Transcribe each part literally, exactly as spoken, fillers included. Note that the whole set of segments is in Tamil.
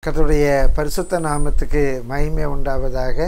கர்த்தருடைய பரிசுத்த நாமத்துக்கு மகிமை உண்டாவதாக.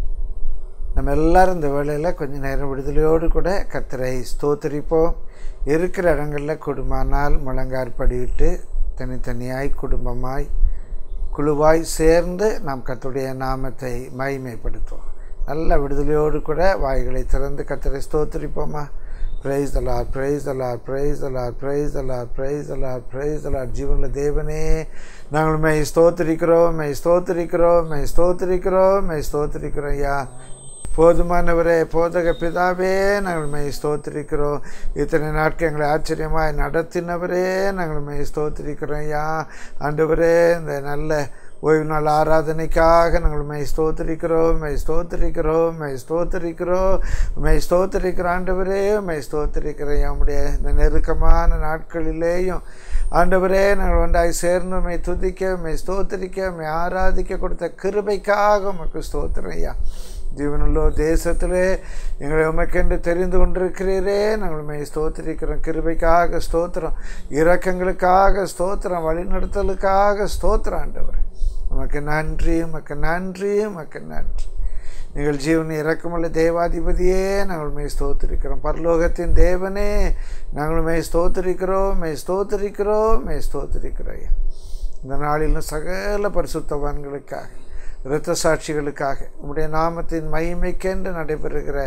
நம்ம எல்லாரும் இந்த வேளையில் கொஞ்ச நேரம் விடுதலையோடு கூட கர்த்தரை ஸ்தோத்திரிப்போம். இருக்கிற இடங்களில் குடும்பமானால் முழங்கார் படிவிட்டு தனித்தனியாய் குடும்பமாய் குழுவாய் சேர்ந்து நாம் கர்த்தருடைய நாமத்தை மகிமைப்படுத்துவோம். நல்ல விடுதலையோடு கூட வாய்களை திறந்து கர்த்தரை ஸ்தோத்திரிப்போமா. Praise the Lord, praise the Lord, praise the Lord, praise the Lord, praise the Lord, praise the Lord. ஜீவனுள்ள தேவனே, நாங்கள் மை ஸ்தோத்திரிக்கிறோம், மை ஸ்தோத்திரிக்கிறோம், மை ஸ்தோத்திரிக்கிறோம், மை ஸ்தோத்திரிக்கிறோம் ஐயா. போதுமானவரே, போதக பிதாவே, நாங்கள் மை ஸ்தோத்திரிக்கிறோம். இத்தனை நாட்கள் எங்களை ஆச்சரியமாய் நடத்தினவரே, நாங்கள் மை ஸ்தோத்திரிக்கிறோம் ஐயா. ஆண்டவரே, இந்த நல்ல ஓய்வு நாள் ஆராதனைக்காக நாங்கள் மை ஸ்தோத்திரிக்கிறோம், மை ஸ்தோத்திரிக்கிறோம், மை ஸ்தோத்திரிக்கிறோம், மை ஸ்தோத்திரிக்கிற ஆண்டவரே, மை ஸ்தோத்திரிக்கிறேன். நம்முடைய இந்த நெருக்கமான நாட்களிலேயும் ஆண்டவரே, நாங்கள் ஒன்றாய் சேர்ந்து மை துதிக்க, மை ஸ்தோத்திரிக்க, மை ஆராதிக்க கொடுத்த கிருபைக்காக உமக்கு ஸ்தோத்திரம் ஐயா. ஜீவனுள்ள தேசத்திலே எங்களை உமக்கென்று தெரிந்து கொண்டிருக்கிறீரே, நாங்கள் மை ஸ்தோத்திரிக்கிறோம். கிருபைக்காக ஸ்தோத்திரம், இரக்கங்களுக்காக ஸ்தோத்திரம், வழிநடத்தலுக்காக ஸ்தோத்திரம் ஆண்டவர். உமக்கு நன்றி, உமக்கு நன்றி, உமக்கு நன்றி. நீங்கள் ஜீவன் இரக்கமுள்ள தேவாதிபதியே, நாங்கள் மை ஸ்தோத்திரிக்கிறோம். பரலோகத்தின் தேவனே, நாங்கள் மை ஸ்தோத்திரிக்கிறோம், மை ஸ்தோத்திரிக்கிறோம், மை ஸ்தோத்திரிக்கிறோம். இந்த நாளிலும் சகல பரிசுத்தவான்களுக்காக, இரத்த சாட்சிகளுக்காக, உம்முடைய நாமத்தின் மகிமைக்கென்று நடைபெறுகிற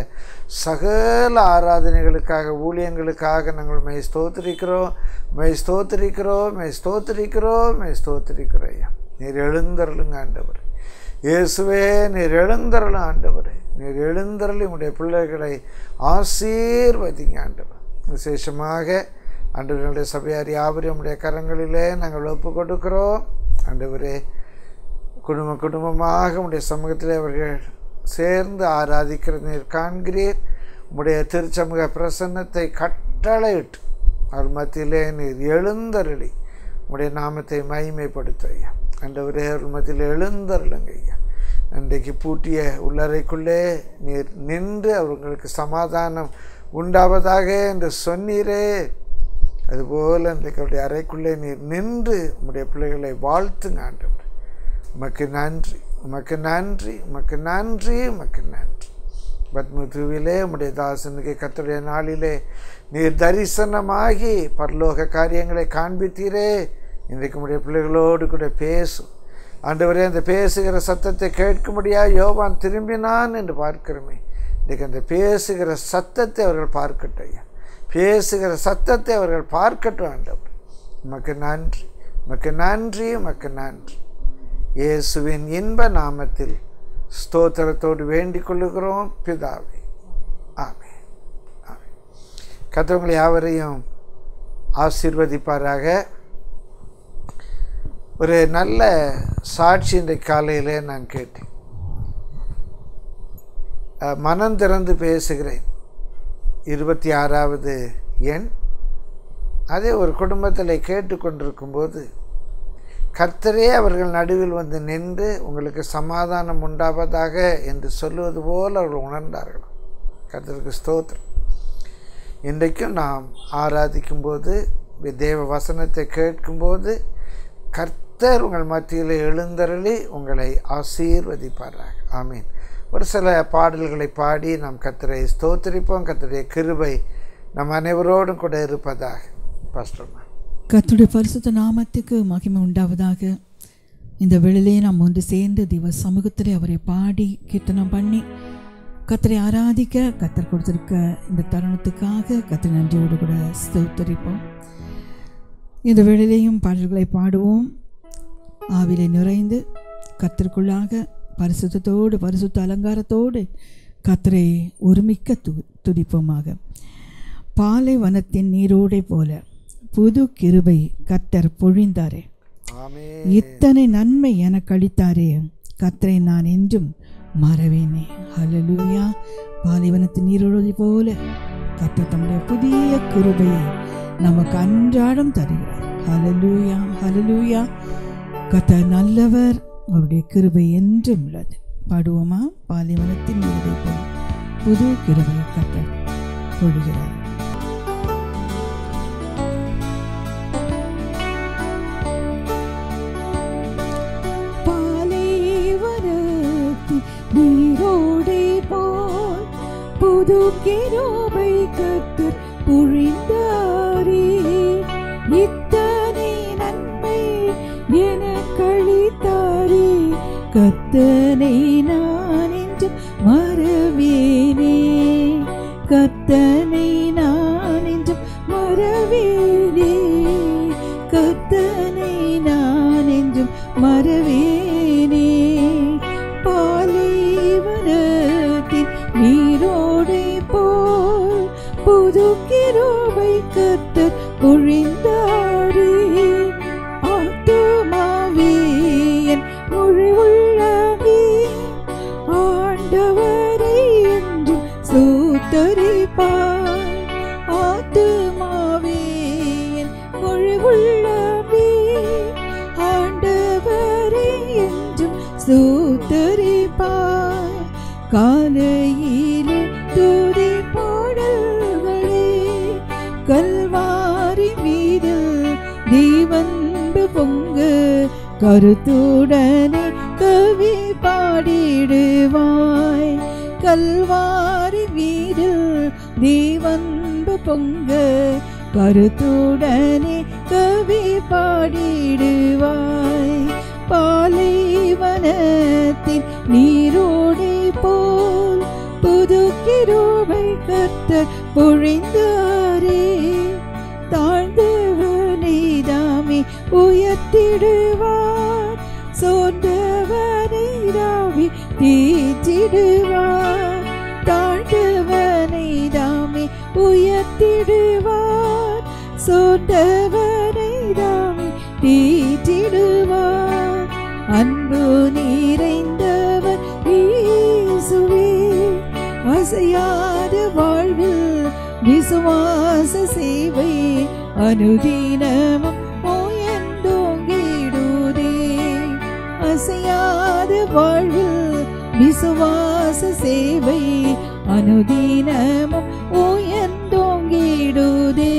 சகல ஆராதனைகளுக்காக, ஊழியங்களுக்காக நாங்கள் மை ஸ்தோத்திரிக்கிறோம், மை ஸ்தோத்திரிக்கிறோம், மை ஸ்தோத்திரிக்கிறோம், மை ஸ்தோத்திரிக்கிறோம் ஐயா. நீர் எழுந்தருளுங்க ஆண்டவர். இயேசுவே, நீர் எழுந்தருளும் ஆண்டவர். நீர் எழுந்தருளி உம்முடைய பிள்ளைகளை ஆசீர்வதிங்க ஆண்டவர். விசேஷமாக ஆண்டவர்களுடைய சபையார் யாவரையும் உம்முடைய கரங்களிலே நாங்கள் ஒப்பு கொடுக்கிறோம் ஆண்டவரே. குடும்ப குடும்பமாக உடைய சமூகத்தில் அவர்கள் சேர்ந்து ஆராதிக்கிறது நீர் காண்கிறீர். உம்முடைய திருச்சமூக பிரசன்னத்தை கட்டளையிட்டு அவர் மத்தியிலே நீர் எழுந்தருளி உம்முடைய நாமத்தை மகிமைப்படுத்த ஐயா. ஆண்டவரே, அவர் மத்தியில் எழுந்தருளுங்க ஐயா. அன்றைக்கு பூட்டிய உள்ளறைக்குள்ளே நீர் நின்று அவர்களுக்கு சமாதானம் உண்டாவதாக என்று சொன்னீரே, அதுபோல் அன்றைக்கு அவருடைய அறைக்குள்ளே நீர் நின்று உம்முடைய பிள்ளைகளை வாழ்த்துங்க ஆண்டவர். உமக்கு நன்றி, உமக்கு நன்றி, உமக்கு நன்றி, உமக்கு நன்றி. பத்மதுவிலே உம்முடைய தாசனுக்கு கர்த்தருடைய நாளிலே நீர் தரிசனமாகி பரலோக காரியங்களை காண்பித்தீரே. இன்றைக்கு உம்முடைய பிள்ளைகளோடு கூட பேசும் ஆண்டவரே. அந்த பேசுகிற சத்தத்தை கேட்கும்படியா யோவான் திரும்பினான் என்று பார்க்கிறோமே. இன்றைக்கு அந்த பேசுகிற சத்தத்தை அவர்கள் பார்க்கட்டும் ஐயா. பேசுகிற சத்தத்தை அவர்கள் பார்க்கட்டும் ஆண்டவர். உமக்கு நன்றி, உமக்கு நன்றி, உமக்கு நன்றி. இயேசுவின் இன்ப நாமத்தில் ஸ்தோத்திரத்தோடு வேண்டிக் கொள்ளுகிறோம் பிதாவே, ஆமென், ஆமென். கர்த்தர் யாவரையும் ஆசீர்வதிப்பாராக. ஒரு நல்ல சாட்சி இன்றைக்கு காலையிலே நான் கேட்டேன். மனம் திறந்து பேசுகிறேன் இருபத்தி ஆறாவது எண். அதே ஒரு குடும்பத்தில் கேட்டுக்கொண்டிருக்கும்போது கர்த்தரே அவர்கள் நடுவில் வந்து நின்று உங்களுக்கு சமாதானம் உண்டாவதாக என்று சொல்லுவது போல் அவர்கள் உணர்ந்தார்கள். கர்த்தருக்கு ஸ்தோத்திரம். இன்றைக்கும் நாம் ஆராதிக்கும்போது, தேவ வசனத்தை கேட்கும்போது கர்த்தர் உங்கள் மத்தியில் எழுந்தருளி உங்களை ஆசீர்வதிப்பாராக. ஆமீன். ஒரு சில பாடல்களை பாடி நாம் கர்த்தரை ஸ்தோத்திரிப்போம். கர்த்தருடைய கிருபை நம் அனைவரோடும் கூட இருப்பதாக. பாஸ்டர்மா, கர்த்தருடைய பரிசுத்த நாமத்துக்கு மகிமை உண்டாவதாக. இந்த வேளையிலே நாம் ஒன்று சேர்ந்து தெய்வ சமூகத்திலே அவரை பாடி கீர்த்தனம் பண்ணி கர்த்தரை ஆராதிக்க கர்த்தர் கொடுத்திருக்க இந்த தருணத்துக்காக கர்த்தரை நன்றியோடு கூட ஸ்தோத்திரிப்போம். இந்த வேளையிலேயும் பாடல்களை பாடுவோம். ஆவிலே நிறைந்து கர்த்தருக்குள்ளாக பரிசுத்தத்தோடு பரிசுத்த அலங்காரத்தோடு கர்த்தரை ஒருமிக்க து துதிப்போமாக. பாலைவனத்தின் நீரோடை போல புது கிருபை கர்த்தர் பொழிந்தாரே, இத்தனை நன்மை எனக்கு அளித்தாரே, கர்த்தரை நான் என்றும் மறவேனே. ஹல்லேலூயா. பாலைவனத்தின் நீரோடை போல கர்த்தர் தம்முடைய புதிய கிருபையை நமக்கு அன்றாடம் தருகிறார். ஹல்லேலூயா, ஹல்லேலூயா. கர்த்தர் நல்லவர், அவருடைய கிருபை என்றும் உள்ளது. பாடுவோமா? பாலைவனத்தின் நீரோடை போல புது கிருபை கர்த்தர் பொழிகிறார். புது கிருபை கர்த்தர் பொழிந்தாரே. இத்தனை நன்மை எனக்களித்தாரே. கர்த்தனை நான் என்று மறவேனே. கர்த்தனை நான் என்று மறவேனே. கர்த்தனை நான் என்றும் மறவேனே. பாலைவனத்தின் நீரோடை போல் புது கிருபை கர்த்தர் பொழிந்தாரே. ஆத்துமாவே என் முழு உள்ளமே ஆண்டவரை என்றும் ஸ்தோத்தரிப்பாய். ஆத்துமாவே என் முழு உள்ளமே ஆண்டவரை என்றும் ஸ்தோத்தரிப்பாய். காலையிலே துதி பாடல்களே கல்வாரி மீது தீவன்பு பொங்க கருத்துடனே கவி பாடிடுவாய். கல்வாரி மீது தீவன்பு பொங்க கருத்துடனே கவி பாடிடுவாய். பாலைவனத்தின் நீரோடை போல் புது கிருபை கர்த்தர் பொழிந்தாரே. தாழ்ந்தவனை தாமே உயர்த்திடுவார். சோர்ந்தவனை தாமே தேற்றிடுவார். தாழ்ந்தவனை தாமே உயர்த்திடுவார். சோர்ந்தவனை தாமே தேற்றிடுவார். அன்பு நிறைந்தவர் இயேசுவே. அசையாத வாழ்வில் விசுவாச சேவை அனுதினமும் உயர்ந்தோங்கிடுதே. அசையாத வாழ்வில் விசுவாச சேவை அனுதினமும் உயர்ந்தோங்கிடுதே.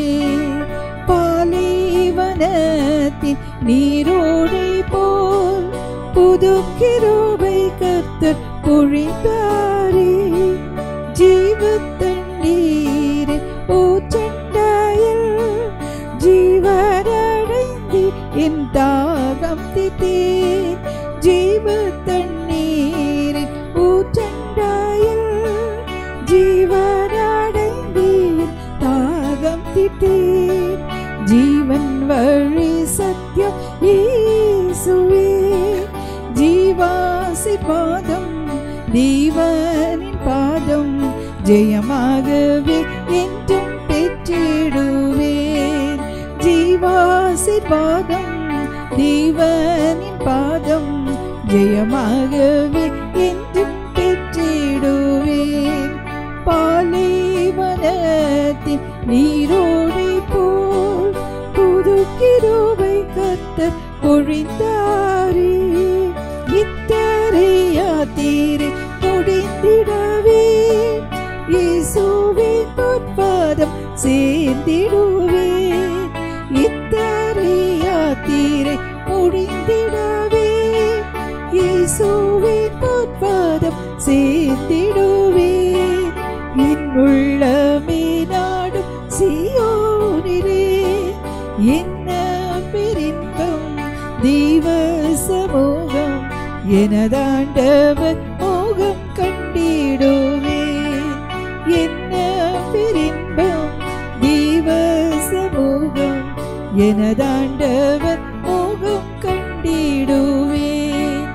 பாலைவனத்தின் நீரோடை போல் புது கிருபை கர்த்தர் பொழிந்தாரே. ஜீவ தண்ணீரின் ஊற்றண்டையில் ஜீவனடைந்து என் தாகம் தீர்த்தேன். ஜீவ தண்ணீரின் ஊற்றண்டையில் ஜீவனடைந்து என் தாகம் தீர்த்தேன். ஜீவன் வழி சத்தியம் இயேசுவே. ஜீவாசி பாதம் தேவனின் பாதம் ஜெயமாகவே என்றும் பெற்றிடுவேன். ஜீவாசி பாதம் தேவனின் பாதம் ஜெயமாகவே என்றும் பெற்றிடுவேன். பாலைவனத்தின் நீரோடை போல் புது கிருபை கர்த்தர் பொழிந்தாரே. இத்தரையா தீரை முடிந்திடவே இயேசுவின் பொற்பாதம் சேர்ந்திடுவேன். இத்தரையா தீரை முடிந்திடவே இயேசுவின் பொற்பாதம் சேர்ந்திடுவேன். என் உள்ளமே நாடும் சீயோனிலே என்ன பெரின்பம் தெய்வ சமூகம் எனதாண்டவர் மோகம் கண்டிடுவேன். என்ன பெரின்பம் தெய்வ சமூகம் எனதாண்டவர் மோகம் கண்டிடுவேன்.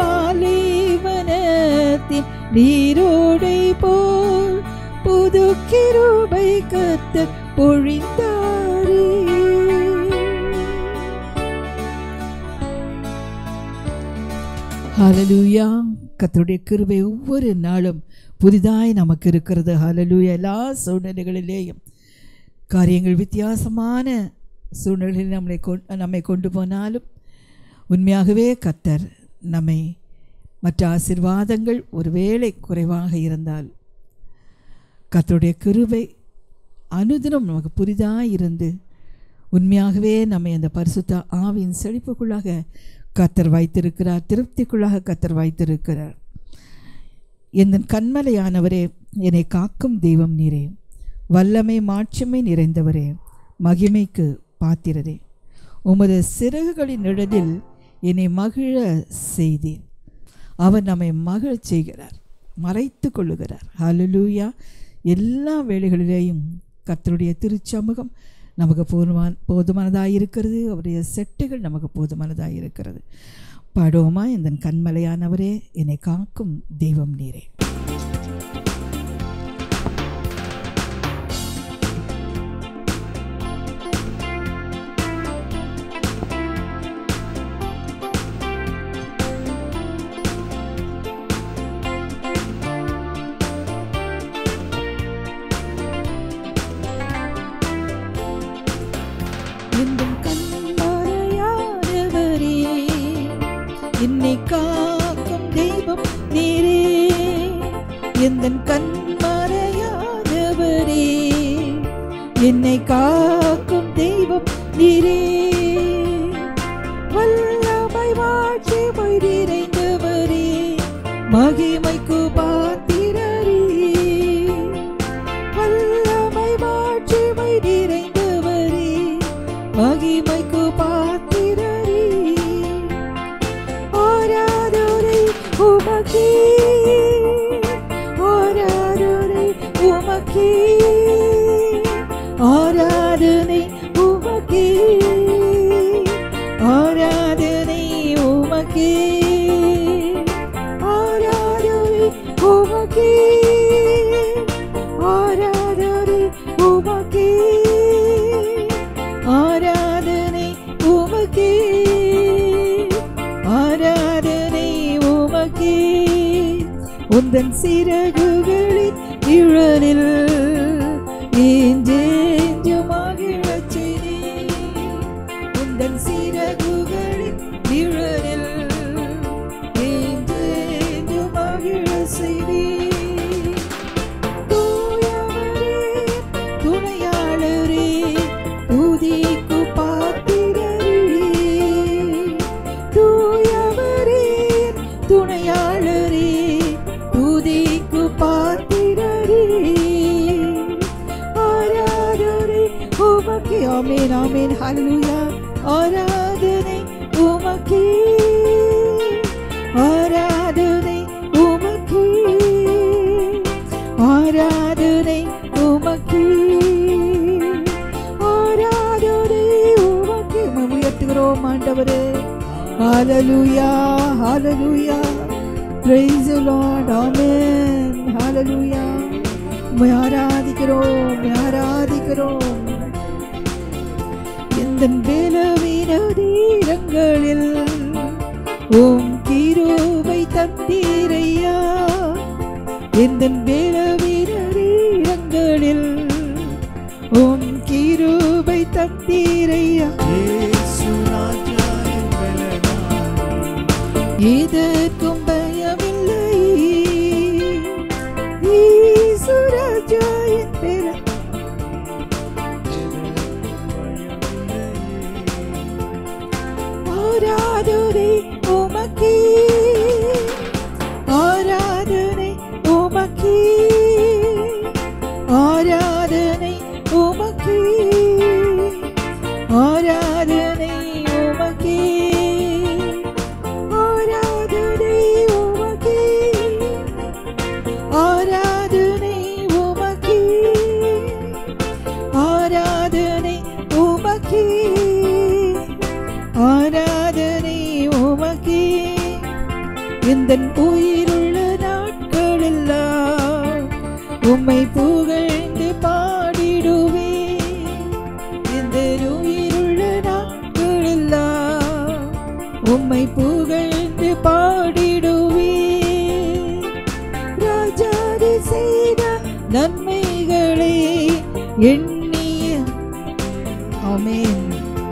பாலைவனத்தின் நீரோடை போல் புது கிருபை கர்த்தர் பொழிந்தாரே. ஹல்லேலூயா. கர்த்தருடைய கிருபை ஒவ்வொரு நாளும் புதிதாய் நமக்கு இருக்கிறது. ஹல்லேலூயா. எல்லா சூழ்நிலைகளிலேயும் காரியங்கள் வித்தியாசமான சூழ்நிலைகளில் நம்மளை நம்மை கொண்டு போனாலும் உண்மையாகவே கர்த்தர் நம்மை மற்ற ஆசீர்வாதங்கள் ஒருவேளை குறைவாக இருந்தால் கர்த்தருடைய கிருபை அனுதினம் நமக்கு புதிதாக இருந்து உண்மையாகவே நம்மை அந்த பரிசுத்த ஆவியின் செழிப்புக்குள்ளாக கர்த்தர் வைத்திருக்கிறார். திருப்திக்குள்ளாக கர்த்தர் வைத்திருக்கிறார். என் கண்மலையானவரே என்னை காக்கும் தெய்வம் நீரே. வல்லமை மாட்சிமை நிறைந்தவரே, மகிமைக்கு பாத்திரரே. உமது சிறகுகளின் நிழலில் என்னை மகிழ செய்தீர். அவர் நம்மை மகிழ செய்கிறார், மறைத்து கொள்ளுகிறார். ஹல்லேலூயா. எல்லா வேளைகளிலேயும் கர்த்தருடைய திருச்சமூகம் நமக்கு போதுமான போதுமானதாக இருக்கிறது. அவருடைய செட்டுகள் நமக்கு போதுமானதாக இருக்கிறது. பாடுவோமா? இந்த கண்மலையானவரே, என்னை காக்கும் தெய்வம் நீரே. என்னை காக்கும் தெய்வம் நீரே, எந்தன் கண்மறையாதவரே. என்னை காக்கும் தெய்வம் நீரே, வல்லமை மாட்சிமை நிறைந்தவரே, மகிமைக்கு பாத்திரரே. வல்லமை மாட்சிமை நிறைந்தவரே, மகிமைக்கு பாத்திரரே. உமக்கே ஆராதனை, உமக்கே ஆராதனை, உமக்கே ஆராதனை, உமக்கே ஆராதனை, உமக்கே ஆராதனை, உமக்கே ஆராதனை, உமக்கே ஆராதனை, உமக்கே. உந்தன் சிறகுகளின் நிழலில் ஏஞ்சேஞ்சு மகிழச் செய்தீர். உந்தன் சிறகுகளின் நிழலில் ஏஞ்சேஞ்சு மகிழச் செய்தீர். தூயவரே, துணையாளரே, துதிக்கு பாத்திரரே. தூயவரே, துணையாளரே, துதிக்கு பாத்திரரே. ஆராதனை உமக்கே. ஆமென், ஆமென், ஹல்லேலூயா. ஆராதனை உமக்கே, ஆராதனை உமக்கே, ஆராதனை உமக்கே, ஆராதனை உமக்கே. உயர்த்துகிறோம் ஆண்டவரே. ஹல்லேலூயா, ஹல்லேலூயா. Praise the Lord. Amen. Hallelujah. உம்மை ஆராதிக்கிறோம், உம்மை ஆராதிக்கிறோம். எந்தன் பலவீன நேரங்களில் உம் கிருபை தந்தீரையா. எந்தன் பலவீன நேரங்களில் உம் கிருபை தந்தீரையா. இயேசு ராஜாவின் பலனாலே எதற்கும் பயமில்லை. இயேசு ராஜாவின் பலனாலே ஆராதனை உமக்கே, ஆராதனை உமக்கே, ஆராதனை உமக்கே, ஆராதனை உமக்கே, ஆராதனை உமக்கே, ஆராதனை உமக்கே, ஆராதனை உமக்கே, ஆராதனை உமக்கே. எந்தன் உயிருள்ள நாட்களெல்லாம் உம்மை புகழ்ந்து பாடிடுவேன். எந்தன் உயிருள்ள நாட்களெல்லாம் உம்மை புகழ்ந்து பாடிடுவேன். ராஜாதி செய்த நன்மைகளை எண்ணிய. ஆமென்.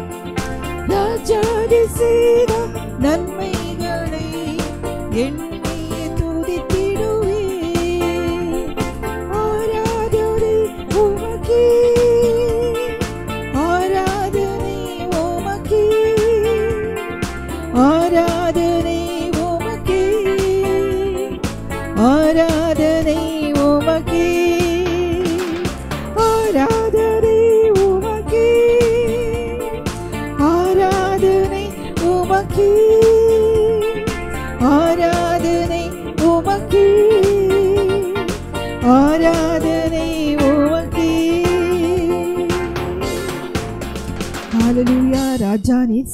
ராஜாதி செய்த நன்மைகளை எண்ணிய துதித்திடுவேன். ஆராதனை உமக்கே, ஆராதனை உமக்கே, ஆராதனை உமக்கே, ஆராதனை உமக்கே,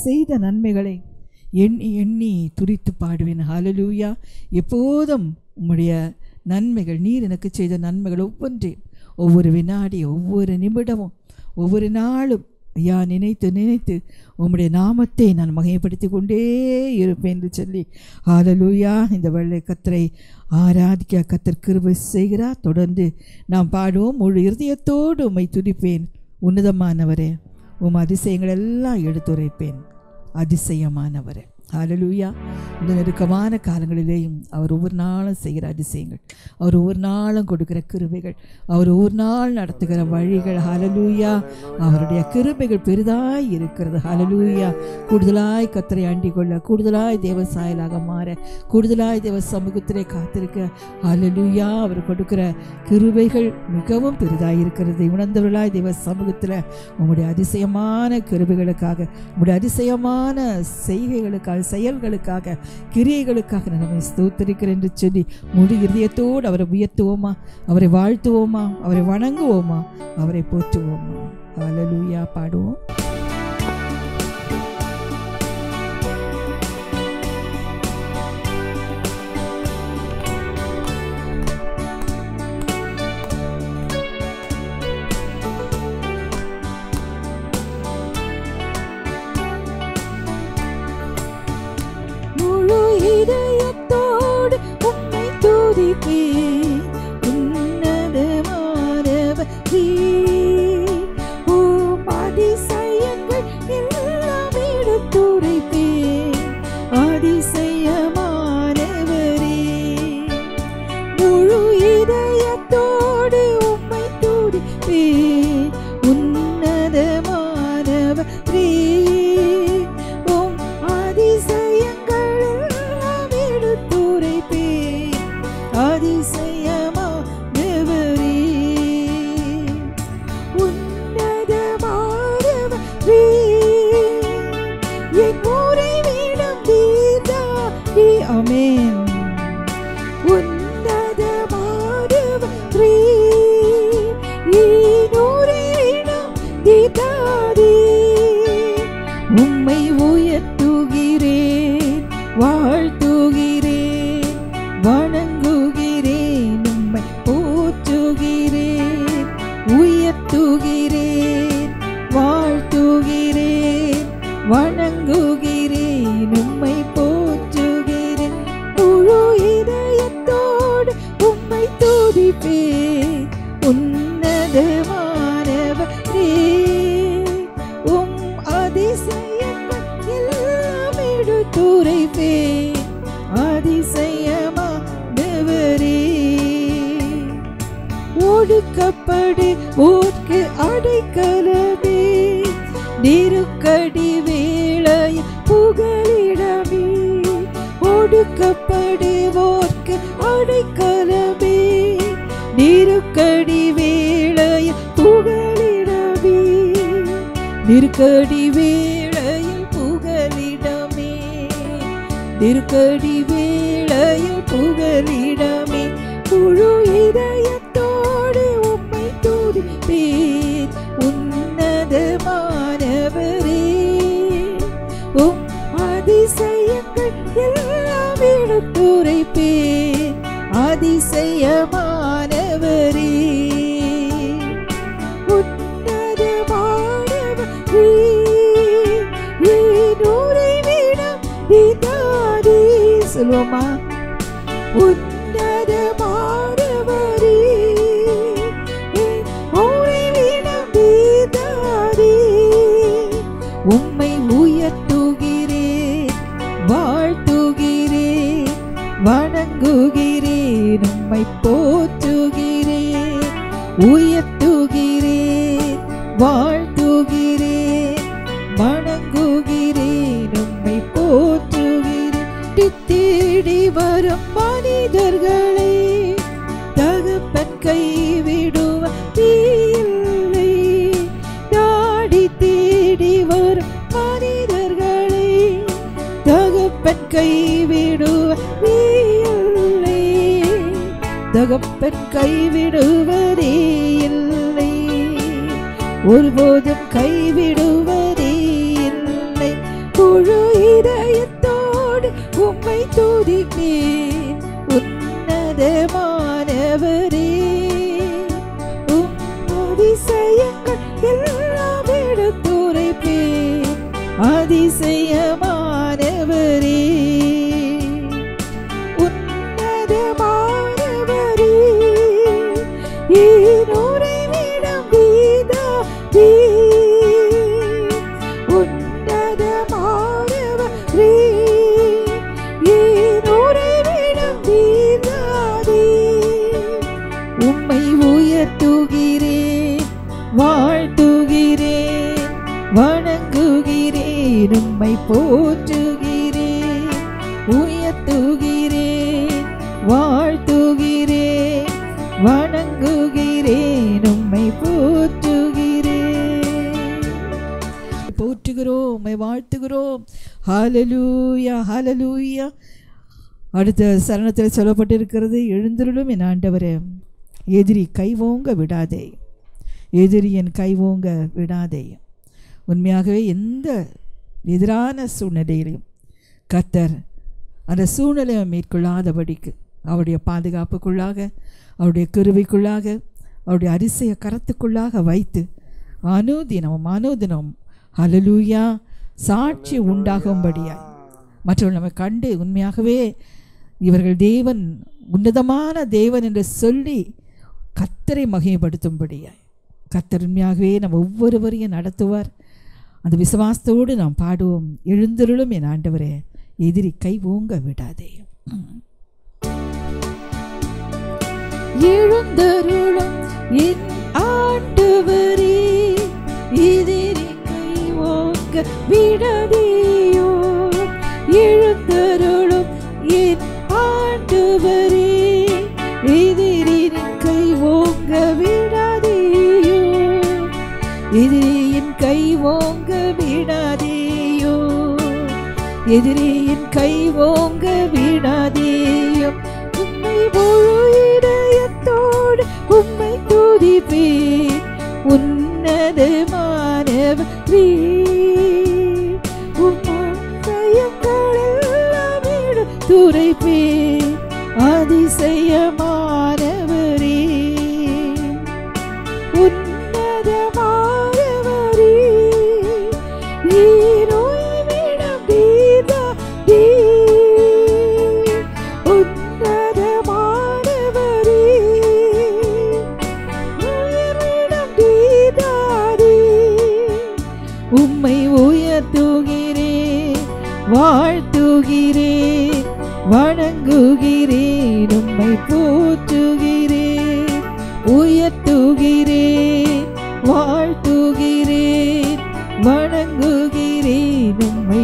செய்த நன்மைகளை எண்ணி எண்ணி துதித்து பாடுவேன். ஹல்லேலூயா. எப்போதும் உம்முடைய நன்மைகள், நீர் எனக்கு செய்த நன்மைகள் ஒவ்வொன்றையும், ஒவ்வொரு வினாடி, ஒவ்வொரு நிமிடமும், ஒவ்வொரு நாளும் ஐயா நினைத்து நினைத்து உம்முடைய நாமத்தை நான் மகிமைப்படுத்தி கொண்டே இருப்பேன் என்று சொல்லி ஹல்லேலூயா. இந்த வெள்ளை கத்தரை ஆராதிக்க கத்தர் கிருபை செய்கிறார். தொடர்ந்து நாம் பாடுவோம். முழு இருதயத்தோடு உம்மை துதிப்பேன். உன்னதமானவரே, உம் அதிசயங்கள் எல்லாம் எடுத்துரைப்பேன். அதிசயமானவரே. ஹல்லேலூயா. இந்த நெருக்கமான காலங்களிலேயும் அவர் ஒவ்வொரு நாளும் செய்கிற அதிசயங்கள், அவர் ஒவ்வொரு நாளும் கொடுக்கிற கிருபைகள், அவர் ஒவ்வொரு நாள் நடத்துகிற வழிகள், ஹல்லேலூயா, அவருடைய கிருபைகள் பெரிதாய் இருக்கிறது. ஹல்லேலூயா. கூடுதலாய் கத்தரை அண்டிக் கொள்ள, கூடுதலாய் தேவ சாயலாக மாற, கூடுதலாய் தேவ சமூகத்திலே காத்திருக்க, ஹல்லேலூயா, அவர் கொடுக்கிற கிருபைகள் மிகவும் பெரிதாய் இருக்கிறது. உணர்ந்தவர்களாய் தேவ சமூகத்தில் உங்களுடைய அதிசயமான கிருபைகளுக்காக, உங்களுடைய அதிசயமான செய்கைகளுக்காக, செயல்களுக்காக, கிரியைகளுக்காக நம்மை ஸ்தோத்திரிக்கிறேன் என்று சொல்லி முழு இதயத்தோடு அவரை உயர்த்துவோமா, அவரை வாழ்த்துவோமா, அவரை வணங்குவோமா, அவரை போற்றுவோமா. ஹல்லேலூயா. பாடுவோம். இதயத்தோடு உம்மை துதிப்பேன். உன்னதமானவரே, உம் அதிசயங்கள் எல்லாம் எடுத்துரைப்பேன். அதிசயமானவரே, முழு இதயத்தோடு உம்மை துதிப்பேன். உன்னதமானவரே, உம் அதிசயங்கள் அதிசயமானவரே, உன்னதமானவரே, என் உறைவிடம் நீர்தானே. ஆமென். உன்னதமானவரே, என் உறைவிடம் நீர்தானே. உம்மை உயர்த்துகிறேன், வாழ்த்துகிறேன், வணங்குகிறேன், உம்மை போற்றுகிறேன், உயர்த்துகிறேன், வாழ்த்துகிறேன், வணங்குகிறேன், உம்மை போற்றுகிறேன். முழு இதயத்தோடு உம்மை துதிப்பேன். உன்னதமானவரே, உம் அதிசயங்கள் எல்லாம் எடுத்துரைப்பேன். அதிசயமானவரே, ஒடுக்கப்படுவோர்க்கு அடைக்கலமே, நெருக்கடி வேளையில் புகலிடமே. ஒடுக்கப்படுவோர்க்கு அடைக்கலமே, நெருக்கடி வேளையில் புகலிடமே. நெருக்கடி வேளையில் புகலிடமே, நெருக்கடி வேளையில் புகலிடமே. முழு இதயத்தோடு உம்மை துதிப்பேன். உன்னதமானவரே, உம் அதிசயங்கள் எல்லாம் எடுத்துரைப்பேன். அதிசயமானவரே, உன்னதமானவரே, என் உறைவிடம் நீர்தானே. சொல்லுவோமா. உன்னதமானவரே, என் உறைவிடம் நீர்தானே. உம்மை உயர்த்துகிறேன், வாழ்த்துகிறேன், வணங்குகிறேன், உம்மை போற்றுகிறேன், உயர்த்துகிறேன், வாழ்த்துகிறேன், வணங்குகிறேன், உம்மை போற்றுகிறேன். தேடி வரும் மனிதர்களை தகப்பன் கைவிடுவதில்லை. நாடி தேடி வரும் மனிதர்களை தகப்பன் கைவிடுவதில்லை. தகப்பன் கைவிடுவதே இல்லை, ஒருபோதும் கைவிடுவதே இல்லை. உம்மை துதிப்பேன் உன்னதமானவரே. உம் அதிசயங்கள் எல்லாம் எடுத்துரைப்பேன் அதிசயமானவரே. உன்னதமானவரே ஈரோரை விடம் வீதாதே. உன்னதமானவரே ஈரோரை விடம் வீதாதே. உம்மை உயர்த்துகிறேன் வாழ்த்துகிறேன் வணங்குகிறேன் உம்மை போற்றுகிறேன் உயர்த்துகிறேன் வாழ்த்துகிறேன் வணங்குகிறேன் உம்மை போற்றுகிறேன். போற்றுகிறோம் உம்மை வாழ்த்துகிறோம். ஹல்லேலூயா ஹல்லேலூயா. அடுத்த சரணத்தில் சொல்லப்பட்டிருக்கிறது, எழுந்திருளும் என் ஆண்டவரே, எதிரி கைவோங்க விடாதே, எதிரி என் கைவோங்க விடாதே. உண்மையாகவே எந்த எதிரான சூழ்நிலையிலையும் கர்த்தர் அந்த சூழ்நிலையை மேற்கொள்ளாதபடிக்கு அவருடைய பாதுகாப்புக்குள்ளாக, அவருடைய கிருபைக்குள்ளாக, அவருடைய அதிசய கரத்துக்குள்ளாக வைத்து அனுதினம் அனுதினம் ஹல்லேலூயா சாட்சி உண்டாகும்படியாய் மற்றவர்கள் நம்மை கண்டு உண்மையாகவே இவர்கள் தேவன் உன்னதமான தேவன் என்று சொல்லி கர்த்தரை மகிமைப்படுத்தும்படியாய் கர்த்தர் உண்மையாகவே நம்ம ஒவ்வொருவரையும் நடத்துவார். அந்த விசுவாசத்தோடு நாம் பாடுவோம், எழுந்திருளும் என் ஆண்டவரே, எதிரி கை ஓங்க விடாதே. எழுந்தருளும் என் ஆண்டவரே, எதிரி கை ஓங்க விடாதேயோ. எழுந்தருளும் என் ஆண்டவரே, எதிரின் கை ஓங்க விடாதேயோ. எதிரியின் கை ஓங்க விடாதேயோ. எதிரியின் கை ஓங்க விடாதேயோ. உம்மை முழு இதயத்தோடு உம்மை துதிப்பேன் உன்னதமானவரே. உம் அதிசயங்களெல்லாம் எடுத்துரைப்பேன் அதிசயமானவரே. உன்னதமானவரே ஈரோரை விடம் வீதாதே. உன்னதமானவரே உயிரிடம் வீதாதே. உம்மை உயர்த்துகிறேன் வாழ்த்துகிறேன் வணங்குகிறேன் உம்மை போற்றுகிறேன் உயர்த்துகிறேன் வாழ்த்துகிறேன் வணங்குகிறேன் உம்மை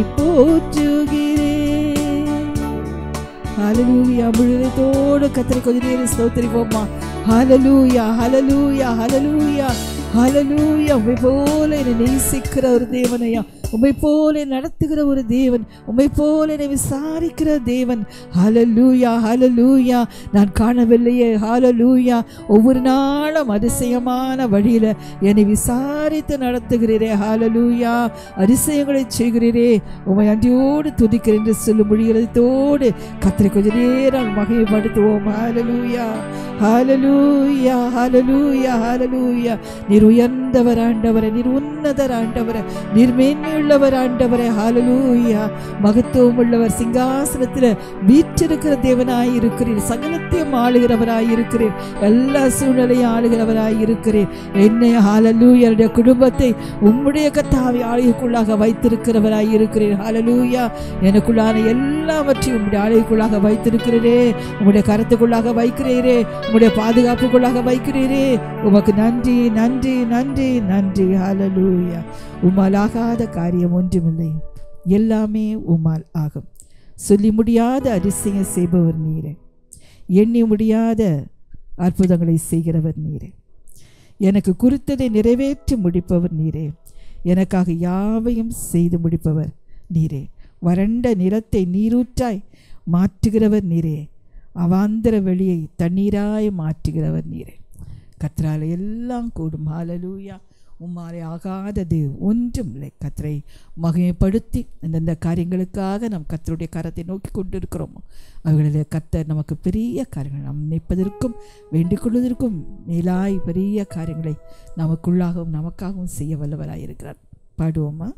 போற்றுகிறேன். ஹல்லேலூயா. முழுவதோடு கர்த்தரை கொஞ்ச நேரம் ஸ்தோத்திரிப்போமா. ஹல்லேலூயா ஹல்லேலூயா ஹல்லேலூயா ஹல்லேலூயா. உம்மை போல என்னை நேசிக்கிற ஒரு தேவனையா, உம்மை போல நடத்துகிற ஒரு தேவன், உம்மை போல என்னை விசாரிக்கிற தேவன். ஹல்லேலூயா ஹல்லேலூயா. நான் காணவில்லையே, ஹல்லேலூயா. ஒவ்வொரு நாளும் அதிசயமான வழியில என்னை விசாரித்து நடத்துகிறீரே, ஹல்லேலூயா. அதிசயங்களை செய்கிறீரே, உம்மை அன்றியோடு துதிக்கிறேன் என்று சொல்லும் மொழிகளத்தோடு கர்த்தரை கொஞ்ச நேரம் மகிமைப்படுத்துவோம். ஹல்லேலூயா ஹல்லேலூயா ஹல்லேலூயா ஹல்லேலூயா. நீர் உயர்ந்தவர் ஆண்டவரே, நீர் உன்னதர் ஆண்டவரே, நீர் மேன்மையுள்ளவர் ஆண்டவரே. ஹல்லேலூயா. மகத்துவம் உள்ளவர், சிங்காசனத்தில் வீற்றிருக்கிற தேவனாய் இருக்கிறீர், சகலத்தையும் ஆளுகிறவராய் இருக்கிறீர், எல்லா சூழ்நிலையும் ஆளுகிறவராய் இருக்கிறீர். என்னை ஹல்லேலூயா என்னுடைய குடும்பத்தை உம்முடைய கர்த்தாவை ஆளுகைக்குள்ளாக வைத்திருக்கிறவராய் இருக்கிறீர். ஹல்லேலூயா. எனக்குள்ளான எல்லாவற்றையும் உம்முடைய ஆளுகைக்குள்ளாக வைத்திருக்கிறீரே, உம்முடைய கரத்துக்குள்ளாக வைக்கிறீரே, உம்முடைய பாதுகாப்புக்குள்ளாக வைக்கிறீரே. உமக்கு நன்றி நன்றி நன்றி நன்றி. ஹல்லேலூயா. உம்மால் ஆகாத காரியம் ஒன்றுமில்லை, எல்லாமே உம்மால் ஆகும். சொல்லி முடியாத அதிசயம் செய்பவர் நீரே, எண்ணி முடியாத அற்புதங்களை செய்கிறவர் நீரே, எனக்கு குறித்ததை நிறைவேற்றி முடிப்பவர் நீரே, எனக்காக யாவையும் செய்து முடிப்பவர் நீரே, வறண்ட நிலத்தை நீரூற்றாய் மாற்றுகிறவர் நீரே, அவாந்தர வெளியை தண்ணீராய் மாற்றுகிறவர் நீரே. கர்த்தரால் எல்லாம் கூடும். ஹல்லேலூயா. உம்மாலே ஆகாதது ஒன்றும் இல்லை. கர்த்தரை மகிமைப்படுத்தி அந்தந்த காரியங்களுக்காக நாம் கர்த்தருடைய கரத்தை நோக்கி கொண்டிருக்கிறோமோ அவைகளில் கர்த்தர் நமக்கு பெரிய காரியங்கள் நாம் நினைப்பதற்கும் வேண்டிக் கொள்வதற்கும் மேலாய் பெரிய காரியங்களை நமக்குள்ளாகவும் நமக்காகவும் செய்ய வல்லவராய் இருக்கிறார். பாடுவோமா?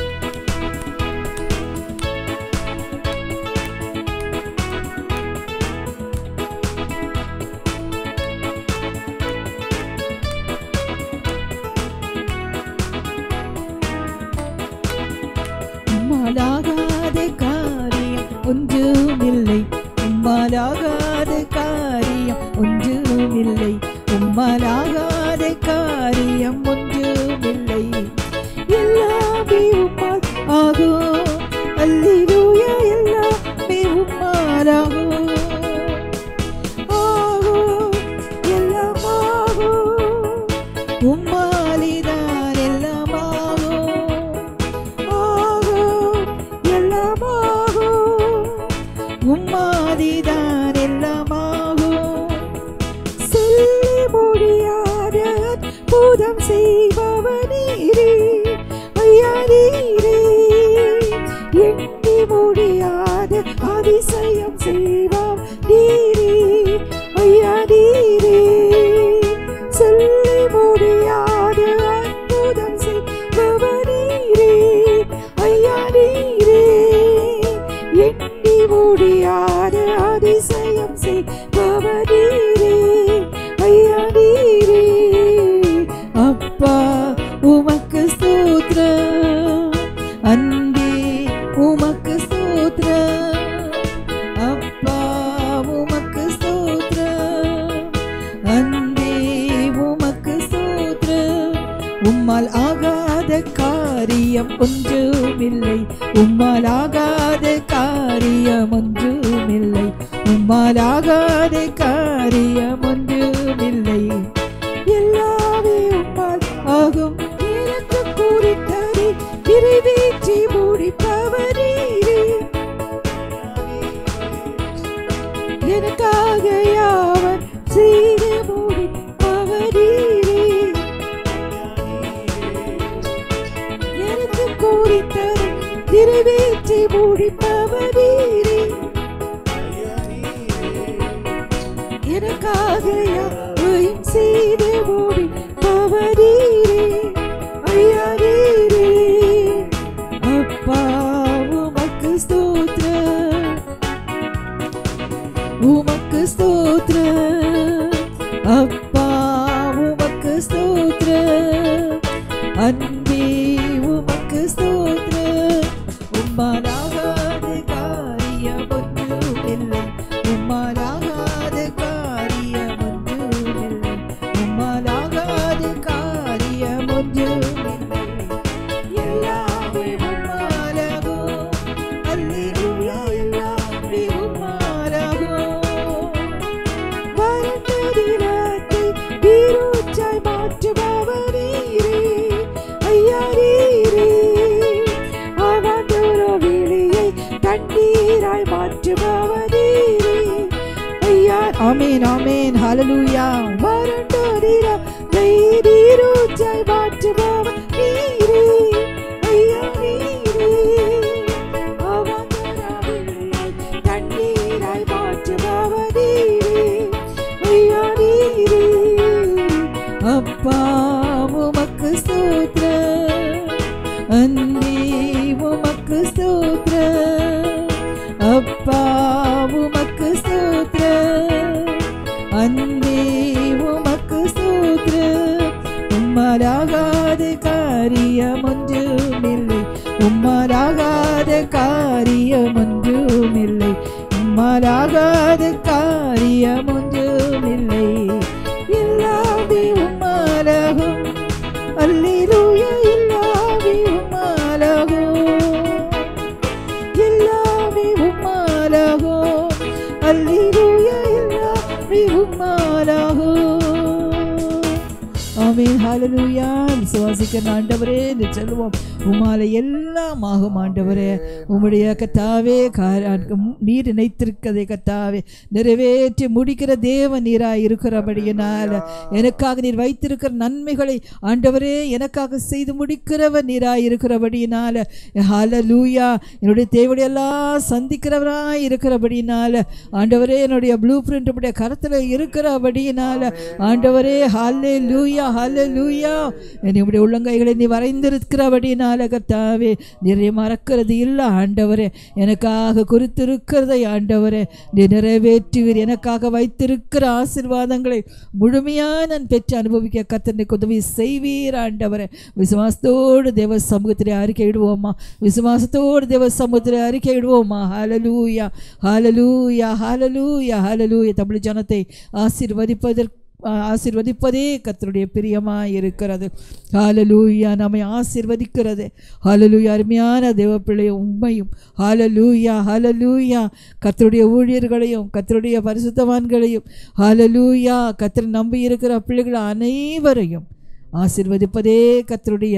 உம்மாலாகாத காரியம் ஒன்றுமில்லை, உம்மாலாகாத காரியம் ஒன்றுமில்லை, உம்மாலாகாத காரியம் ஒன்றுமில்லை. எல்லாமே உம்மால் ஆகும். அல்லேலூயா. எல்லாமே உம்மால் ஆகும். ஆகும், எல்லாம் ஆகும். உம்மாலிதான் எல்லாம் ஆகும். உம்மாதிதான் எல்லாமாகும். சொல்லி முடியாத அற்புதம் செய்பவனீரே ஐயா நீரே. எண்ணி முடியாத அதிசயம் செய்பவர் நீரே ஐயா நீரே. சொல்லி முடியாத அற்புதம் செய்பவனீரே ஐயா நீரே. எண்ணி முடியாத அதிசயம் செய்பவனீரே ஐயா நீரே. அப்பா உமக்கு ஸ்தோத்திரம், அன்பே உமக்கு ஸ்தோத்திரம். அப்பா உமக்கு ஸ்தோத்திரம், அன்பே உமக்கு ஸ்தோத்திரம். உம்மால் ஆகாத காரியம் ஒன்றுமில்லை, உம்மால் ஆகாத காரியம் ஒன்றுமில்லை, உம்மால் ஆகாத காரியம் ஒன்றுமில்லை. எல்லாமே உம்மால் ஆகும். எனக்கு குறித்ததை நிறைவேற்றி முடிப்பவரீரே. எனக்காக யாவர் செய்து முடிப்பவரீரே. எனக்கு குறித்ததை நிறைவேற்றி முடிப்பவரீரே. எனக்காக யாவையும் செய்து முடிப்பவரீரே ஐயா நீரே. அப்பா உமக்கு ஸ்தோத்திரம், உமக்கு ஸ்தோத்திரம். அப்பா உமக்கு ஸ்தோத்திரம், அன்பே உமக்கு ஸ்தோத்திரம். உம்மாலாகாத காரியம் ஒன்றுமில்லை, உம்மாலாகாத காரியம் ஒன்றுமில்லை, உம்மாலாகாத காரியம் ஒன்றுமில்லை. எல்லாமே உம்மாலாகும். அல்லேலூயா. எல்லாமே உம்மாலாகும். வறண்ட நிலத்தை நீரூற்றாய் மாற்றுபவரீரே ஐயா நீரே. அவதூற வெளியை தண்ணீராய் மாற்றுபவரீரே ஐயா. ஆமென், ஆமென், ஹல்லேலூயா. வறண்ட நிலத்தை நீரூற்றாய் மாற்றுபவரீரே ஐயா நீரே. அவதூற வெளியை தண்ணீராய் மாற்றுபவரீரே ஐயா நீரே. அப்பா உமக்கு ஸ்தோத்திரம், அன்பே உமக்கு ஸ்தோத்திரம். அப்பா உமக்கு ஸ்தோத்திரம், அன்பே உமக்கு ஸ்தோத்திரம். உம்மாலாகாத காரியம் ஒன்றுமில்லை, உம்மாலாகாத காரியம் ஒன்றுமில்லை, உம்மாலாகாத காரியம் ஒன்றுமில்லை. எல்லாமே உம்மாலாகும். அல்லேலூயா. எல்லாமே உம்மாலாகும். எல்லாமே உம்மாலாகும். அல்லேலூயா. எல்லாமே உம்மாலாகும். ஆமென், ஹல்லேலூயா. விசுவாசிக்கிற ஆண்டவரே என்று சொல்லுவோம். உமாலை எல்லாம் ஆகும் ஆண்டவரே. உம்முடைய கத்தாவே நீர் நினைத்திருக்கதை கத்தாவே நிறைவேற்றி முடிக்கிற தேவ நீராய் இருக்கிறபடியினால் எனக்காக நீர் வைத்திருக்கிற நன்மைகளை ஆண்டவரே எனக்காக செய்து முடிக்கிறவர் நீராய் இருக்கிறபடியினால் ஹல்லேலூயா. என்னுடைய தேவையெல்லாம் சந்திக்கிறவராய் இருக்கிறபடியினால் ஆண்டவரே என்னுடைய ப்ளூ பிரிண்ட் உடைய கருத்தில் இருக்கிறபடியினால் ஆண்டவரே ஹல்லேலூயா ஹல்லேலூயா. என்னுடைய உள்ளங்கைகளை நீ வரைந்திருக்கிறபடியினால் கர்த்தாவே நிறைய மறக்கிறது இல்லை ஆண்டவரே. எனக்காக குறித்திருக்கிறதை ஆண்டவரே நீ நிறைவேற்றுவீர். எனக்காக வைத்திருக்கிற ஆசீர்வாதங்களை முழுமையாக நான் பெற்று அனுபவிக்க கர்த்தருக்கு உதவி செய்வீர் ஆண்டவரே. விசுவாசத்தோடு தேவ சமூகத்திலே அறிக்கையிடுவோமா, விசுவாசத்தோடு தேவ சமூகத்திலே அறிக்கையிடுவோமா. ஹல்லேலூயா ஹல்லேலூயா ஹல்லேலூயா ஹல்லேலூயா. தமிழ் ஜனத்தை ஆசீர்வதிப்பதற்கு ஆசீர்வதிப்பதே கர்த்தருடைய பிரியமாய் இருக்கிறது. ஹல்லேலூயா. நம்மை ஆசீர்வதிக்கிறது. ஹல்லேலூயா. அருமையான தேவ பிள்ளையும் உண்மையும் ஹல்லேலூயா ஹல்லேலூயா. கர்த்தருடைய ஊழியர்களையும் கர்த்தருடைய பரிசுத்தவான்களையும் ஹல்லேலூயா கர்த்தரை நம்பி இருக்கிற பிள்ளைகள் அனைவரையும் ஆசீர்வதிப்பதே கர்த்தருடைய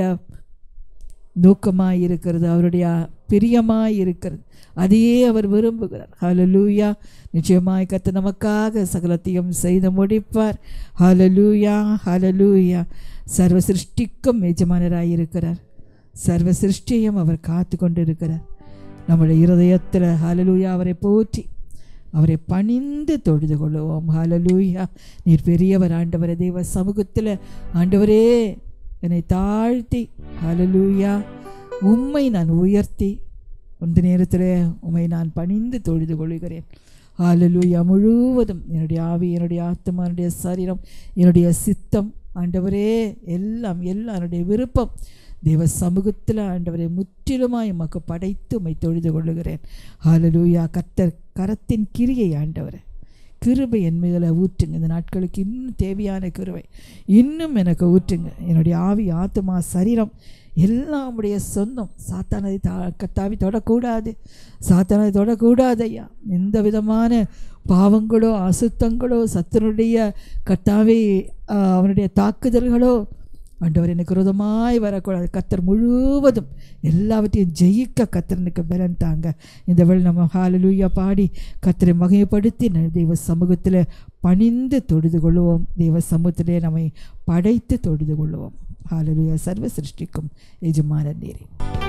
நோக்கமாய் இருக்கிறது, அவருடைய பிரியமாய் இருக்கிறது. அதையே அவர் விரும்புகிறார். ஹல்லேலூயா. நிச்சயமாய் கர்த்தர் நமக்காக சகலத்தையும் செய்து முடிப்பார். ஹல்லேலூயா ஹல்லேலூயா. சர்வ சிருஷ்டிக்கும் எஜமானராய் இருக்கிறார். சர்வ சிருஷ்டியும் அவர் காத்து கொண்டு இருக்கிறார். நம்முடைய இருதயத்தில் ஹல்லேலூயா அவரை போற்றி அவரை பணிந்து தொழுது கொள்ளுவோம். ஹல்லேலூயா. நீர் பெரியவர் ஆண்டவரே. தேவ சமூகத்தில் ஆண்டவரே என்னை தாழ்த்தி ஹல்லேலூயா உம்மை நான் உயர்த்தி இந்த நேரத்தில் உம்மை நான் பணிந்து தொழுது கொள்கிறேன். ஹல்லேலூயா. முழுவதும் என்னுடைய ஆவி, என்னுடைய ஆத்மா, என்னுடைய சரீரம், என்னுடைய சித்தம் ஆண்டவரே எல்லாம் எல்லாம் என்னுடைய விருப்பம் தேவ சமூகத்தில் ஆண்டவரை முற்றிலுமாய் உமக்கு படைத்து உம்மை தொழுது கொள்ளுகிறேன். ஹல்லேலூயா. கர்த்தர் கரத்தின் கிரியை ஆண்டவரே கிருபை என் மேலே ஊற்றுங்க. இந்த நாட்களுக்கு இன்னும் தேவையான கிருபை இன்னும் எனக்கு ஊற்றுங்க. என்னுடைய ஆவி, ஆத்மா, சரீரம் எல்லாம் உடைய சொந்தம். சாத்தானதை தா கத்தாவி தொடக்கூடாது. சாத்தானதை தொடக்கூடாது ஐயா. எந்த விதமான பாவங்களோ அசுத்தங்களோ சத்துனுடைய கத்தாவை அவனுடைய தாக்குதல்களோ ஆண்டவர் எனக்கு விரோதமாய் வரக்கூடாது. கர்த்தர் முழுவதும் எல்லாவற்றையும் ஜெயிக்க கர்த்தருக்கு பலன் தாங்க. இந்த வேளை நம்ம ஹல்லேலூயா பாடி கர்த்தரை மகிமைப்படுத்தி தெய்வ சமூகத்தில் பணிந்து தொழுது கொள்வோம். தெய்வ சமூகத்திலே நம்மை படைத்து தொழுது கொள்வோம். ஹல்லேலூயா. சர்வ சிருஷ்டிக்கும் எஜமானன் நீரே.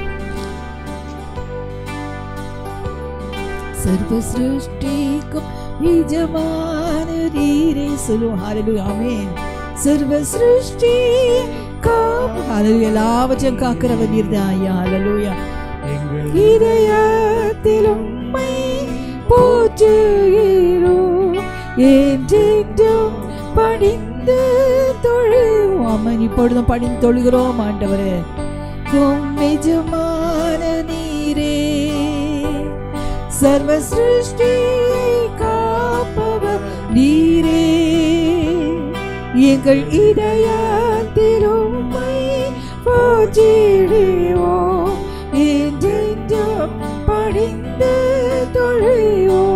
சர்வ சிருஷ்டிக்கும் எஜமானன் நீரே சொல்லுவோம். ஹல்லேலூயா. ஆமென். சர்வ சிருஷ்டிக்கும் ஹல்லேலூயா. எல்லாவற்றையும் காக்கிறவர் நீர்தான் ஐயா. ஹல்லேலூயா. இதயத்தில் உம்மை போற்றுகிறோம், என்றென்றும் பணிந்து தொழுவோம். அம்மன் இப்பொழுதும் பணிந்து தொழுகிறோம் ஆண்டவரே. உம் எஜமான நீரே சர்வ சிருஷ்டி காப்பவர் நீரே. எங்கள் இதயத்தில் உம்மை போற்றிடுவோம், என்றென்றும் பணிந்து தொழுவோம்.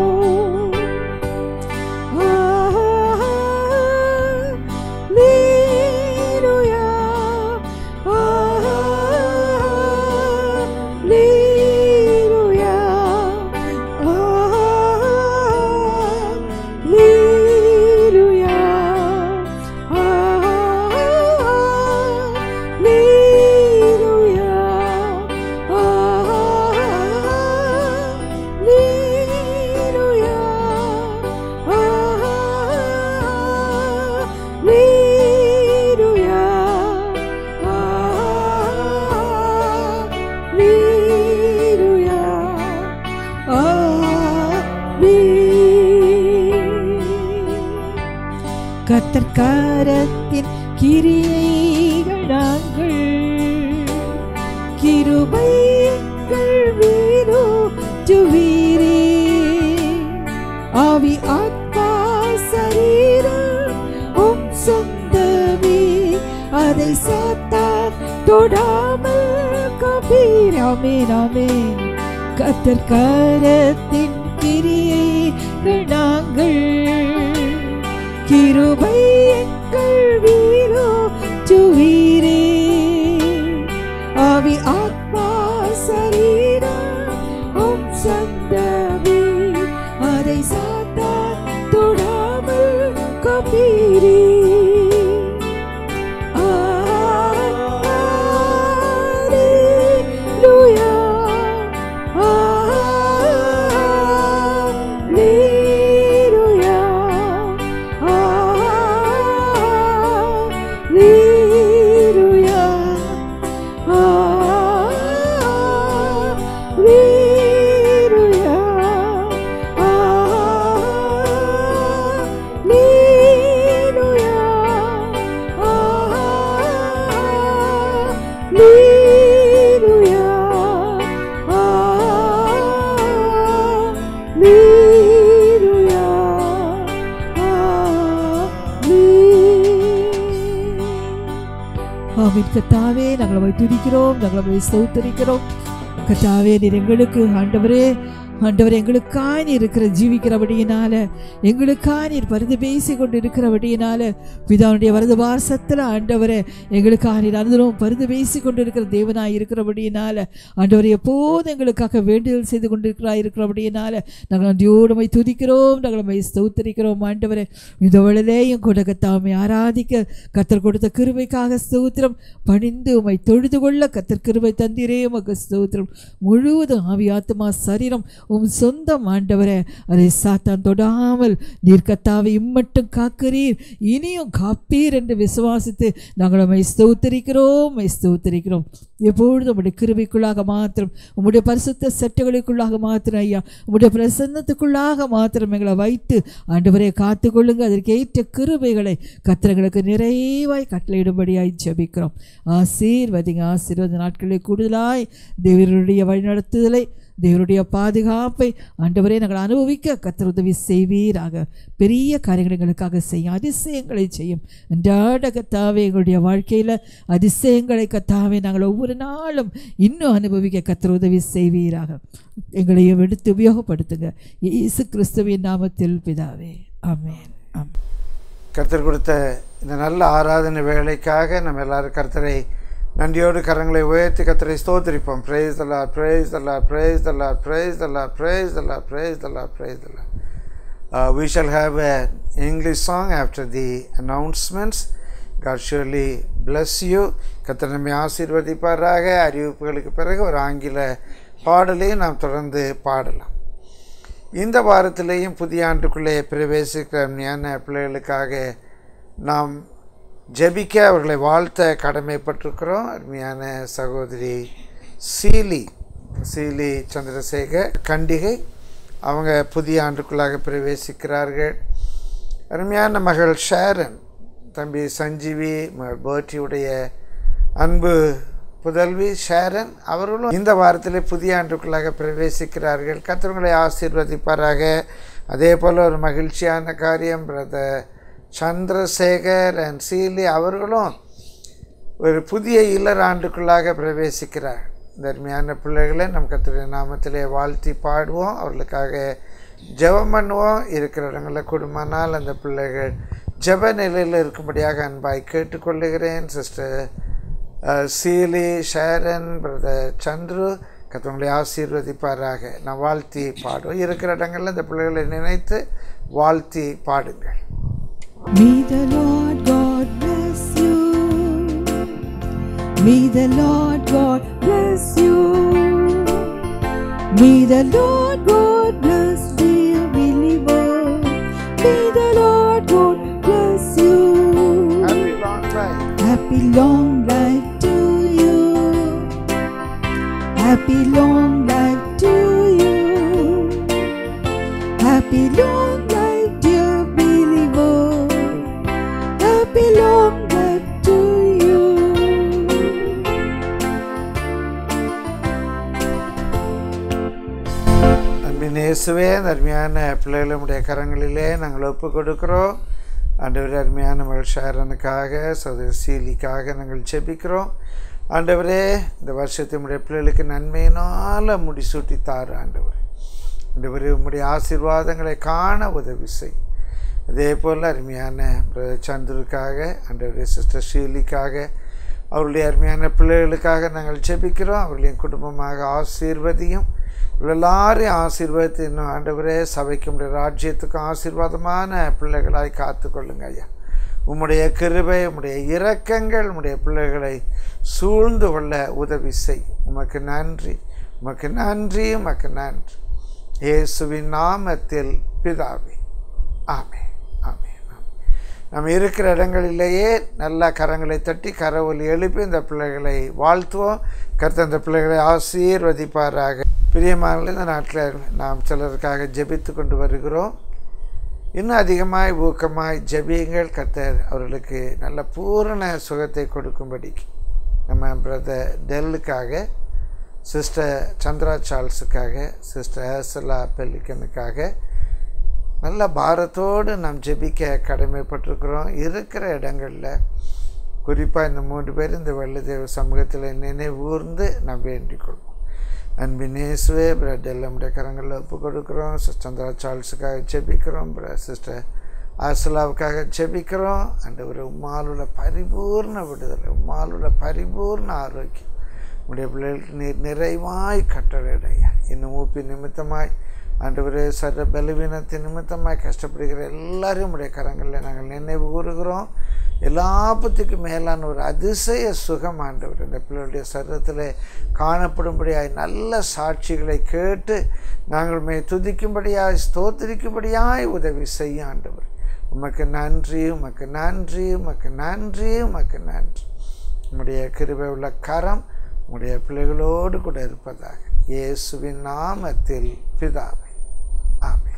கர்த்தர் கரத்தின் கிரியைகள் நாங்கள் கிருபைகள் வீரே ஆவி ஆத்மா சரீரம் உம் சொந்தமே, அதை சாத்தான் தொடாமல் காப்பீர். ஆமென் ஆமென். கர்த்தர் கரத்தின் கிரியைகள் நாங்கள் கிருபை எங்கள் வீரோ சுவீரே கர்த்தாவே நாங்கள் உம்மை துதிக்கிறோம், நாங்கள் உம்மை ஸ்தோத்திரிக்கிறோம். கர்த்தாவே நீர் எங்களுக்கு ஆண்டவரே ஆண்டவர் எங்களுக்காய் நீர் இருக்கிற ஜீவிக்கிறபடியினால, எங்களுக்காய் நீர் பரிந்து பேசி கொண்டு இருக்கிறபடியினால, பிதாவுடைய வரது வாசத்தில் ஆண்டவரை எங்களுக்காக நீர் அனுதினமும் பரிந்து பேசி கொண்டு இருக்கிற தேவனாய் இருக்கிறபடியினால, ஆண்டவர் எப்போது எங்களுக்காக வேண்டுதல் செய்து கொண்டிருக்கிறாய் இருக்கிறபடியினால நாங்கள் நன்றியோடு உம்மை துதிக்கிறோம், நாங்கள் உம்மை ஸ்தோத்திரிக்கிறோம். ஆண்டவரை இந்த வேளையிலேயும் கூட கர்த்தாவை ஆராதிக்க கர்த்தர் கொடுத்த கிருபைக்காக ஸ்தோத்திரம். பணிந்து உம்மை தொழுது கொள்ள கர்த்தர் கிருபை தந்தீரே, உமக்கு ஸ்தோத்திரம். முழுவதும் ஆவி ஆத்துமா சரீரம் உம் சொந்தம் ஆண்டவரே, அதை சாத்தான் தொடாமல் நீர் கர்த்தாவை இம்மட்டும் காக்கிறீர், இனியும் காப்பீர் என்று விசுவாசித்து நாங்கள் உம்மை ஸ்தோத்திரிக்கிறோம், உம்மை ஸ்தோத்திரிக்கிறோம். எப்பொழுதும் உம்முடைய கிருபைக்குள்ளாக மாத்திரம், உம்முடைய பரிசுத்த சட்டங்களுக்குள்ளாக மாத்திரம் ஐயா, உம்முடைய பிரசன்னத்துக்குள்ளாக மாத்திரம் எங்களை வைத்து ஆண்டவரை காத்து கொள்ளுங்க. அதற்கேற்ற கிருபைகளை கர்த்தர்களுக்கு நிறைவாய் கட்டளையிடும்படியாய் ஜெபிக்கிறோம். ஆசீர்வதிங்க, ஆசீர்வாத நாட்களில் கூடுதலாய் தேவனுடைய வழிநடத்துதலை, தேவனுடைய பாதுகாப்பை ஆண்டவரே நாங்கள் அனுபவிக்க கர்த்தர் உதவி செய்வீராக. பெரிய காரியங்கள் எங்களுக்காக செய்யும், அதிசயங்களை செய்யும். அன்றாட கர்த்தாவே எங்களுடைய வாழ்க்கையில் அதிசயங்களை கர்த்தாவே நாங்கள் ஒவ்வொரு நாளும் இன்னும் அனுபவிக்க கர்த்தர் உதவி செய்வீராக. எங்களையும் எடுத்து உபயோகப்படுத்துங்க, இயேசு கிறிஸ்துவின் நாமத்தில் பிதாவே, ஆமென். ஆமென். கர்த்தர் கொடுத்த இந்த நல்ல ஆராதனை வேலைக்காக நம்ம எல்லாரும் கர்த்தரை நன்றியோடு கரங்களை உயர்த்தி கர்த்தரை ஸ்தோத்திரிப்போம். praise the Lord, praise the Lord, praise the Lord, praise the Lord, praise the Lord, praise the Lord, praise the Lord. Uh, we shall have an English song after the announcements. God surely bless you. கர்த்தர் நம்மை ஆசீர்வதிப்பாராக. அறிவிப்புகளுக்கு பிறகு ஒரு ஆங்கில பாடலையும் நாம் தொடர்ந்து பாடலாம். இந்த வாரத்திலேயும் புதிய ஆண்டுக்குள்ளே பிரவேசிக்கிற ஞான பிள்ளைகளுக்காக நாம் ஜெபிக்க அவர்களை வாழ்த்த கடமைப்பட்டிருக்கிறோம். அருமையான சகோதரி சீலி சீலி சந்திரசேகர் கண்டிகை, அவங்க புதிய ஆண்டுக்குள்ளாக பிரவேசிக்கிறார்கள். அருமையான மகள் ஷேரன், தம்பி சஞ்சீவி, மகள் பேர்ட்டியுடைய அன்பு புதல்வி ஷேரன், அவர்களும் இந்த வாரத்திலே புதிய ஆண்டுக்குள்ளாக பிரவேசிக்கிறார்கள். கர்த்தர்களை ஆசீர்வதிப்பாராக. அதே போல் ஒரு மகிழ்ச்சியான காரியம், பிரதர் சந்திரசேகர் அண்ட் சீலி அவர்களும் ஒரு புதிய இல்லற ஆண்டுக்குள்ளாக பிரவேசிக்கிறார். தர்மியான பிள்ளைகளை நம் கர்த்தருடைய நாமத்திலே வாழ்த்தி பாடுவோம், அவர்களுக்காக ஜெபம் பண்ணுவோம். இருக்கிற இடங்களில் கூடுமானால் அந்த பிள்ளைகள் ஜெப நிலையில் இருக்கும்படியாக அன்பாய் கேட்டுக்கொள்ளுகிறேன். சிஸ்டர் சீலி, ஷேரன், பிரதர் சந்துரு, கர்த்தரை ஆசீர்வதிப்பாராக. நான் வாழ்த்தி பாடுவோம். இருக்கிற இடங்களில் இந்த பிள்ளைகளை நினைத்து வாழ்த்தி பாடுங்கள். May the Lord God bless you. May the Lord God bless you. May the Lord God bless dear believer. May the Lord God bless you. Happy long life. Happy long life to you. Happy long life to you. Happy long life dear believer. Happy long life to you. அன்பின் இயேசுவே, அருமையான பிள்ளைகளுடைய கரங்களிலே நாங்கள் ஒப்பு கொடுக்கிறோம். ஆண்டவரே, அருமையான மகள் ஷேரனுக்காக, சகோதரி சீலிக்காக நாங்கள் ஜெபிக்கிறோம். ஆண்டவரே, இந்த வருஷத்தை உடைய பிள்ளைகளுக்கு நன்மையினால் முடிசூட்டி தாரு. ஆண்டவர் ஆண்டவரே, உம்முடைய ஆசீர்வாதங்களை காண உதவி செய். அதே போல் அருமையான பிரதர் சந்துருக்காக, ஆண்டவரே சிஸ்டர் ஷீலிக்காக, அவருடைய அருமையான பிள்ளைகளுக்காக நாங்கள் ஜெபிக்கிறோம். அவர்களையும் குடும்பமாக ஆசீர்வதியும். எல்லாரையும் ஆசீர்வதித்து இன்னும் ஆண்டவரே சபைக்கு உடைய ராஜ்யத்துக்கும் ஆசீர்வாதமான பிள்ளைகளாய் காத்து கொள்ளுங்க ஐயா. உம்முடைய கிருபை, உம்முடைய இரக்கங்கள் உம்முடைய பிள்ளைகளை சூழ்ந்து கொள்ள உதவி செய். உமக்கு நன்றி, உமக்கு நன்றி, உமக்கு நன்றி. இயேசுவின் நாமத்தில் பிதாவே, ஆமென். நம்ம இருக்கிற இடங்களிலேயே நல்ல கரங்களை தட்டி கரவொலி எழுப்பி இந்த பிள்ளைகளை வாழ்த்துவோம். கர்த்தர் இந்த பிள்ளைகளை ஆசீர்வதிப்பாராக. பிரியமானவர்களே, இந்த நாட்டில் நாம் சிலருக்காக ஜெபித்து கொண்டு வருகிறோம். இன்னும் அதிகமாய் ஊக்கமாய் ஜெபியுங்கள். கர்த்தர் அவர்களுக்கு நல்ல பூரண சுகத்தை கொடுக்கும்படிக்கு நம்ம பிரதர் டெல்லுக்காக, சிஸ்டர் சந்திரா சார்ல்ஸுக்காக, சிஸ்டர் ஹேசலா பெல்லிக்கனுக்காக நல்ல பாரத்தோடு நாம் ஜெபிக்க கடமைப்பட்டிருக்கிறோம். இருக்கிற இடங்களில் குறிப்பாக இந்த மூன்று பேர் இந்த வெள்ளை தேவ சமூகத்தில் நினைவூர்ந்து நாம் வேண்டிக் கொள்வோம். அன்பின் இயேசுவே, பிரட் நம்முடைய கரங்களில் ஒப்பு கொடுக்குறோம். சிஸ்டர் சார்ல்ஸுக்காக ஜெபிக்கிறோம். சிஸ்டர் ஆசலாவுக்காக ஜெபிக்கிறோம். ஆண்டவரே, உம்மால் உள்ள பரிபூர்ண விடுதலை, உம்மால் உள்ள பரிபூர்ண ஆரோக்கியம் உடைய பிள்ளைகளுக்கு நீர் நிறைவாய் கட்டளையா. இன்னும் ஊப்பி நிமித்தமாய் ஆண்டவரே, சர்வ பலவீனத்தின் நிமித்தமாய் கஷ்டப்படுகிற எல்லாரையும் உடைய கரங்களில் நாங்கள் நினைவு கூறுகிறோம். எல்லாத்துக்கும் மேலான ஒரு அதிசய சுகம் ஆண்டவர் இந்த பிள்ளைகளுடைய சரீரத்தில் காணப்படும்படியாய் நல்ல சாட்சிகளை கேட்டு நாங்கள் மே துதிக்கும்படியாய் ஸ்தோத்திரிக்கும்படியாய் உதவி செய்ய ஆண்டவர். உமக்கு நன்றி, உமக்கு நன்றி, உமக்கு நன்றி, உமக்கு நன்றி. உம்முடைய கிருபை உள்ள கரம் உம்முடைய பிள்ளைகளோடு கூட இருப்பதாக இயேசுவின் நாமத்தில் பிதாவே, ஆமென்.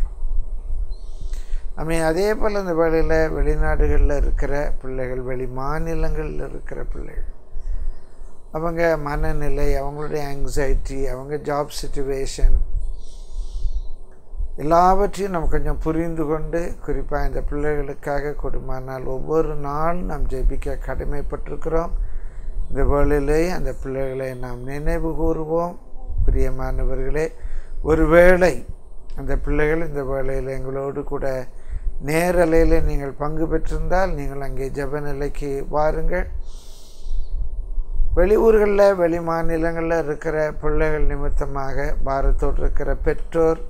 ஆமென். அதே போல் இந்த வேளையில் வெளிநாடுகளில் இருக்கிற பிள்ளைகள், வெளி மாநிலங்களில் இருக்கிற பிள்ளைகள், அவங்க மனநிலை, அவங்களுடைய ஆங்ஸைட்டி, அவங்க ஜாப் சிச்சுவேஷன் எல்லாவற்றையும் நம்ம கொஞ்சம் புரிந்து கொண்டு, குறிப்பாக இந்த பிள்ளைகளுக்காக கொடுமானால் ஒவ்வொரு நாள் நாம் ஜெபிக்க கடமைப்பட்டிருக்கிறோம். இந்த வேளையிலே அந்த பிள்ளைகளை நாம் நினைவு கூறுவோம். பிரியமானவர்களே, ஒருவேளை அந்த பிள்ளைகள் இந்த வேளையில் எங்களோடு கூட நேரலையில் நீங்கள் பங்கு பெற்றிருந்தால் நீங்கள் அங்கே ஜெப நிலைக்கு வாருங்கள். வெளியூர்களில், வெளி மாநிலங்களில் இருக்கிற பிள்ளைகள் நிமித்தமாக பாரத்தோடு இருக்கிற பெற்றோர்,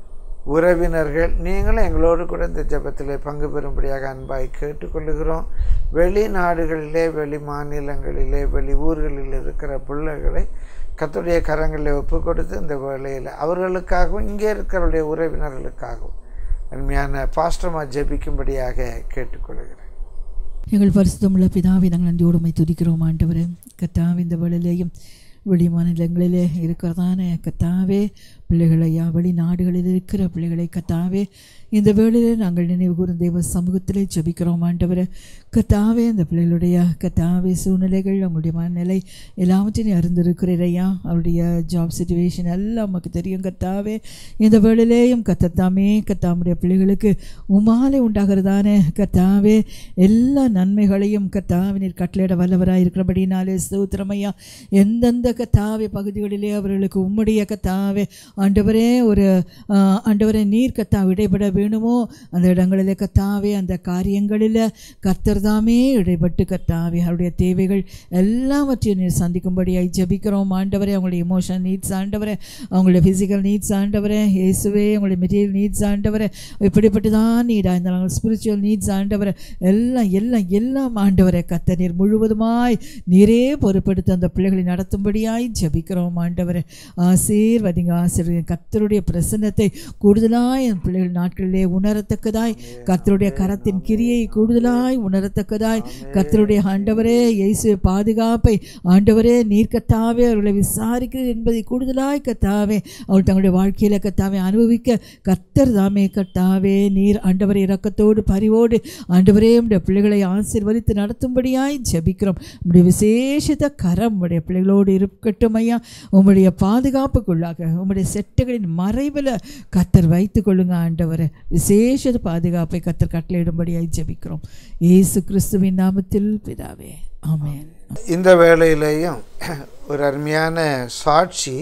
உறவினர்கள், நீங்களும் எங்களோடு கூட இந்த ஜெபத்தில் பங்கு பெறும்படியாக அன்பாய் கேட்டுக்கொள்ளுகிறோம். வெளிநாடுகளிலே, வெளி மாநிலங்களிலே, வெளி ஊர்களில் இருக்கிற பிள்ளைகளை கர்த்தருடைய கரங்களில் ஒப்பு கொடுத்து இந்த வேளையில் அவர்களுக்காகவும் இங்கே இருக்கிறவருடைய உறவினர்களுக்காகவும் அருமையான பாஸ்டர்மா ஜெபிக்கும்படியாக கேட்டுக்கொள்கிறேன். எங்கள் பரிசுத்தமுள்ள பிதாவை நாங்கள் நன்றியோடு உம்மை துதிக்கிறோம் ஆண்டவரே. கர்த்தாவே, இந்த வேளையிலேயும் வெளி மாநிலங்களிலே இருக்கிறதான கர்த்தாவே பிள்ளைகளையா, வெளிநாடுகளில் இருக்கிற பிள்ளைகளை கர்த்தாவே இந்த வேளையிலே நாங்கள் நினைவு கூறும் தெய்வ சமூகத்திலே ஜெபிக்கிறோம் ஆண்டவரே. கர்த்தாவே, அந்த பிள்ளைகளுடைய கர்த்தாவே சூழ்நிலைகள், அவங்களுடைய மனநிலை எல்லாவற்றையும் அறிந்திருக்கிறீரையா. அவருடைய ஜாப் சிச்சுவேஷன் எல்லாம் நமக்கு தெரியும் கர்த்தாவே. இந்த வேளையிலேயும் கர்த்தாமே கர்த்தாவுடைய பிள்ளைகளுக்கு உமாலை உண்டாகிறதான கர்த்தாவே எல்லா நன்மைகளையும் கர்த்தாவே நீர் கட்டளையிட வல்லவராக இருக்கிறபடினாலே ஸ்தோத்திரமையா. எந்தெந்த கர்த்தாவே பகுதிகளிலே அவர்களுக்கு உம்முடைய கர்த்தாவே ஆண்டவரே ஒரு ஆண்டவரே நீர் கர்த்தா இடைபட வேணுமோ அந்த இடங்களிலே கர்த்தாவே, அந்த காரியங்களில் கர்த்தர் தாமே இடைப்பட்டு கர்த்தாவே அவருடைய தேவைகள் எல்லாவற்றையும் நீர் சந்திக்கும்படியாய் ஜெபிக்கிறோம் ஆண்டவரே. அவங்களுடைய எமோஷனல் நீட்ஸ் ஆண்டவரே, அவங்களுடைய ஃபிசிக்கல் நீட்ஸ் ஆண்டவரே, இயேசுவே அவங்களுடைய மெட்டீரியல் நீட்ஸ் ஆண்டவரே, இப்படிப்பட்டு தான் நீடாக இருந்தாலும் ஸ்பிரிச்சுவல் நீட்ஸ் ஆண்டவரே, எல்லாம் எல்லாம் எல்லாம் ஆண்டவரே கர்த்தர் நீர் முழுவதுமாய் நீரே பொறுப்படுத்த அந்த பிள்ளைகளை நடத்தும்படியாய் ஜெபிக்கிறோம் ஆண்டவரே. ஆசீர்வதிங்க, ஆசீர்வதிங்க. கர்த்தருடைய பிரசன்னத்தை கூடுதலாய் என் பிள்ளைகள் நாட்களிலே உணரத்தக்கதாய், கர்த்தருடைய கரத்தின் கிரியை கூடுதலாய் உணரத்தக்கதாய், கர்த்தருடைய ஆண்டவரே இயேசுவை பாதுகாப்பை ஆண்டவரே நீர் கர்த்தாவே அவர்களை விசாரிக்கிறது என்பதை கூடுதலாய் கர்த்தாவே அவர்கள் தங்களுடைய வாழ்க்கையில் கர்த்தாவே அனுபவிக்க கர்த்தர் தாமே கர்த்தாவே நீர் ஆண்டவரை இரக்கத்தோடு பரிவோடு ஆண்டவரே உடைய பிள்ளைகளை ஆசீர்வதித்து நடத்தும்படியாய் ஜெபிக்கிறோம். உடைய விசேஷத்த கரம் உடைய பிள்ளைகளோடு இருக்கட்டும் ஐயா. உம்முடைய பாதுகாப்புக்குள்ளாக உம்முடைய செட்டுகளின் மறைவில் கர்த்தர் வைத்துக் கொள்ளுங்க ஆண்டவரை. விசேஷ பாதுகாப்பை கர்த்தர் கட்டளையிடும்படியாய் ஜெபிக்கிறோம் இயேசு கிறிஸ்துவின் நாமத்தில் பிதாவே, ஆமென். இந்த வேளையிலேயும் ஒரு அருமையான சாட்சி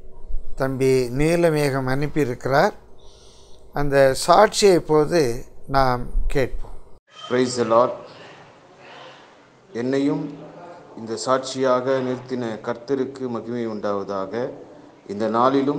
தம்பி நீலமேகம் அனுப்பியிருக்கிறார். அந்த சாட்சியை போது நாம் கேட்போம். Praise the lord. என்னையும் இந்த சாட்சியாக நிறுத்தின கர்த்தருக்கு மகிமை உண்டாவதாக. இந்த நாளிலும்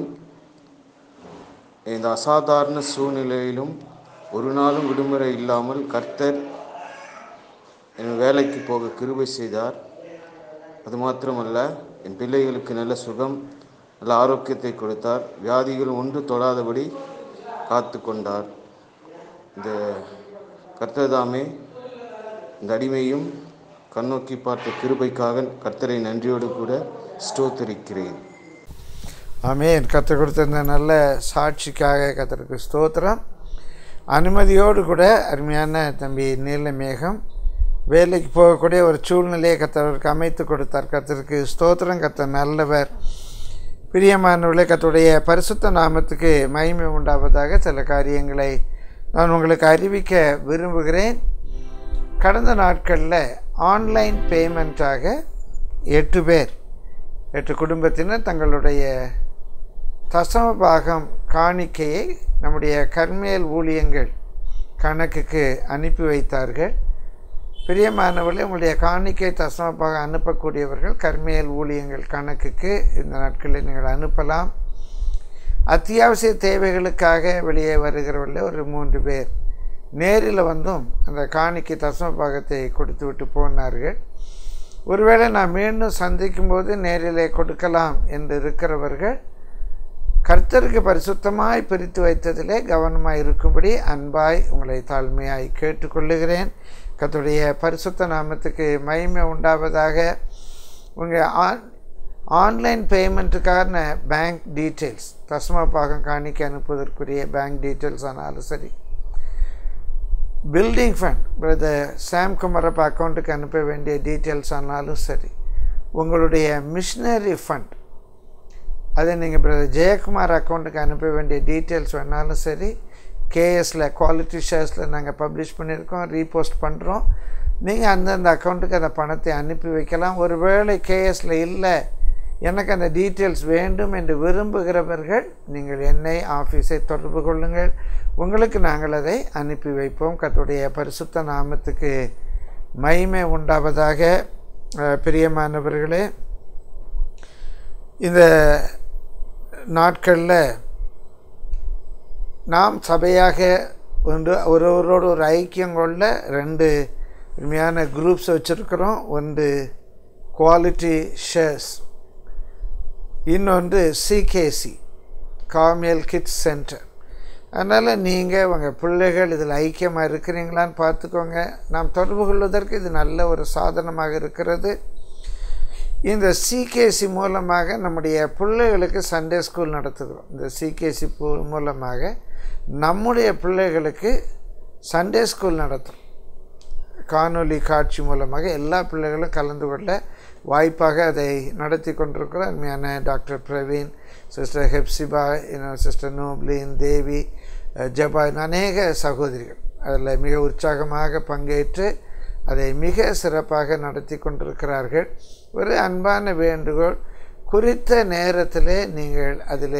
இந்த அசாதாரண சூழ்நிலையிலும் ஒரு நாளும் விடுமுறை இல்லாமல் கர்த்தர் என் வேலைக்கு போக கிருபை செய்தார். அது மாத்திரமல்ல, என் பிள்ளைகளுக்கு நல்ல சுகம், நல்ல ஆரோக்கியத்தை கொடுத்தார். வியாதிகள் ஒன்று தொடாதபடி காத்து கொண்டார். இந்த கர்த்தர் தாமே இந்த அடிமையும் கண்ணோக்கி பார்த்த கிருபைக்காக கர்த்தரை நன்றியோடு கூட ஸ்தோத்திரிக்கிறேன். ஆமென். கர்த்தர் கொடுத்த இந்த நல்ல சாட்சிக்காக கர்த்தருக்கு ஸ்தோத்திரம். அனுமதியோடு கூட அருமையான தம்பி நீலமேகம் வேலைக்கு போகக்கூடிய ஒரு சூழ்நிலையை கர்த்தருக்கு அமைத்து கொடுத்தார். கர்த்தருக்கு ஸ்தோத்திரம். கர்த்தர் நல்லவர். பிரியமானவர்களே, கர்த்தருடைய பரிசுத்த நாமத்துக்கு மகிமை உண்டாவதாக. சில காரியங்களை நான் உங்களுக்கு அறிவிக்க விரும்புகிறேன். கடந்த நாட்களில் ஆன்லைன் பேமெண்ட்டாக எட்டு பேர் எட்டு குடும்பத்தினர் தங்களுடைய தசம பாகம் காணிக்கையை நம்முடைய கர்மேல் ஊழியங்கள் கணக்குக்கு அனுப்பி வைத்தார்கள். பிரியமானவர்களே, உங்களுடைய காணிக்கை தசம பாகம் அனுப்பக்கூடியவர்கள் கர்மேல் ஊழியங்கள் கணக்குக்கு இந்த நாட்களில் நீங்கள் அனுப்பலாம். அத்தியாவசிய தேவைகளுக்காக வெளியே வருகிறவர்கள் ஒரு மூன்று பேர் நேரில் வந்தும் அந்த காணிக்கை தசம பாகத்தை கொடுத்து விட்டு போனார்கள். ஒருவேளை நான் மீண்டும் சந்திக்கும்போது நேரிலே கொடுக்கலாம் என்று இருக்கிறவர்கள் கர்த்தருக்கு பரிசுத்தமாய் பிரித்து வைத்ததிலே கவனமாய் இருக்கும்படி அன்பாய் உங்களை தாழ்மையாய் கேட்டுக்கொள்ளுகிறேன். கர்த்தருடைய பரிசுத்த நாமத்துக்கு மகிமை உண்டாவதாக. உங்கள் ஆன் ஆன்லைன் பேமெண்ட்டுக்கான பேங்க் டீட்டெயில்ஸ், தசம பாகம் காணிக்கை அனுப்புவதற்குரிய பேங்க் டீட்டெயில்ஸ் ஆனாலும் சரி, building fund brother Sam Kumarappa அக்கௌண்ட்டுக்கு அனுப்ப வேண்டிய டீட்டெயில்ஸ் ஆனாலும் சரி, உங்களுடைய மிஷினரி ஃபண்ட் அதை நீங்கள் பிரதர் ஜெயக்குமார் அக்கௌண்ட்டுக்கு அனுப்ப வேண்டிய டீட்டெயில்ஸ் வேணாலும் சரி, கேஎஸில் குவாலிட்டி ஷேர்ஸில் நாங்கள் பப்ளிஷ் பண்ணியிருக்கோம், ரீபோஸ்ட் பண்ணுறோம். நீங்கள் அந்தந்த அக்கௌண்ட்டுக்கு அந்த பணத்தை அனுப்பி வைக்கலாம். ஒருவேளை கேஎஸில் இல்லை, எனக்கு அந்த டீட்டெயில்ஸ் வேண்டும் என்று விரும்புகிறவர்கள் நீங்கள் என்னை ஆஃபீஸை தொடர்பு கொள்ளுங்கள், உங்களுக்கு நாங்கள் அதை அனுப்பி வைப்போம். கர்த்தருடைய பரிசுத்த நாமத்துக்கு மகிமை உண்டாவதாக. பிரியமானவர்களே, இந்த நாட்களில் நாம் சபையாக ஒன்று ஒருவரோடு ஒரு ஐக்கியம் கொள்ள ரெண்டு உண்மையான குரூப்ஸ் வச்சுருக்கிறோம். ஒன்று குவாலிட்டி ஷேர்ஸ், இன்னொன்று சிகேசி கார்மேல் கிட்ஸ் சென்டர். அதனால் நீங்கள் உங்கள் பிள்ளைகள் இதில் ஐக்கியமாக இருக்கிறீங்களான்னு பார்த்துக்கோங்க. நாம் தொடர்பு கொள்வதற்கு இது நல்ல ஒரு சாதனமாக இருக்கிறது. இந்த சிகேசி மூலமாக நம்முடைய பிள்ளைகளுக்கு சண்டே ஸ்கூல் நடத்துகிறோம். இந்த சிகேசி மூலமாக நம்முடைய பிள்ளைகளுக்கு சண்டே ஸ்கூல் நடத்துகிறோம். காணொலி காட்சி மூலமாக எல்லா பிள்ளைகளும் கலந்து கொள்ள வாய்ப்பாக அதை நடத்தி கொண்டிருக்கிறோம். அருமையான doctor Praveen, sister Hephzibah, sister நோப்லின், தேவி, ஜபா, அநேக சகோதரிகள் அதில் மிக உற்சாகமாக பங்கேற்று அதை மிக சிறப்பாக நடத்தி கொண்டிருக்கிறார்கள். ஒரு அன்பான வேண்டுகோள், குறித்த நேரத்தில் நீங்கள் அதில்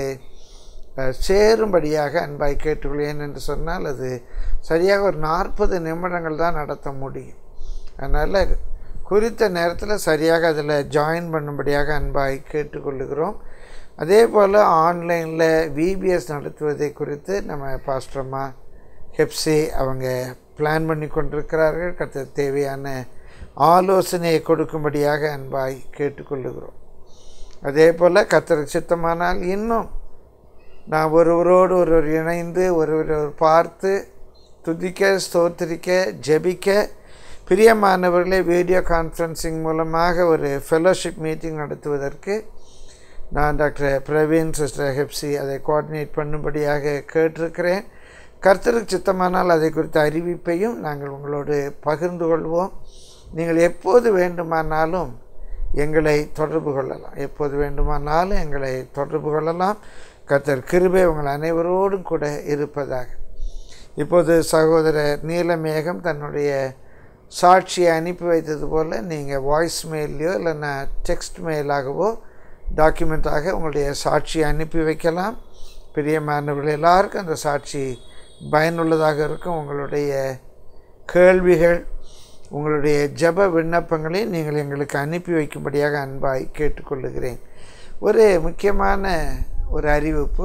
சேரும்படியாக அன்பாய் கேட்டுக்கொள்வேன் என்று சொன்னால் அது சரியாக ஒரு நாற்பது நிமிடங்கள் தான் நடத்த முடியும். அதனால் குறித்த நேரத்தில் சரியாக அதில் ஜாயின் பண்ணும்படியாக அன்பாய் கேட்டுக்கொள்ளுகிறோம். அதே போல் ஆன்லைனில் விபிஎஸ் நடத்துவதை குறித்து நம்ம பாஸ்டர்மா ஹெப்சி அவங்க பிளான் பண்ணி கொண்டிருக்கிறார்கள். கர்த்தர் தேவையான ஆலோசனையை கொடுக்கும்படியாக அன்பாய் கேட்டுக்கொள்ளுகிறோம். அதே போல் கர்த்தருக்கு சித்தமானால் இன்னும் நான் ஒருவரோடு ஒருவர் இணைந்து ஒருவர் பார்த்து துதிக்க, ஸ்தோத்திரிக்க, ஜெபிக்க, பிரியமானவர்களே வீடியோ கான்ஃபரன்சிங் மூலமாக ஒரு ஃபெலோஷிப் மீட்டிங் நடத்துவதற்கு நான் டாக்டர் பிரவீன், சிஸ்டர் ஹெப்சி அதை கோஆர்டினேட் பண்ணும்படியாக கேட்டிருக்கிறேன். கர்த்தருக்கு சித்தமானால் அதை குறித்த அறிவிப்பையும் நாங்கள் உங்களோடு பகிர்ந்து கொள்வோம். நீங்கள் எப்போது வேண்டுமானாலும் எங்களை தொடர்பு கொள்ளலாம், எப்போது வேண்டுமானாலும் எங்களை தொடர்பு கொள்ளலாம். கர்த்தர் கிருபை உங்கள் அனைவரோடும் கூட இருப்பதாக. இப்போது சகோதரர் நீலமேகம் தன்னுடைய சாட்சியை அனுப்பி வைத்தது போல் நீங்கள் வாய்ஸ் மெயிலையோ இல்லைன்னா டெக்ஸ்ட் மெயிலாகவோ டாக்குமெண்ட்டாக உங்களுடைய சாட்சியை அனுப்பி வைக்கலாம். பிரியமானவர்கள் எல்லாருக்கும் அந்த சாட்சி பயனுள்ளதாக இருக்கும். உங்களுடைய கேள்விகள், உங்களுடைய ஜெப விண்ணப்பங்களை நீங்கள் எங்களுக்கு அனுப்பி வைக்கும்படியாக அன்பாய் கேட்டுக்கொள்ளுகிறேன். ஒரு முக்கியமான ஒரு அறிவிப்பு,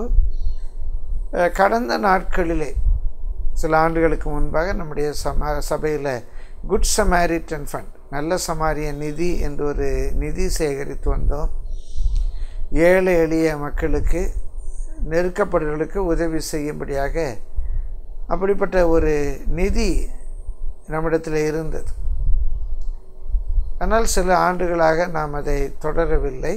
கடந்த நாட்களிலே சில ஆண்டுகளுக்கு முன்பாக நம்முடைய சம சபையில் குட் சமாரிட்டன் ஃபண்ட், நல்ல சமாரிய நிதி என்று ஒரு நிதி சேகரித்து வந்தோம். ஏழை எளிய மக்களுக்கு, நெருக்கப்படுகளுக்கு உதவி செய்யும்படியாக அப்படிப்பட்ட ஒரு நிதி நம்மிடத்தில் இருந்தது. ஆனால் சில ஆண்டுகளாக நாம் அதை தொடரவில்லை.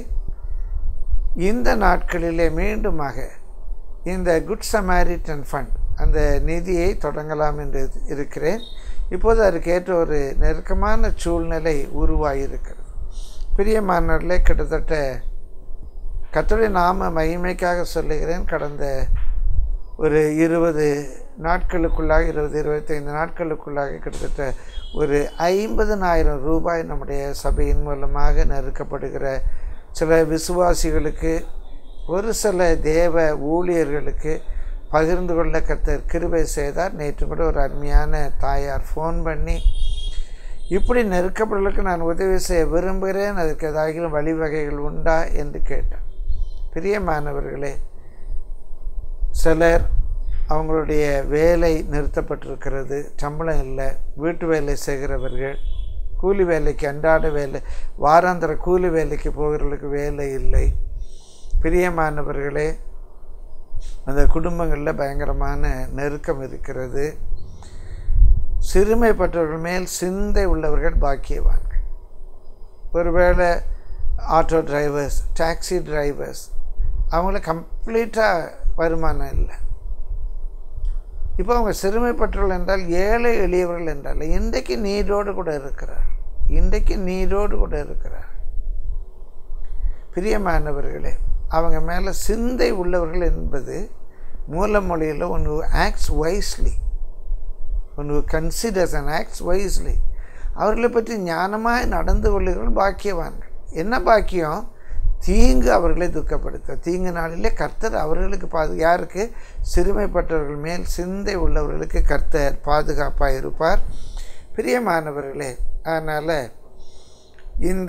இந்த நாட்களிலே மீண்டுமாக இந்த குட் சமாரிட்டன் ஃபண்ட் அந்த நிதியை தொடங்கலாம் என்று இருக்கிறேன். இப்போது அதற்கேற்ற ஒரு நெருக்கமான சூழ்நிலை உருவாகியிருக்கிறது. பிரியமானவர்களே, கிட்டத்தட்ட கர்த்தருடைய நாம மகிமைக்காக சொல்லுகிறேன், கடந்த ஒரு இருபது நாட்களுக்குள்ளாக இருபது இருபத்தைந்து நாட்களுக்குள்ளாக கிட்டத்தட்ட ஒரு ஐம்பதனாயிரம் ரூபாய் நம்முடைய சபையின் மூலமாக நெருக்கப்படுகிற சில விசுவாசிகளுக்கு, ஒரு சில தேவ ஊழியர்களுக்கு பகிர்ந்து கொள்ள கர்த்தர் கிருபை செய்தார். நேற்று கூட ஒரு அருமையான தாயார் ஃபோன் பண்ணி, இப்படி நெருக்கப்படுவதற்கு நான் உதவி செய்ய விரும்புகிறேன், அதுக்கு ஏதாவது வழிவகைகள் உண்டா என்று கேட்டார். பிரியமானவர்களே, சிலர் அவங்களுடைய வேலை நிறுத்தப்பட்டிருக்கிறது, சம்பளம் இல்லை, வீட்டு வேலை செய்கிறவர்கள், கூலி வேலைக்கு அன்றாட வேலை வாராந்திர கூலி வேலைக்கு போகிறவர்களுக்கு வேலை இல்லை. பிரியமானவர்களே, அந்த குடும்பங்களில் பயங்கரமான நெருக்கம் இருக்கிறது. சிறுமைப்பட்டவர்கள் மேல் சிந்தை உள்ளவர்கள் பாக்கியவான்கள். ஒருவேளை ஆட்டோ டிரைவர்ஸ், டாக்ஸி டிரைவர்ஸ், அவங்கள கம்ப்ளீட்டாக வருமானம் இல்லை. இப்போ அவங்க சிறுமைப்பட்டவர்கள் என்றால் ஏழை எளியவர்கள் என்றால் இன்றைக்கு நீரோடு கூட இருக்கிறார், இன்றைக்கு நீரோடு கூட இருக்கிறார். பிரியமானவர்களே, அவங்க மேலே சிந்தை உள்ளவர்கள் என்பது மூல மொழியில் ஒன்று ஆக்ட்ஸ் வைஸ்லி, ஒன்று கன்சிடர்ஸ் அண்ட் ஆக்ட்ஸ் வைஸ்லி. அவர்களை பற்றி ஞானமாக நடந்து கொள்ளுகிறவர்கள் பாக்கியவான்கள். என்ன பாக்கியம்? தீங்கு அவர்களை துக்கப்படுத்த, தீங்கு நாளிலே கர்த்தர் அவர்களுக்கு பாது யாருக்கு? சிறுமைப்பட்டவர்கள் மேல் சிந்தை உள்ளவர்களுக்கு கர்த்தர் பாதுகாப்பாக இருப்பார். பிரியமானவர்களே, அதனால் இந்த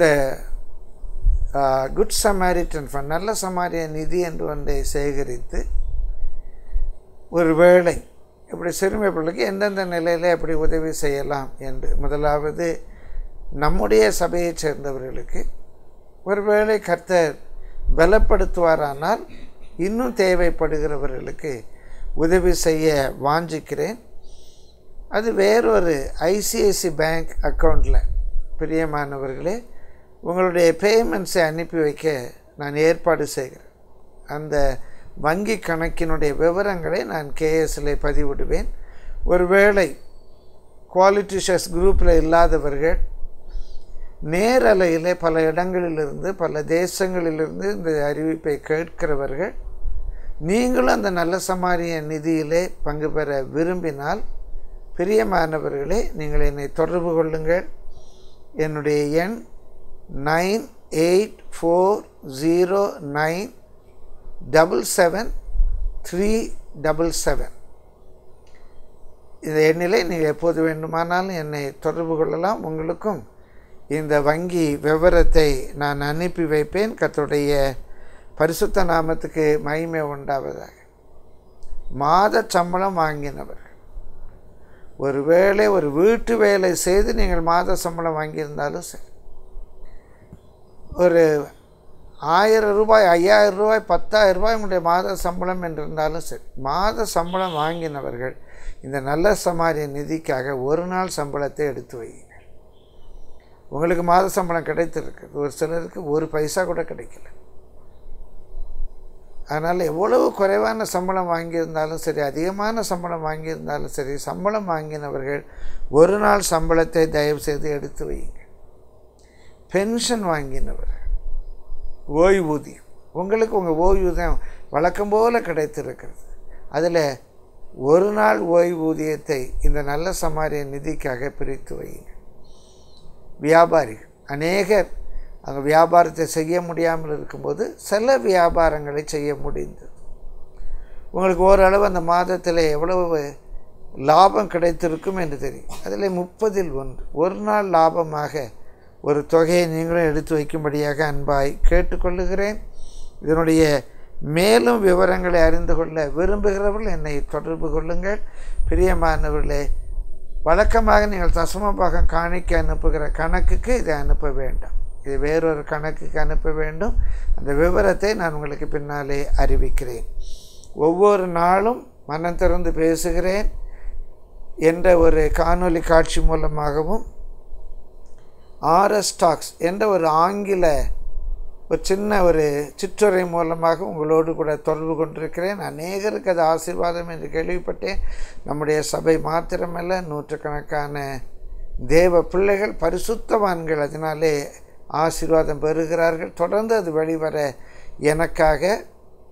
குட் சமாரிட்டன் ஃபண்ட், நல்ல சமாரிய நிதி என்று ஒன்றை சேகரித்து, ஒரு வேளை இப்படி சிறுமைப்பட்டவர்களுக்கு எந்தெந்த நிலையில் எப்படி உதவி செய்யலாம் என்று, முதலாவது நம்முடைய சபையை சேர்ந்தவர்களுக்கு ஒருவேளை கர்த்தர் பலப்படுத்துவாரானால் இன்னும் தேவைப்படுகிறவர்களுக்கு உதவி செய்ய வாஞ்சிக்கிறேன். அது வேறொரு ஐசிஐசி பேங்க் அக்கௌண்ட்டில், பிரியமானவர்களே, உங்களுடைய பேமெண்ட்ஸை அனுப்பி வைக்க நான் ஏற்பாடு செய்கிறேன். அந்த வங்கி கணக்கினுடைய விவரங்களை நான் கேஎஸ்ல பதிவிடுவேன். ஒருவேளை குவாலிட்டி ஷேர்ஸ் குரூப்பில் இல்லாதவர்கள் நேரலையில் பல இடங்களிலிருந்து, பல தேசங்களிலிருந்து இந்த அறிவிப்பை கேட்கிறவர்கள், நீங்களும் அந்த நல்ல சமாரிய நிதியிலே பங்கு பெற விரும்பினால், பிரியமானவர்களே, நீங்கள் என்னை தொடர்பு கொள்ளுங்கள். என்னுடைய எண் nine eight four zero nine double seven three double seven. இந்த எண்ணிலே நீங்கள் எப்போது வேண்டுமானாலும் என்னை தொடர்பு கொள்ளலாம். உங்களுக்கும் இந்த வங்கி விவரத்தை நான் அனுப்பி வைப்பேன். கர்த்தருடைய பரிசுத்த நாமத்துக்கு மகிமை உண்டாவதாக. மாத சம்பளம் வாங்கினவர்கள், ஒருவேளை ஒரு வீட்டு வேலை செய்து நீங்கள் மாத சம்பளம் வாங்கியிருந்தாலும் சரி, ஒரு ஆயிரம் ரூபாய், ஐயாயிரம் ரூபாய், பத்தாயிரம் ரூபாய் உங்களுடைய மாத சம்பளம் என்றிருந்தாலும் சரி, மாத சம்பளம் வாங்கினவர்கள் இந்த நல்ல சமாரிய நிதிக்காக ஒரு நாள் சம்பளத்தை எடுத்து வையுங்கள். உங்களுக்கு மாத சம்பளம் கிடைத்திருக்குது, ஒரு சிலருக்கு ஒரு பைசா கூட கிடைக்கல. அதனால் எவ்வளவு குறைவான சம்பளம் வாங்கியிருந்தாலும் சரி, அதிகமான சம்பளம் வாங்கியிருந்தாலும் சரி, சம்பளம் வாங்கினவர்கள் ஒரு நாள் சம்பளத்தை தயவு செய்து எடுத்து வையுங்க. பென்ஷன் வாங்கினவர்கள், ஓய்வூதியம், உங்களுக்கு உங்கள் ஓய்வூதியம் வழக்கம் போல் கிடைத்திருக்கிறது, அதில் ஒரு நாள் ஓய்வூதியத்தை இந்த நல்ல சமாரிய நிதிக்காக பிரித்து வையுங்க. வியாபாரிகள் அநேகர் அங்கே வியாபாரத்தை செய்ய முடியாமல் இருக்கும்போது சில வியாபாரங்களை செய்ய முடிந்தது. உங்களுக்கு ஓரளவு அந்த மாதத்தில் எவ்வளவு லாபம் கிடைத்திருக்கும் என்று தெரியும். அதில் முப்பதில் ஒன்று ஒரு நாள் லாபமாக ஒரு தொகையை நீங்களும் எடுத்து வைக்கும்படியாக அன்பாய் கேட்டுக்கொள்ளுகிறேன். இதனுடைய மேலும் விவரங்களை அறிந்து கொள்ள விரும்புகிறவர்கள் என்னை தொடர்பு கொள்ளுங்கள். பிரியமானவர்களே, வழக்கமாக நீங்கள் தசமபாகம் காணிக்க அனுப்புகிற கணக்குக்கு இதை அனுப்ப வேண்டாம், இது வேறொரு கணக்குக்கு அனுப்ப வேண்டும். அந்த விவரத்தை நான் உங்களுக்கு பின்னாலே அறிவிக்கிறேன். ஒவ்வொரு நாளும் மனம் திறந்து பேசுகிறேன் என்ற ஒரு காணொளி காட்சி மூலமாகவும், ஆர்எஸ் டாக்ஸ் என்ற ஒரு ஆங்கில ஒரு சின்ன ஒரு சிற்றுரை மூலமாக உங்களோடு கூட தொடர்பு கொண்டிருக்கிறேன். அநேகருக்கு அது ஆசீர்வாதம் என்று கேள்விப்பட்டேன். நம்முடைய சபை மாத்திரமல்ல, நூற்றுக்கணக்கான தேவ பிள்ளைகள், பரிசுத்தவான்கள் அதனாலே ஆசீர்வாதம் பெறுகிறார்கள். தொடர்ந்து அது வெளிவர எனக்காக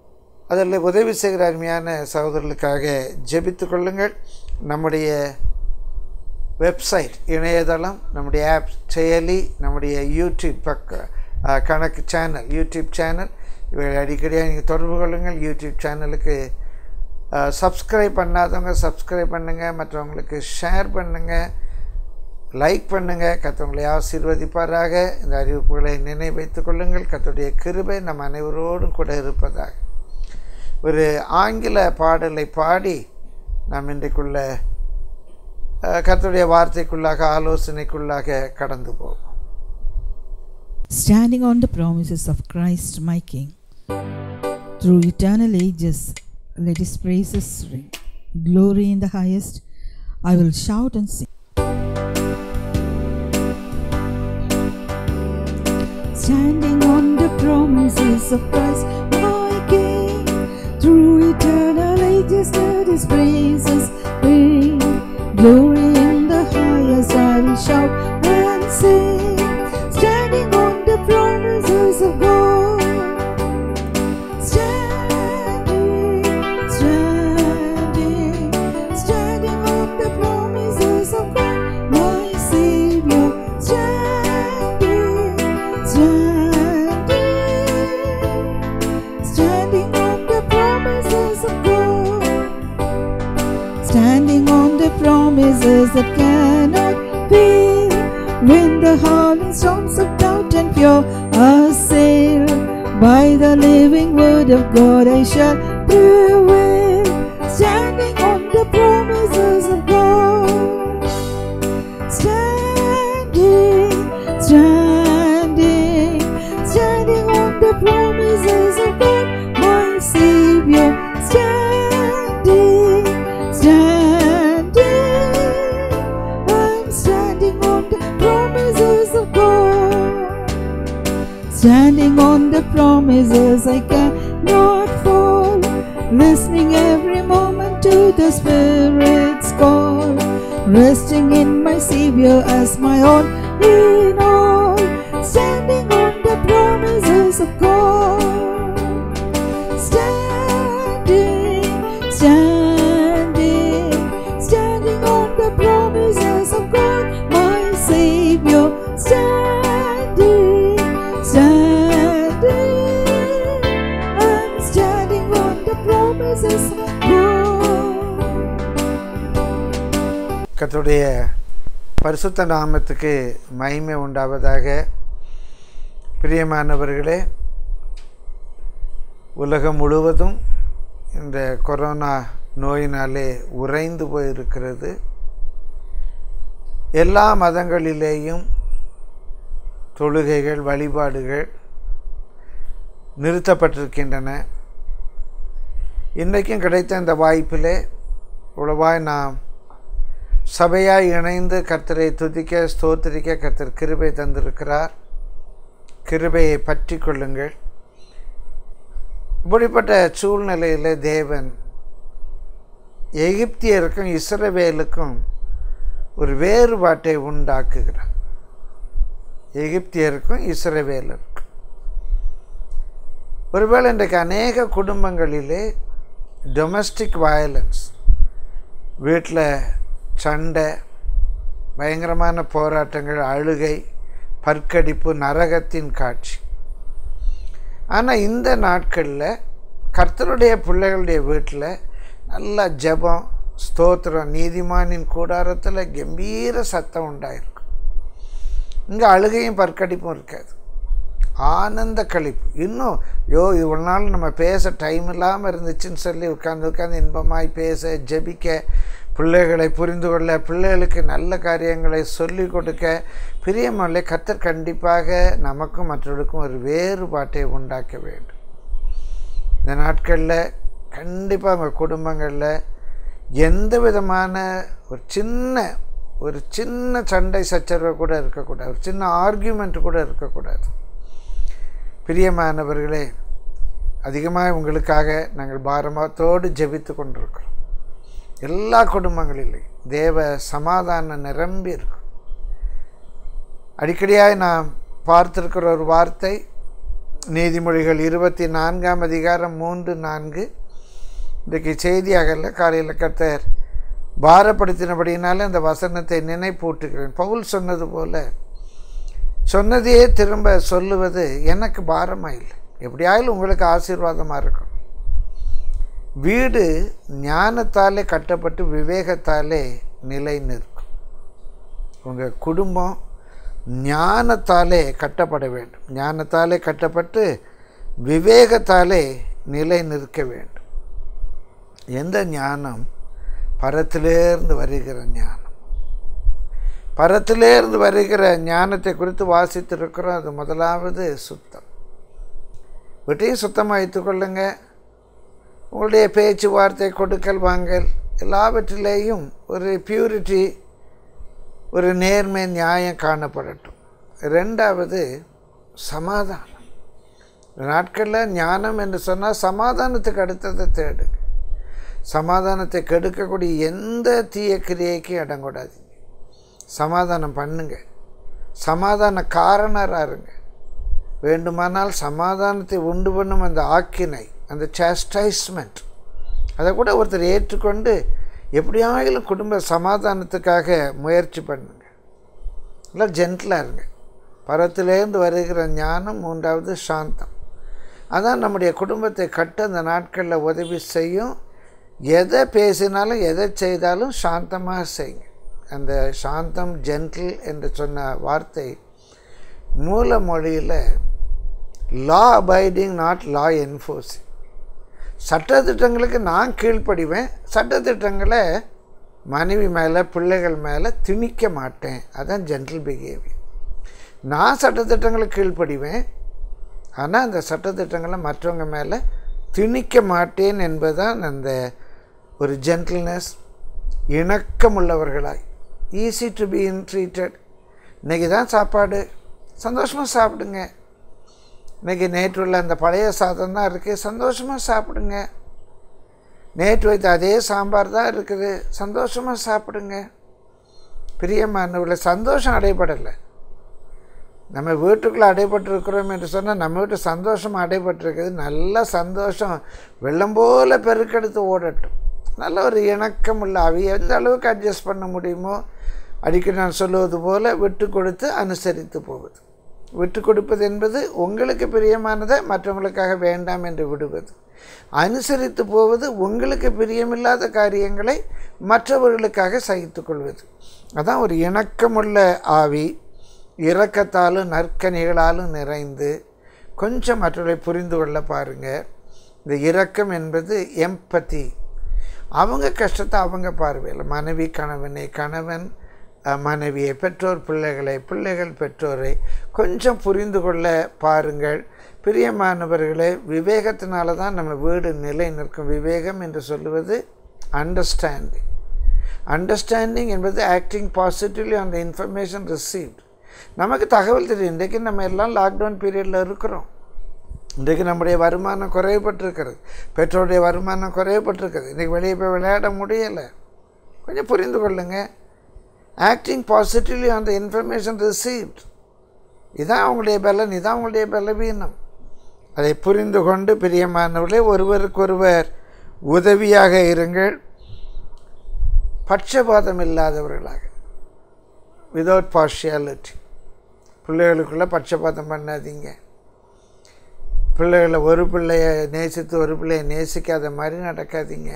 அதில் உதவி செய்கிற அருமையான சகோதரர்களுக்காக ஜெபித்து கொள்ளுங்கள். நம்முடைய வெப்சைட், இணையதளம், நம்முடைய ஆப், செயலி, நம்முடைய யூடியூப் பக்க கணக்கு சேனல், யூடியூப் சேனல் இவை அடிக்கடியாக நீங்கள் தொடர்பு கொள்ளுங்கள். யூடியூப் சேனலுக்கு சப்ஸ்கிரைப் பண்ணாதவங்க சப்ஸ்கிரைப் பண்ணுங்கள், மற்றவங்களுக்கு ஷேர் பண்ணுங்கள், லைக் பண்ணுங்கள். கர்த்தர் ஆசீர்வதிப்பாராக. இந்த அறிவிப்புகளை நினைவைத்துக் கொள்ளுங்கள். கர்த்தருடைய கிருபை நம் அனைவரோடும் கூட இருப்பதாக. ஒரு ஆங்கில பாடலை பாடி நாம் இன்றைக்குள்ள கர்த்தருடைய வார்த்தைக்குள்ளாக ஆலோசனைக்குள்ளாக கடந்து போவோம். Standing on the promises of Christ my King, through eternal ages let his praises ring. Glory in the highest, I will shout and sing. Standing on the promises of Christ my King, through eternal ages let his praises ring. Glory in the highest, I will shout and sing. Standing on the promises of God, standing, standing, standing on the promises of God, my Savior. Standing, standing, standing on the promises of God, standing on the promises that cannot fail. When the howling storms of doubt and fear assail, by the living word of God I shall prevail. Standing on the promises of God, standing, standing, standing on the promises of God, my Savior. Standing, standing, I'm standing on the promises of God. Standing on the promises I cannot fall, listening every moment to the Spirit's call, resting in my Savior as my all in all. Standing on the promises of God, standing, standing, standing on the promises of God, my Savior. Standing, standing, I'm standing on the promises of God. கர்த்தருடைய பரிசுத்த நாமத்துக்கு மகிமை உண்டாவதாக. பிரியமானவர்களே, உலகம் முழுவதும் இந்த கொரோனா நோயினாலே உறைந்து போயிருக்கிறது. எல்லா மதங்களிலேயும் தொழுகைகள், வழிபாடுகள் நிறுத்தப்பட்டிருக்கின்றன. இன்றைக்கும் கிடைத்த இந்த வாய்ப்பிலே உளவாய் நாம் சபையாய் இணைந்து கர்த்தரை துதிக்க, ஸ்தோத்திரிக்க கர்த்தர் கிருபை தந்திருக்கிறார். கிருபையை பற்றி கொள்ளுங்கள். இப்படிப்பட்ட சூழ்நிலையில் தேவன் எகிப்தியருக்கும் இஸ்ரவேலுக்கும் ஒரு வேறுபாட்டை உண்டாக்குகிறார். எகிப்தியருக்கும் இஸ்ரவேலருக்கும் ஒருவேளை இன்றைக்கு அநேக குடும்பங்களிலே டொமஸ்டிக் வயலன்ஸ், வீட்டில் சண்டை, பயங்கரமான போராட்டங்கள், அழுகை, பற்கடிப்பு, நரகத்தின் காட்சி. ஆனால் இந்த நாட்களில் கர்த்தருடைய பிள்ளைகளுடைய வீட்டில் நல்ல ஜெபம், ஸ்தோத்திரம், நீதிமானின் கூடாரத்தில் கம்பீர சத்தம் உண்டாயிருக்கும். இங்கே அழுகையும் பற்கடிப்பும் இருக்காது, ஆனந்த கழிப்பு. இன்னும் யோ இவ்வளோ நாள் நம்ம பேச டைம் இல்லாமல் இருந்துச்சுன்னு சொல்லி உட்காந்து உட்காந்து இன்பமாய் பேச, ஜெபிக்க, பிள்ளைகளை புரிந்து கொள்ள, பிள்ளைகளுக்கு நல்ல காரியங்களை சொல்லிக் கொடுக்க, பிரியமல்ல கர்த்தர் கண்டிப்பாக நமக்கும் மற்றவர்களுக்கும் ஒரு வேறுபாட்டை உண்டாக்க வேண்டும். இந்த நாட்களில் கண்டிப்பாக உங்கள் குடும்பங்களில் எந்த விதமான ஒரு சின்ன ஒரு சின்ன சண்டை சச்சரவு கூட இருக்கக்கூடாது, ஒரு சின்ன ஆர்கியூமெண்ட் கூட இருக்கக்கூடாது. பிரியமானவர்களே, அதிகமாக உங்களுக்காக நாங்கள் பாரமாத்தோடு ஜெபித்து கொண்டிருக்கிறோம். எல்லா குடும்பங்களிலும் தேவ சமாதானம் நிரம்பி இருக்கும். அடிக்கடியாக நாம் பார்த்துருக்கிற ஒரு வார்த்தை, நீதிமொழிகள் இருபத்தி நான்காம் அதிகாரம் மூன்று நான்கு. இன்றைக்கு செய்தியாகல காலையில் கர்த்தர் பாரப்படுத்தினபடினால அந்த வசனத்தை நினைப்பூட்டுகிறேன். பவுல் சொன்னது போல சொன்னதையே திரும்ப சொல்லுவது எனக்கு பாரமாக இல்லை, எப்படியாலும் உங்களுக்கு ஆசீர்வாதமாக இருக்கும். வீடு ஞானத்தாலே கட்டப்பட்டு விவேகத்தாலே நிலை நிற்கும். உங்கள் குடும்பம் ஞானத்தாலே கட்டப்பட வேண்டும். ஞானத்தாலே கட்டப்பட்டு விவேகத்தாலே நிலை நிற்க வேண்டும். எந்த ஞானம்? பரத்திலேருந்து வருகிற ஞானம். பரத்திலேருந்து வருகிற ஞானத்தை குறித்து வாசித்திருக்கிறோம். அது முதலாவது சுத்தம். வீட்டையும் சுத்தமாக வைத்துக்கொள்ளுங்க. உங்களுடைய பேச்சுவார்த்தை, கொடுக்கல் வாங்கல் எல்லாவற்றிலேயும் ஒரு பியூரிட்டி, ஒரு நேர்மை, நியாயம் காணப்படட்டும். ரெண்டாவது சமாதானம். நாட்களில் ஞானம் என்று சொன்னால் சமாதானத்துக்கு அடுத்ததை தேடு. சமாதானத்தை கெடுக்கக்கூடிய எந்த தீய கிரியைக்கு இடம் கொடாதீங்க. சமாதானம் பண்ணுங்க. சமாதான காரணராக இருங்க. வேண்டுமானால் சமாதானத்தை உண்டு பண்ணும் அந்த ஆக்கினை, அந்த சாஸ்டைஸ்மெண்ட், அதை கூட ஒருத்தர் ஏற்றுக்கொண்டு எப்படியாகிலும் குடும்ப சமாதானத்துக்காக முயற்சி பண்ணுங்க. இல்லை, ஜென்டிலாக இருங்க. பரத்திலேருந்து வருகிற ஞானம். மூன்றாவது சாந்தம். அதான் நம்முடைய குடும்பத்தை கட்ட அந்த நாட்களில் உதவி செய்யும். எதை பேசினாலும் எதை செய்தாலும் சாந்தமாக செய்யுங்க. அந்த சாந்தம், ஜென்டில் என்று சொன்ன வார்த்தை மூல மொழியில் law abiding, not law enforcing. சட்டத்திட்டங்களுக்கு நான் கீழ்ப்படிவேன், சட்டத்திட்டங்களை மனைவி மேலே, பிள்ளைகள் மேலே திணிக்க மாட்டேன். அதுதான் ஜென்டில் பிஹேவியர். நான் சட்டத்திட்டங்களுக்கு கீழ்ப்படிவேன், ஆனால் அந்த சட்டத்திட்டங்களை மற்றவங்க மேலே திணிக்க மாட்டேன் என்பதுதான் அந்த ஒரு ஜென்டில்னஸ். இணக்கமுள்ளவர்களாய், ஈஸி டு பி இன்ட்ரீட்டட். இன்றைக்கி தான் சாப்பாடு, சந்தோஷமாக சாப்பிடுங்க. இன்றைக்கி நேற்று உள்ள அந்த பழைய சாதம் தான் இருக்குது, சந்தோஷமாக சாப்பிடுங்க. நேற்று வைத்த அதே சாம்பார் தான் இருக்குது, சந்தோஷமாக சாப்பிடுங்க. பிரியமானவர்களே, சந்தோஷம் அடைபடலை. நம்ம வீட்டுக்குள்ளே அடைபட்டிருக்கிறோம் என்று சொன்னால் நம்ம வீட்டு சந்தோஷம் அடைபட்டிருக்குது. நல்ல சந்தோஷம் வெள்ளம் போல் பெருக்கெடுத்து ஓடட்டும். நல்ல ஒரு இணக்கம் உள்ள அவை எந்த அளவுக்கு அட்ஜஸ்ட் பண்ண முடியுமோ, அடிக்கடி நான் சொல்லுவது போல் விட்டு கொடுத்து அனுசரித்து போவது. விட்டு கொடுப்பது என்பது உங்களுக்கு பிரியமானதை மற்றவங்களுக்காக வேண்டாம் என்று விடுவது. அனுசரித்து போவது உங்களுக்கு பிரியமில்லாத காரியங்களை மற்றவர்களுக்காக சகித்து கொள்வது. அதான் ஒரு இணக்கமுள்ள ஆவி. இரக்கத்தாலும் நற்கனிகளாலும் நிறைந்து கொஞ்சம் மற்றவர்களை புரிந்து கொள்ள பாருங்கள். இந்த இரக்கம் என்பது எம்பத்தி. அவங்க கஷ்டத்தை அவங்க பார்வையில், மனைவி கணவனை, கணவன் மனைவியை, பெற்றோர் பிள்ளைகளை, பிள்ளைகள் பெற்றோரை கொஞ்சம் புரிந்து கொள்ள பாருங்கள். பிரியமானவர்களே, விவேகத்தினால தான் நம்ம வீடு நிலை நிற்கும். விவேகம் என்று சொல்லுவது அண்டர்ஸ்டாண்டிங். அண்டர்ஸ்டாண்டிங் என்பது acting positively on the information received. நமக்கு தகவல் தெரியும். இன்றைக்கு நம்ம எல்லாம் லாக்டவுன் பீரியடில் இருக்கிறோம். இன்றைக்கு நம்முடைய வருமானம் குறையப்பட்டிருக்கிறது, பெற்றோருடைய வருமானம் குறையப்பட்டிருக்கிறது. இன்றைக்கி வெளியே போய் விளையாட முடியலை. கொஞ்சம் புரிந்து கொள்ளுங்க. Acting positively on the information received. இதுதான் அவங்களுடைய பலன், இதுதான் அவங்களுடைய பலவீனம். அதை புரிந்து கொண்டு பிரியமானவர்களே, ஒருவருக்கொருவர் உதவியாக இருங்கள். பட்சபாதம் இல்லாதவர்களாக, விதவுட் பார்ஷியாலிட்டி. பிள்ளைகளுக்குள்ளே பட்சபாதம் பண்ணாதீங்க. பிள்ளைகளை ஒரு பிள்ளையை நேசித்து ஒரு பிள்ளையை நேசிக்காத மாதிரி நடக்காதீங்க.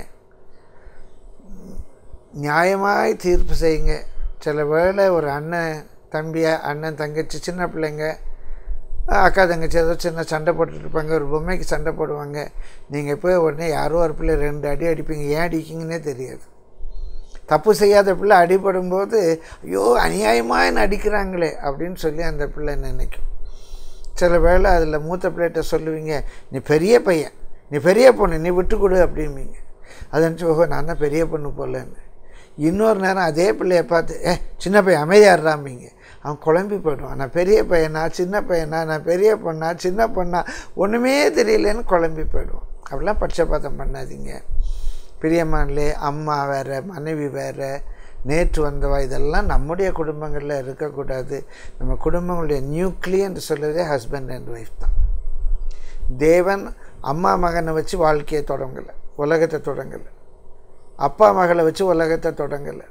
நியாயமாய் தீர்ப்பு செய்யுங்க. சில வேளை ஒரு அண்ணன் தம்பியை, அண்ணன் தங்கச்சி, சின்ன பிள்ளைங்க, அக்கா தங்கச்சி ஏதோ சின்ன சண்டை போட்டுருப்பாங்க, ஒரு பொம்மைக்கு சண்டை போடுவாங்க. நீங்கள் போய் உடனே யாரோ ஒரு பிள்ளை ரெண்டு அடி அடிப்பீங்க. ஏன் அடிக்கிங்கன்னே தெரியாது. தப்பு செய்யாத பிள்ளை அடிபடும்போது ஐயோ அநியாயமாக என்ன அடிக்கிறாங்களே அப்படின்னு சொல்லி அந்த பிள்ளை நினைக்கும். சில வேளை அதில் மூத்த பிள்ளைகிட்ட சொல்லுவீங்க, நீ பெரிய பையன், நீ பெரிய பொண்ணு, நீ விட்டு கொடு அப்படிம்பீங்க. அது நினச்சி ஓஹோ நான் தான் பெரிய பொண்ணு போலன்னு. இன்னொரு நேரம் அதே பிள்ளையை பார்த்து ஏ சின்ன பையன் அமைதியாடுறாம்பிங்க. அவன் குழம்பி போய்டுவான். நான் பெரிய பையனா சின்ன பையனா, நான் பெரிய பொண்ணா சின்ன பொண்ணா, ஒன்றுமே தெரியலேன்னு குழம்பி போய்டுவான். அப்படிலாம் பட்சபாதம் பண்ணாதீங்க. பிரியமானே, அம்மா வேறு, மனைவி வேறு, நேற்று வந்தவா, இதெல்லாம் நம்முடைய குடும்பங்களில் இருக்கக்கூடாது. நம்ம குடும்பங்களுடைய நியூக்ளியர் என்று சொல்லுறதே ஹஸ்பண்ட் அண்ட் ஒய்ஃப் தான். தேவன் அம்மா மகனை வச்சு வாழ்க்கையை தொடங்கலை, உலகத்தை தொடங்கலை. அப்பா மகளை வச்சு உலகத்தை தொடங்கலை.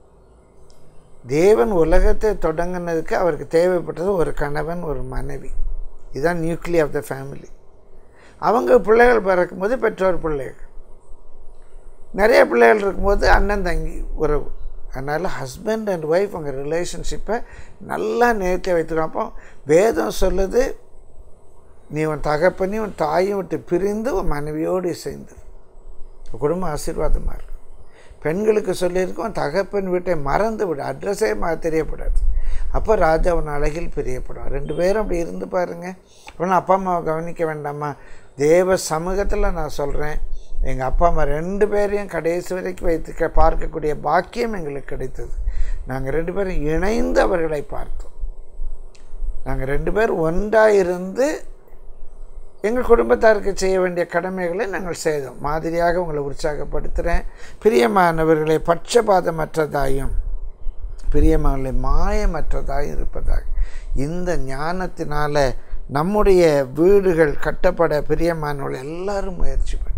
தேவன் உலகத்தை தொடங்கினதுக்கு அவருக்கு தேவைப்பட்டது ஒரு கணவன், ஒரு மனைவி. இதுதான் நியூக்ளியர் ஆஃப் த ஃபேமிலி. அவங்க பிள்ளைகள் பிறக்கும்போது பெற்றோர் பிள்ளைகள், நிறைய பிள்ளைகள் இருக்கும்போது அண்ணன் தங்கி உறவு. அதனால் ஹஸ்பண்ட் அண்ட் ஒய்ஃப் அவங்க ரிலேஷன்ஷிப்பை நல்லா நேர்த்தி வைத்துக்கணும். அப்போ வேதம் சொல்லுது, நீ உன் தகப்பனையும் உன் தாயும் விட்டு பிரிந்து உன் மனைவியோடு சேர்ந்து குடும்பம் ஆசீர்வாதமாக இருக்கும். பெண்களுக்கு சொல்லியிருக்கோம், தகப்பன் வீட்டை மறந்து விட, அட்ரஸே மா தெரியப்படாது. அப்போ ராஜாவின் அழகில் பிரியப்படும். ரெண்டு பேரும் அப்படி இருந்து பாருங்கள். அப்படின்னா அப்பா அம்மாவை கவனிக்க வேண்டாமா? தேவ சமூகத்தில் நான் சொல்கிறேன், எங்கள் அப்பா அம்மா ரெண்டு பேரையும் கடைசி வரைக்கும் வைத்து பார்க்கக்கூடிய பாக்கியம் எங்களுக்கு கிடைத்தது. நாங்கள் ரெண்டு பேரும் இணைந்து அவர்களை பார்த்தோம். நாங்கள் ரெண்டு பேர் ஒன்றாக இருந்து எங்கள் குடும்பத்தாருக்கு செய்ய வேண்டிய கடமைகளை நாங்கள் செய்தோம். மாதிரியாக உங்களை உற்சாகப்படுத்துகிறேன். பிரியமானவர்களை பட்சபாதமற்றதாயும் பிரியமானவர்களை மாயமற்றதாயும் இருப்பதாக இந்த ஞானத்தினால நம்முடைய வீடுகள் கட்டப்பட பிரியமானவர்கள் எல்லாரும் முயற்சி பண்ணுங்க.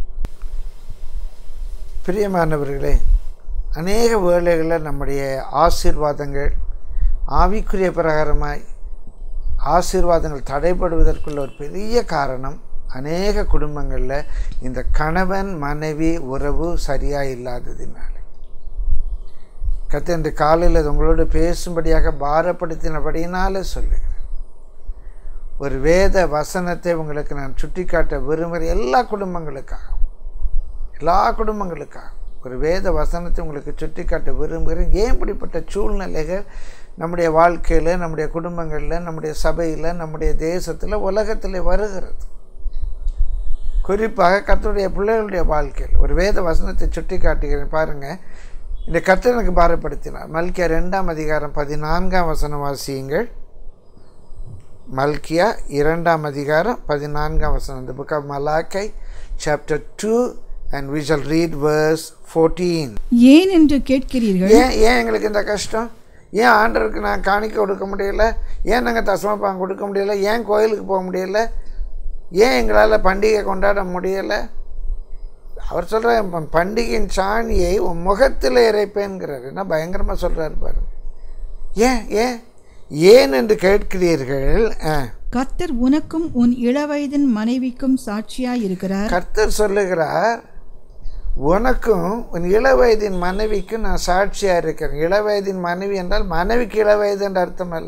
பிரியமானவர்களே, அநேக வேளைகளில் நம்முடைய ஆசீர்வாதங்கள் ஆவிக்குரிய பிரகாரமாய் ஆசீர்வாதங்கள் தடைபடுவதற்குள்ள ஒரு பெரிய காரணம், அநேக குடும்பங்களில் இந்த கணவன் மனைவி உறவு சரியாக இல்லாததினால. கர்த்தர் இன்று காலையில் அது உங்களோடு பேசும்படியாக பாரப்படுத்தினபடியினால சொல்லுகிறேன். ஒரு வேத வசனத்தை உங்களுக்கு நான் சுட்டிக்காட்ட விரும்புகிற எல்லா குடும்பங்களுக்காகவும் எல்லா குடும்பங்களுக்காகவும் ஒரு வேத வசனத்தை உங்களுக்கு சுட்டிக்காட்ட விரும்புகிறேன். ஏன் இப்படிப்பட்ட சூழ்நிலைகள் நம்முடைய வாழ்க்கையில், நம்முடைய குடும்பங்களில், நம்முடைய சபையில், நம்முடைய தேசத்தில், உலகத்தில் வருகிறது? குறிப்பாக கர்த்தருடைய பிள்ளைகளுடைய வாழ்க்கையில் ஒரு வேத வசனத்தை சுட்டி காட்டுகிறேன் பாருங்கள். இந்த கர்த்தர் எனக்கு பாரப்படுத்தினார். மல்கியா ரெண்டாம் அதிகாரம் பதினான்காம் வசனம் வாசியுங்கள். மல்கியா இரண்டாம் அதிகாரம் பதினான்காம் வசனம். இந்த book of Malachi chapter two and we shall read verse fourteen. ஏன் என்று கேட்கிறீர்கள்? ஏன் ஏன் எங்களுக்கு இந்த கஷ்டம்? ஏன் ஆண்டவருக்கு நான் காணிக்கை கொடுக்க முடியல? ஏன் நாங்கள் தசமபாகம் கொடுக்க முடியல? ஏன் கோயிலுக்கு போக முடியல? ஏன் எங்களால் பண்டிகை கொண்டாட முடியலை? அவர் சொல்கிறார், பண்டிகையின் சாணியை உன் முகத்தில் இறைப்பேன்கிறார். என்ன பயங்கரமாக சொல்கிறாரு பாருங்க. ஏன் ஏன் ஏன் என்று கேட்கிறீர்கள்? கர்த்தர் உனக்கும் உன் இளவயதின் மனைவிக்கும் சாட்சியாய் இருக்கிறார். கர்த்தர் சொல்லுகிறார், உனக்கும் உன் இளவயதின் மனைவிக்கும் நான் சாட்சியாக இருக்கிறேன். இளவயதின் மனைவி என்றால் மனைவிக்கு இளவயது என்ற அர்த்தம் அல்ல.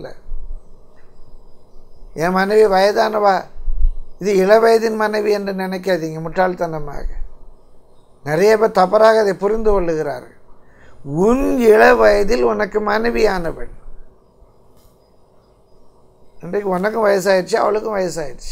என் மனைவி வயதானவா, இது இளவயதின் மனைவி என்று நினைக்காதீங்க முட்டாள்தனமாக. நிறைய பேர் தவறாக அதை புரிந்து கொள்ளுகிறார்கள். உன் இளவயதில் உனக்கு மனைவியானவள். இன்றைக்கு உனக்கும் வயசாயிடுச்சு, அவளுக்கும் வயசாயிடுச்சு.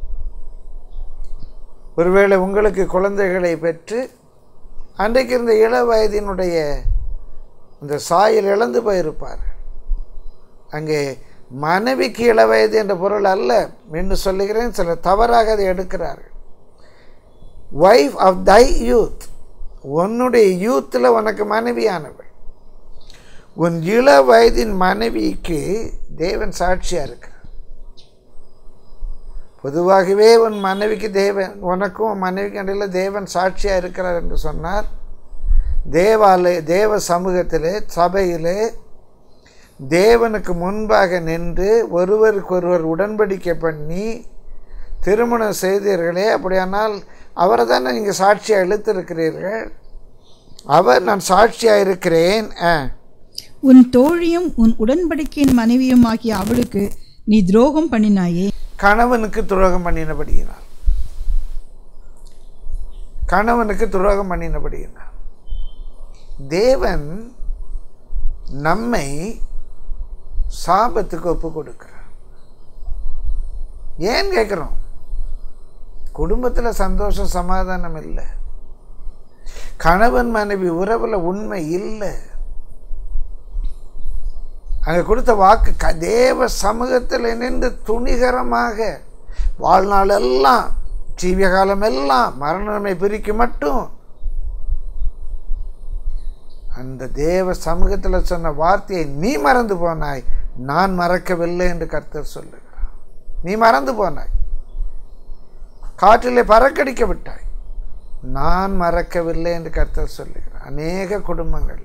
ஒருவேளை உங்களுக்கு குழந்தைகளை பெற்று அன்றைக்கு இருந்த இள வயதினுடைய இந்த சாயல் இழந்து போயிருப்பார். அங்கே மனைவிக்கு இள வயது என்ற பொருள் அல்ல என்று சொல்லுகிறேன். சில தவறாக அதை எடுக்கிறார்கள். வைஃப் ஆஃப் தை யூத், உன்னுடைய யூத்தில் உனக்கு மனைவியானவள். உன் இள வயதின் மனைவிக்கு தேவன் சாட்சியாக இருக்கிறார். பொதுவாகவே உன் மனைவிக்கு தேவன், உனக்கும் உன் மனைவிக்கு இடையில் தேவன் சாட்சியாக இருக்கிறார் என்று சொன்னார். தேவாலய தேவ சமூகத்திலே சபையிலே தேவனுக்கு முன்பாக நின்று ஒருவருக்கொருவர் உடன்படிக்கை பண்ணி திருமணம் செய்தீர்களே, அப்படியானால் அவரை தானே நீங்கள் சாட்சியாக இழுத்திருக்கிறீர்கள். அவர் நான் சாட்சியாக இருக்கிறேன். உன் தோழியும் உன் உடன்படிக்கையின் மனைவியும் ஆகிய அவளுக்கு நீ துரோகம் பண்ணினாயே. கணவனுக்கு துரோகம் பண்ணினபடியினார் கணவனுக்கு துரோகம் பண்ணினபடியினார் தேவன் நம்மை சாபத்துக்கு ஒப்பு கொடுக்கிறார். ஏன் கேட்குறோம்? குடும்பத்தில் சந்தோஷம் சமாதானம் இல்லை, கணவன் மனைவி உறவில் உண்மை இல்லை. அங்கே கொடுத்த வாக்கு க தேவ சமூகத்தில் நின்று துணிகரமாக வாழ்நாளெல்லாம் ஜீவிய காலம் எல்லாம் மரணமை பிரிக்க மட்டும் அந்த தேவ சமூகத்தில் சொன்ன வார்த்தையை நீ மறந்து போனாய், நான் மறக்கவில்லை என்று கர்த்தர் சொல்லுகிறார். நீ மறந்து போனாய். காற்றிலே பறக்கடிக்க விட்டாய், நான் மறக்கவில்லை என்று கர்த்தர் சொல்லுகிறார். அநேக குடும்பங்களில்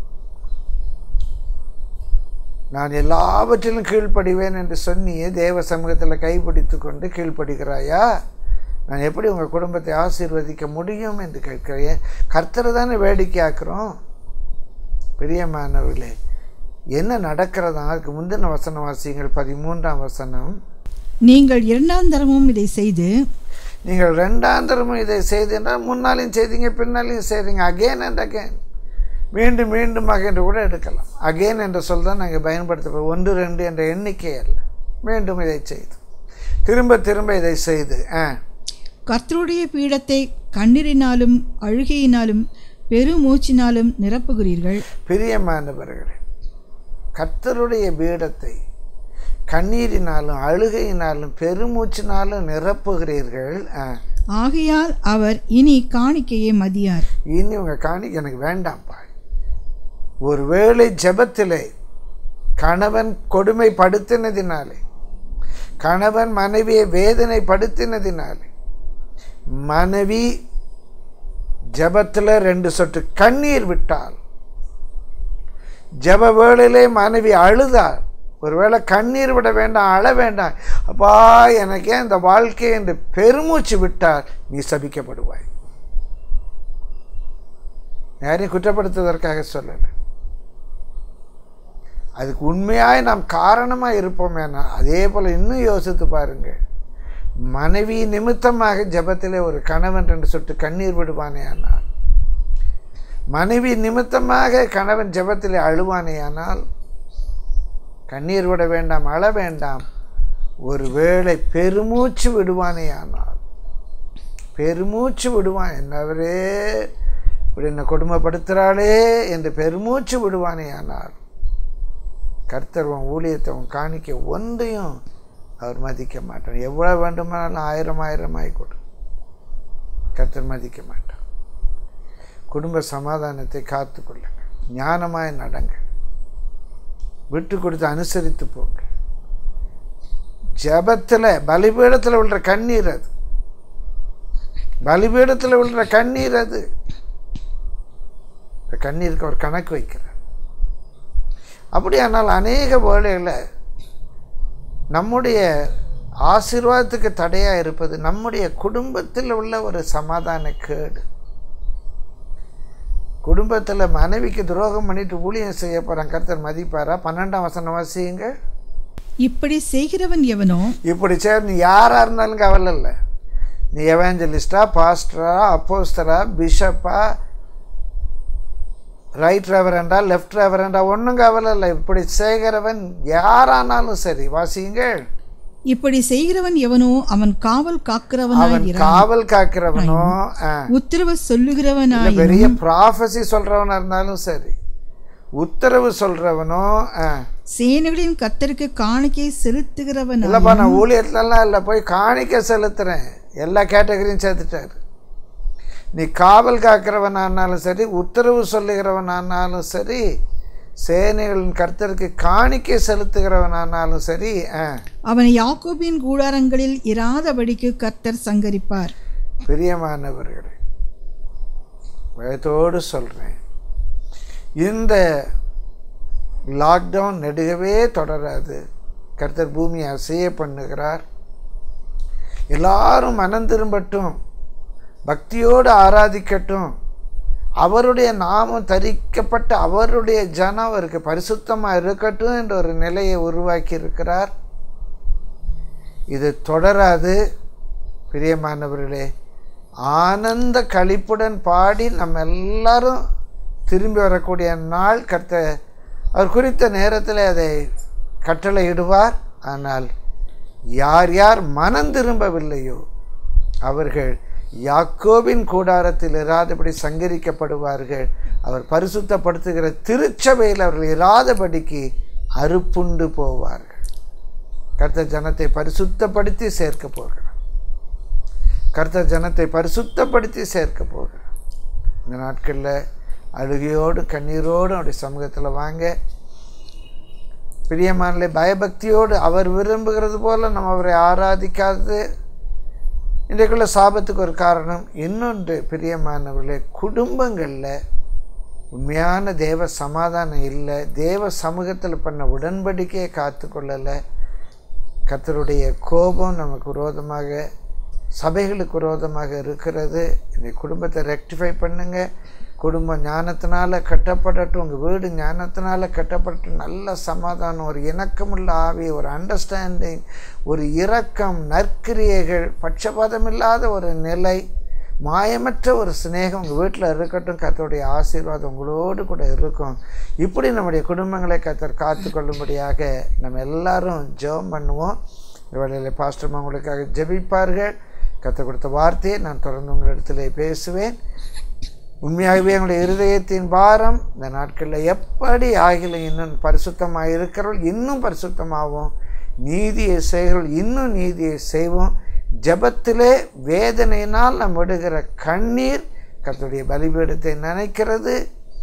நான் எல்லாவற்றிலும் கீழ்ப்படிவேன் என்று சொன்னியே, தேவ சமூகத்தில் கைப்பிடித்து கொண்டு கீழ்ப்படுகிறாயா? நான் எப்படி உங்கள் குடும்பத்தை ஆசீர்வதிக்க முடியும் என்று கேட்கிறேன். கர்த்தரை தானே வேடிக்கை ஆக்குறோம். பிரியமானவர்களே, என்ன நடக்கிறதா? அதுக்கு முந்தின வசனம் வாசியுங்கள், பதிமூன்றாம் வசனம். நீங்கள் இரண்டாம் தரமும் இதை செய்து நீங்கள் ரெண்டாம் தரமும் இதை செய்து என்றால் முன்னாலையும் செய்தீங்க, பின்னாலையும் செய்கிறீங்க. அகெயின் அண்ட் அகெயின், மீண்டும் மீண்டுமாக என்று கூட எடுக்கலாம். அகெயின் என்ற சொல் தான் நாங்கள் பயன்படுத்த, ஒன்று ரெண்டு என்ற எண்ணிக்கை அல்ல. மீண்டும் இதை செய்து, திரும்ப திரும்ப இதை செய்து கர்த்தருடைய பீடத்தை கண்ணீரினாலும் அழுகையினாலும் பெருமூச்சினாலும் நிரப்புகிறீர்கள். பிரியமானவர்களே, கர்த்தருடைய பீடத்தை கண்ணீரினாலும் அழுகையினாலும் பெருமூச்சினாலும் நிரப்புகிறீர்கள். ஆகையால் அவர் இனி காணிக்கையை மதியார். இனி உங்கள் காணிக்கை எனக்கு வேண்டாம்ப்பா. ஒருவேளை ஜெபத்திலே கணவன் கொடுமைப்படுத்தினதினாலே, கணவன் மனைவியை வேதனைப்படுத்தினதினாலே, மனைவி ஜெபத்தில் ரெண்டு சொட்டு கண்ணீர் விட்டால், ஜெப வேளையிலே மனைவி அழுதாள், ஒருவேளை கண்ணீர் விட வேண்டாம், அழ வேண்டாம், அப்பா எனக்கே இந்த வாழ்க்கை என்று பெருமூச்சு விட்டால் நீ சபிக்கப்படுவாய். யாரையும் குற்றப்படுத்துவதற்காக சொல்லலை. அதுக்கு உண்மையாய் நாம் காரணமாக இருப்போமேனா? அதே போல் இன்னும் யோசித்து பாருங்கள். மனைவி நிமித்தமாக ஜெபத்திலே ஒரு கணவன் ரெண்டு சொட்டு கண்ணீர் விடுவானே ஆனால், மனைவி நிமித்தமாக கணவன் ஜெபத்திலே அழுவானே ஆனால், கண்ணீர் விட வேண்டாம், அழ வேண்டாம், ஒருவேளை பெருமூச்சு விடுவானே ஆனால், பெருமூச்சு விடுவான், என்னவரே இப்படி என்னை கொடுமைப்படுத்துகிறாளே என்று பெருமூச்சு விடுவானே ஆனால், கர்த்தர் உன் ஊழியத்தை உன் காணிக்க ஒன்றையும் அவர் மதிக்க மாட்டார். எவ்வளோ வேண்டுமானாலும் ஆயிரம் ஆயிரமாய் கொடு, கர்த்தர் மதிக்க மாட்டார். குடும்ப சமாதானத்தை காத்து கொள்ளுங்க, ஞானமாய் நடங்க, விட்டு கொடுத்து அனுசரித்து போங்க. ஜபத்தில் பலிபீடத்தில் விழுற கண்ணீர் அது, பலிபீடத்தில் விழுற கண்ணீர் அது. இந்த கண்ணீருக்கு ஒரு கணக்கு வைக்கிறார். அப்படியானால் அநேக வேளைகளில் நம்முடைய ஆசீர்வாதத்துக்கு தடையாக இருப்பது நம்முடைய குடும்பத்தில் உள்ள ஒரு சமாதான கேடு. குடும்பத்தில் மனைவிக்கு துரோகம் பண்ணிட்டு ஊழியம் செய்ய போகிறான், கர்த்தர் மதிப்பாரா? பன்னெண்டாம் வசனம் வாசியுங்க. இப்படி செய்கிறவன் எவனோ, இப்படி செய்ய நீ யாராக இருந்தாலும் கவலை இல்லை. நீ எவாஞ்சலிஸ்டா, பாஸ்டரா, அப்போஸ்தரா, பிஷப்பா, ரைட் ரெவரண்டா, லெஃப்ட் ரெவரண்டா, ஒன்றும் கவலை இல்லை. இப்படி செய்கிறவன் யாரானாலும் சரி, வாசியுங்கள். இப்படி செய்கிறவன் எவனோ அவன் காவல் காக்கிறவனாய், காவல் காக்கிறவனோ, உத்தரவு சொல்லுகிறவனாய், பெரிய ப்ராஃபஸி சொல்றவனா இருந்தாலும் சரி, உத்தரவு சொல்றவனோ, சேனைகளின் கர்த்தருக்கு காணிக்கை செலுத்துகிறவன். இல்லப்பா நான் ஊழியத்துலலாம் இல்லை, போய் காணிக்கை செலுத்துறேன், எல்லா கேட்டகரியும் சேர்த்துட்டாரு. நீ காவல் காக்கிறவனானாலும் சரி, உத்தரவு சொல்லுகிறவனானாலும் சரி, சேனைகளின் கர்த்தருக்கு காணிக்கை செலுத்துகிறவனானாலும் சரி, அவனை யாக்கோபின் கூடாரங்களில் இராதபடிக்கு கர்த்தர் சங்கரிப்பார். பிரியமானவர்களே, பயத்தோடு சொல்கிறேன், இந்த லாக்டவுன் நெடுகவே தொடராது. கர்த்தர் பூமியை அசைய பண்ணுகிறார். எல்லாரும் மனம் திரும்பட்டும், பக்தியோடு ஆராதிக்கட்டும், அவருடைய நாமம் தரிக்கப்பட்ட அவருடைய ஜனம் அவருக்கு பரிசுத்தமாக இருக்கட்டும் என்ற ஒரு நிலையை உருவாக்கி இருக்கிறார். இது தொடராது. பிரியமானவர்களே, ஆனந்த களிப்புடன் பாடி நம்ம எல்லாரும் திரும்பி வரக்கூடிய நாள் கர்த்தர் அவர் குறித்த நேரத்தில் அதை கட்டளையிடுவார். ஆனால் யார் யார் மனம் திரும்பவில்லையோ அவர்கள் யாக்கோபின் கூடாரத்தில் இராதபடி சங்கரிக்கப்படுவார்கள். அவர் பரிசுத்தப்படுத்துகிற திருச்சபையில் அவர்கள் இராதபடிக்கு அறுப்புண்டு போவார்கள். கர்த்தர் ஜனத்தை பரிசுத்தப்படுத்தி சேர்க்க போகிறார். கர்த்தர் ஜனத்தை பரிசுத்தப்படுத்தி சேர்க்க போகிறார். இந்த நாட்களில் அழுகையோடு கண்ணீரோடு அவருடைய சமூகத்தில் வாங்க. பிரியமானே, பயபக்தியோடு அவர் விரும்புகிறது போல நம்ம அவரை ஆராதிக்காது, இன்றைக்குள்ள சாபத்துக்கு ஒரு காரணம். இன்னொன்று பிரியமானவர்களே, குடும்பங்களில் உண்மையான தேவ சமாதானம் இல்லை. தேவ சமூகத்தில் பண்ண உடன்படிக்கையை காத்து கொள்ளலை. கர்த்தருடைய கோபம் நமக்கு விரோதமாக, சபைகளுக்கு விரோதமாக இருக்கிறது. இந்த குடும்பத்தை ரெக்டிஃபை பண்ணுங்கள். குடும்பம் ஞானத்தினால கட்டப்படட்டும். உங்கள் வீடு ஞானத்தினால கட்டப்பட்டு நல்ல சமாதானம், ஒரு இணக்கமுள்ள ஆவி, ஒரு அண்டர்ஸ்டாண்டிங், ஒரு இரக்கம், நற்கிரியைகள், பட்சபாதம் இல்லாத ஒரு நிலை, மாயமற்ற ஒரு சிநேகம் உங்கள் வீட்டில் இருக்கட்டும். கர்த்தருடைய ஆசீர்வாதம் உங்களோடு கூட இருக்கும். இப்படி நம்முடைய குடும்பங்களை கர்த்தர் காத்து கொள்ளும்படியாக நம்ம எல்லாரும் ஜெபம் பண்ணுவோம். இந்த வேளையில் பாஸ்டர் உங்களுக்காக ஜெபிப்பார்கள். கர்த்தர் கொடுத்த வார்த்தையை நான் தொடர்ந்து உங்களிடத்திலே பேசுவேன். உண்மையாகவே எங்களுடைய இருதயத்தின் பாரம் இந்த நாட்களில் எப்படி ஆகிலும் இன்னும் பரிசுத்தமாக இருக்கிறவர்கள் இன்னும் பரிசுத்தமாகவும், நீதியை செய்கிறவர்கள் இன்னும் நீதியை செய்வோம். ஜபத்திலே வேதனையினால் நாம் விடுகிற கண்ணீர் கர்த்தருடைய பலிபீடத்தை நினைக்கிறது.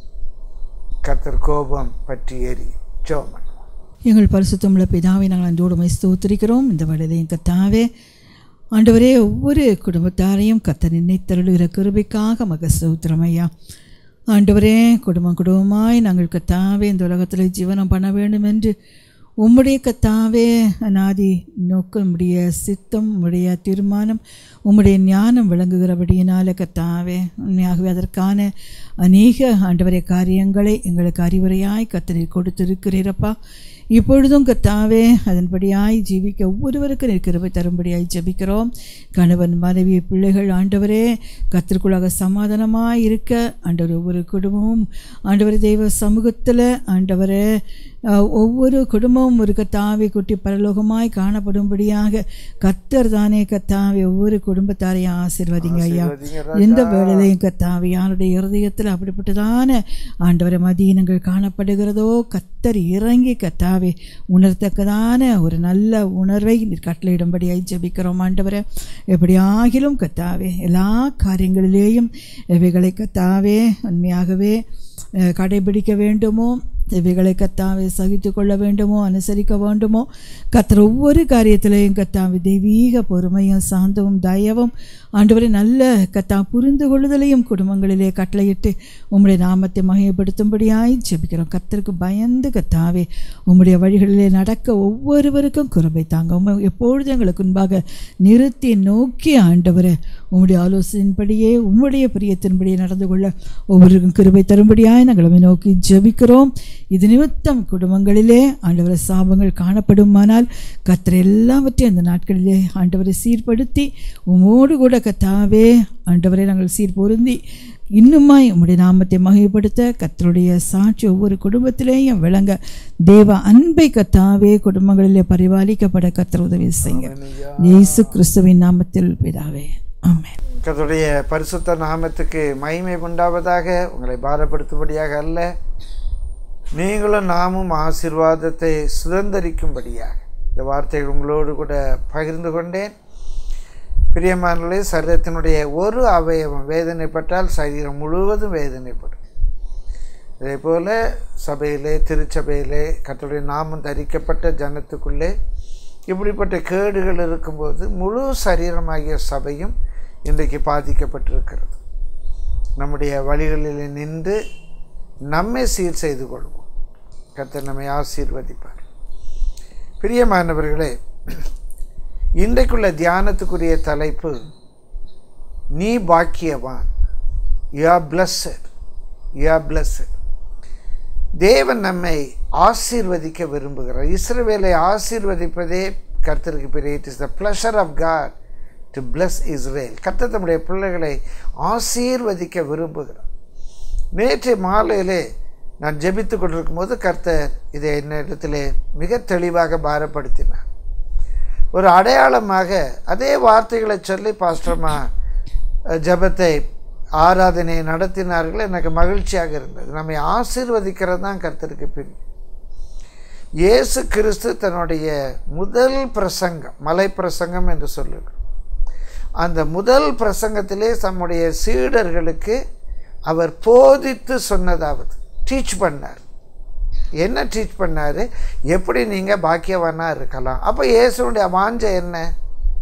கர்த்தர் கோபம் பற்றி எரி. ஜெபம். எங்கள் பரிசுத்தமுள்ள பிதாவை நாங்கள் அன்றோடு ஸ்தோத்திரிக்கிறோம். இந்த வேளையிலேயும் கர்த்தாவே ஆண்டவரே, ஒவ்வொரு குடும்பத்தாரையும் கர்த்தர் நினைத்தருளுகிற கிருபைக்காக மக ஸ்தோத்திரம் ஐயா. ஆண்டவரே, குடும்பம் குடும்பமாய் நாங்கள் கர்த்தாவே இந்த உலகத்தில் ஜீவனம் பண்ண வேண்டும் என்று உம்முடைய கர்த்தாவே அநாதி நோக்கம், உம்முடைய சித்தம், உம்முடைய தீர்மானம், உம்முடைய ஞானம் விளங்குகிறபடியினால கர்த்தாவே உண்மையாகவே அதற்கான அநேக ஆண்டவரே காரியங்களை எங்களுக்கு அறிவுரையாய் கர்த்தர் கொடுத்திருக்கிறீரப்பா. இப்பொழுதும் கர்த்தாவே அதன்படியாய் ஜீவிக்க ஒவ்வொருவருக்கும் நீர் கிருபை தரும்படியாய் ஜெபிக்கிறோம். கணவன், மனைவி, பிள்ளைகள் ஆண்டவரே கர்த்தருக்குள்ளாக சமாதானமாய் இருக்க ஆண்டவர் ஒவ்வொரு குடும்பமும் ஆண்டவரே தெய்வ சமூகத்தில் ஆண்டவரே ஒவ்வொரு குடும்பமும் ஒரு கர்த்தாவே குட்டி பரலோகமாய் காணப்படும்படியாக கர்த்தர் தானே கர்த்தாவே ஒவ்வொரு குடும்பத்தாரையும் ஆசீர்வதிங்க ஐயா. எந்த வேளையிலையும் கர்த்தாவே யாருடைய இருதயத்தில் அப்படிப்பட்டதான ஆண்டவரை மதீனங்கள் காணப்படுகிறதோ கர்த்தர் இறங்கி கர்த்தாவே உணர்த்தக்கதான ஒரு நல்ல உணர்வை நீர் கட்டளையிடும்படியாய் ஜெபிக்கிறோம் ஆண்டவரை. எப்படி ஆகிலும் கர்த்தாவே எல்லா காரியங்களிலேயும் இவைகளை கர்த்தாவே உண்மையாகவே கடைபிடிக்க வேண்டுமோ, இவைகளை கர்த்தாவே சகித்து கொள்ள வேண்டுமோ, அனுசரிக்க வேண்டுமோ, கர்த்தர் ஒவ்வொரு காரியத்திலையும் கர்த்தாவே தெய்வீக பொறுமையும் சாந்தமும் தயவும் ஆண்டவரை நல்ல கர்த்தா புரிந்து கொள்ளுதலையும் குடும்பங்களிலே கட்டளையிட்டு உம்முடைய நாமத்தை மகிமைப்படுத்தும்படியாய் ஜெபிக்கிறோம். கர்த்தருக்கு பயந்து கர்த்தாவே உம்முடைய வழிகளிலே நடக்க ஒவ்வொருவருக்கும் கிருபை தாங்க. உம்மை எப்பொழுதும் எங்களுக்கு முன்பாக நிறுத்தி நோக்கி ஆண்டவரை உம்முடைய ஆலோசனையின்படியே உம்முடைய பிரியத்தின்படியே நடந்து கொள்ள ஒவ்வொருக்கும் கிருபை தரும்படியாய் நாங்கள் நோக்கி ஜெபிக்கிறோம். இது நிமித்தம் குடும்பங்களிலே ஆண்டவரை சாபங்கள் காணப்படுமானால் கர்த்தர் எல்லாவற்றையும் அந்த நாட்களிலே ஆண்டவரை சீர்படுத்தி உம்மோடு கூட கர்த்தாவே ஆண்டவரை நாங்கள் சீர் பொருந்தி இன்னுமாய் உம்முடைய நாமத்தை மகிமைப்படுத்த கர்த்தருடைய சாட்சி ஒவ்வொரு குடும்பத்திலேயும் விளங்க தேவ அன்பை கர்த்தாவே குடும்பங்களிலே பரிபாலிக்கப்பட கர்த்தர் உதவி செய்யுங்க. இயேசு கிறிஸ்துவின் நாமத்தில் பிதாவே, ஆமென். கர்த்தருடைய பரிசுத்த நாமத்துக்கு மகிமை உண்டாவதாக. உங்களை பாரப்படுத்தும்படியாக அல்ல, நீங்களும் நாமும் ஆசீர்வாதத்தை சுதந்திரிக்கும்படியாக இந்த வார்த்தைகள் உங்களோடு கூட பகிர்ந்து கொண்டேன். பிரியமானவர்களே, சரீரத்தினுடைய ஒரு அவயவம் வேதனைப்பட்டால் சரீரம் முழுவதும் வேதனைப்படும். இதே போல் சபையிலே, திருச்சபையிலே, கர்த்தருடைய நாமம் தரிக்கப்பட்ட ஜனத்துக்குள்ளே இப்படிப்பட்ட கேடுகள் இருக்கும்போது முழு சரீரமாகிய சபையும் இன்றைக்கு பாதிக்கப்பட்டிருக்கிறது. நம்முடைய வழிகளில் நின்று நம்மை சீர் செய்து கொள்வோம். கர்த்தர் நம்மை ஆசீர்வதிப்பார். பிரியமானவர்களே, இன்றைக்குள்ள தியானத்துக்குரிய தலைப்பு நீ பாக்கியவான். You are blessed, you are blessed. தேவன் நம்மை ஆசீர்வதிக்க விரும்புகிறார். இஸ்ரவேலை ஆசீர்வதிப்பதே கர்த்தருக்கு பிரிய. It is the pleasure of God to bless Israel. கர்த்தர் தம்முடைய பிள்ளைகளை ஆசீர்வதிக்க விரும்புகிறார். நேற்று மாலையிலே நான் ஜெபித்து கொண்டிருக்கும் போது கர்த்தர் இதை என்னிடத்திலே மிக தெளிவாக பாரப்படுத்தினார். ஒரு அடையாளமாக அதே வார்த்தைகளை சொல்லி பாஸ்டர்மா ஜெபத்தை ஆராதனையை நடத்தினார்கள். எனக்கு மகிழ்ச்சியாக இருந்தது. நம்மை ஆசீர்வதிக்கிறது தான் கர்த்தருக்கு பிரியம். இயேசு கிறிஸ்து தன்னுடைய முதல் பிரசங்கம், மலை பிரசங்கம் என்று சொல்லுகிறோம், அந்த முதல் பிரசங்கத்திலே தம்முடைய சீடர்களுக்கு அவர் போதித்து சொன்னதாவது டீச் பண்ணார். என்ன டீச் பண்ணார்? எப்படி நீங்கள் பாக்கியவானாக இருக்கலாம். அப்போ இயேசுடைய வாஞ்சை என்ன?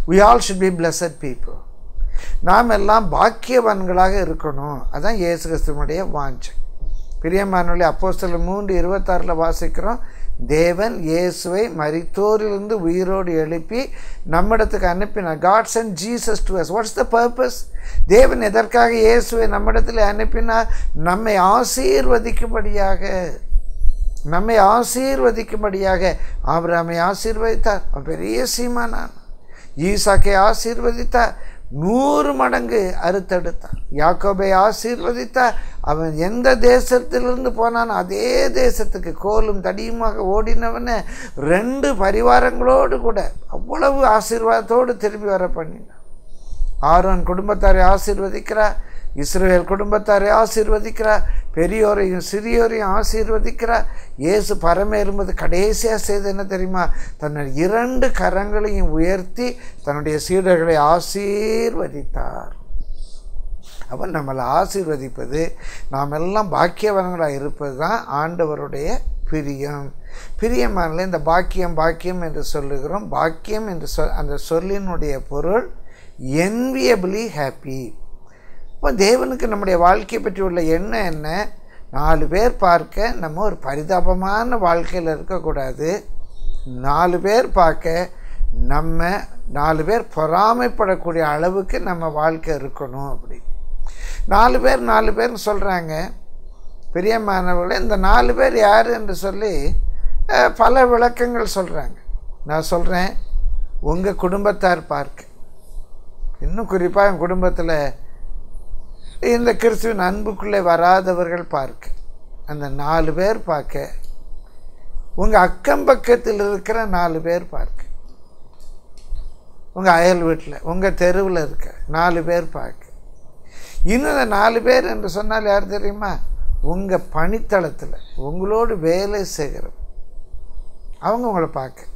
we all should be blessed people. நாம் எல்லாம் பாக்கியவான்களாக இருக்கணும். அதான் இயேசு கிறிஸ்துவனுடைய வாஞ்சை. பிரியமானவர்களே, அப்போஸ்தலர் மூன்று இருபத்தாறில் வாசிக்கிறோம், தேவன் இயேசுவை மரித்தோரிலிருந்து உயிரோடு எழுப்பி நம்மிடத்துக்கு அனுப்பினார். God sent Jesus to us. What's the purpose? தேவன் எதற்காக இயேசுவை நம்மிடத்தில் அனுப்பினார்? நம்மை ஆசீர்வதிக்கும்படியாக, நம்மை ஆசீர்வதிக்கும்படியாக. ஆபிரகாமை ஆசீர்வதித்தார், அவன் பெரிய சீமானான். ஈசாக்கை ஆசீர்வதித்தார், நூறு மடங்கு அறுத்தெடுத்தான். யாக்கோபை ஆசீர்வதித்தார், அவன் எந்த தேசத்திலிருந்து போனான் அதே தேசத்துக்கு கோலும் தடியுமாக ஓடினவனை ரெண்டு பரிவாரங்களோடு கூட அவ்வளவு ஆசீர்வாதத்தோடு திரும்பி வர பண்ணினான். ஆரோன் குடும்பத்தாரை ஆசீர்வதிக்கிறார், இஸ்ரவேல் குடும்பத்தாரை ஆசீர்வதிக்கிறார், பெரியோரையும் சிறியோரையும் ஆசீர்வதிக்கிறார். இயேசு பரமேறும்போது கடைசியாக செய்து என்ன தெரியுமா? தன்னுடைய இரண்டு கரங்களையும் உயர்த்தி தன்னுடைய சீடர்களை ஆசீர்வதித்தார். அவன் நம்மளை ஆசீர்வதிப்பது, நாம் எல்லாம் பாக்கியவான்களாக இருப்பது தான் ஆண்டவருடைய பிரியம். பிரியமானல இந்த பாக்கியம் பாக்கியம் என்று சொல்லுகிறோம். பாக்கியம் என்று சொல் அந்த சொல்லினுடைய பொருள் enviably happy. இப்போ தேவனுக்கு நம்முடைய வாழ்க்கையை பற்றி உள்ள எண்ணம் என்ன? நாலு பேர் பார்க்க நம்ம ஒரு பரிதாபமான வாழ்க்கையில் இருக்கக்கூடாது. நாலு பேர் பார்க்க நம்ம நாலு பேர் பொறாமைப்படக்கூடிய அளவுக்கு நம்ம வாழ்க்கை இருக்கணும். அப்படி நாலு பேர் நாலு பேர்னு சொல்கிறாங்க. பிரியமானவர்களே, இந்த நாலு பேர் யார் என்று சொல்லி பல விளக்கங்கள் சொல்கிறாங்க. நான் சொல்கிறேன், உங்கள் குடும்பத்தார் பார்க்க, இன்னும் குறிப்பாக என் குடும்பத்தில் இந்த கிறிஸ்துவின் அன்புக்குள்ளே வராதவர்கள் பார்க்க, அந்த நாலு பேர் பார்க்க, உங்கள் அக்கம் பக்கத்தில் இருக்கிற நாலு பேர் பார்க்க, உங்கள் அயல் வீட்டில் உங்கள் தெருவில் இருக்க நாலு பேர் பார்க்க. இன்னும் இந்த நாலு பேர் என்று சொன்னால் யார் தெரியுமா? உங்கள் பணித்தளத்தில் உங்களோடு வேலை செய்கிற அவங்க உங்களை பார்க்க.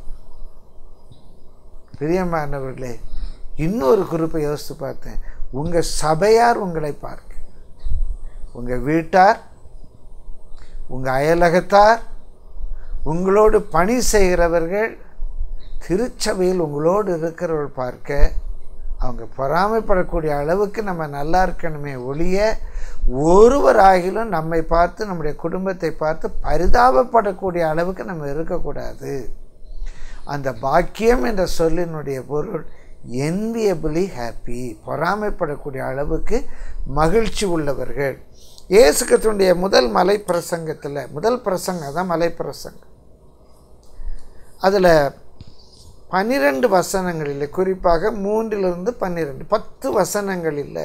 பிரியமானவர்களே, இன்னொரு குறிப்பை யோசித்து பார்த்தேன். உங்கள் சபையார் உங்களை பார்க்க, உங்கள் வீட்டார், உங்கள் அயலகத்தார், உங்களோடு பணி செய்கிறவர்கள், திருச்சபையில் உங்களோடு இருக்கிறவர்கள் பார்க்க அவங்க பொறாமைப்படக்கூடிய அளவுக்கு நம்ம நல்லா இருக்கணுமே ஒழிய, ஒருவராகிலும் நம்மை பார்த்து நம்முடைய குடும்பத்தை பார்த்து பரிதாபப்படக்கூடிய அளவுக்கு நம்ம இருக்கக்கூடாது. அந்த பாக்கியம் என்ற சொல்லினுடைய பொருள் enviably happy, பொறாமைப்படக்கூடிய அளவுக்கு மகிழ்ச்சி உள்ளவர்கள். இயேசு கிறிஸ்துவினுடைய முதல் மலை பிரசங்கத்தில், முதல் பிரசங்கம் தான் மலை பிரசங்கம், அதில் பன்னிரெண்டு வசனங்களில், குறிப்பாக மூன்றிலிருந்து பன்னிரெண்டு பத்து வசனங்களில்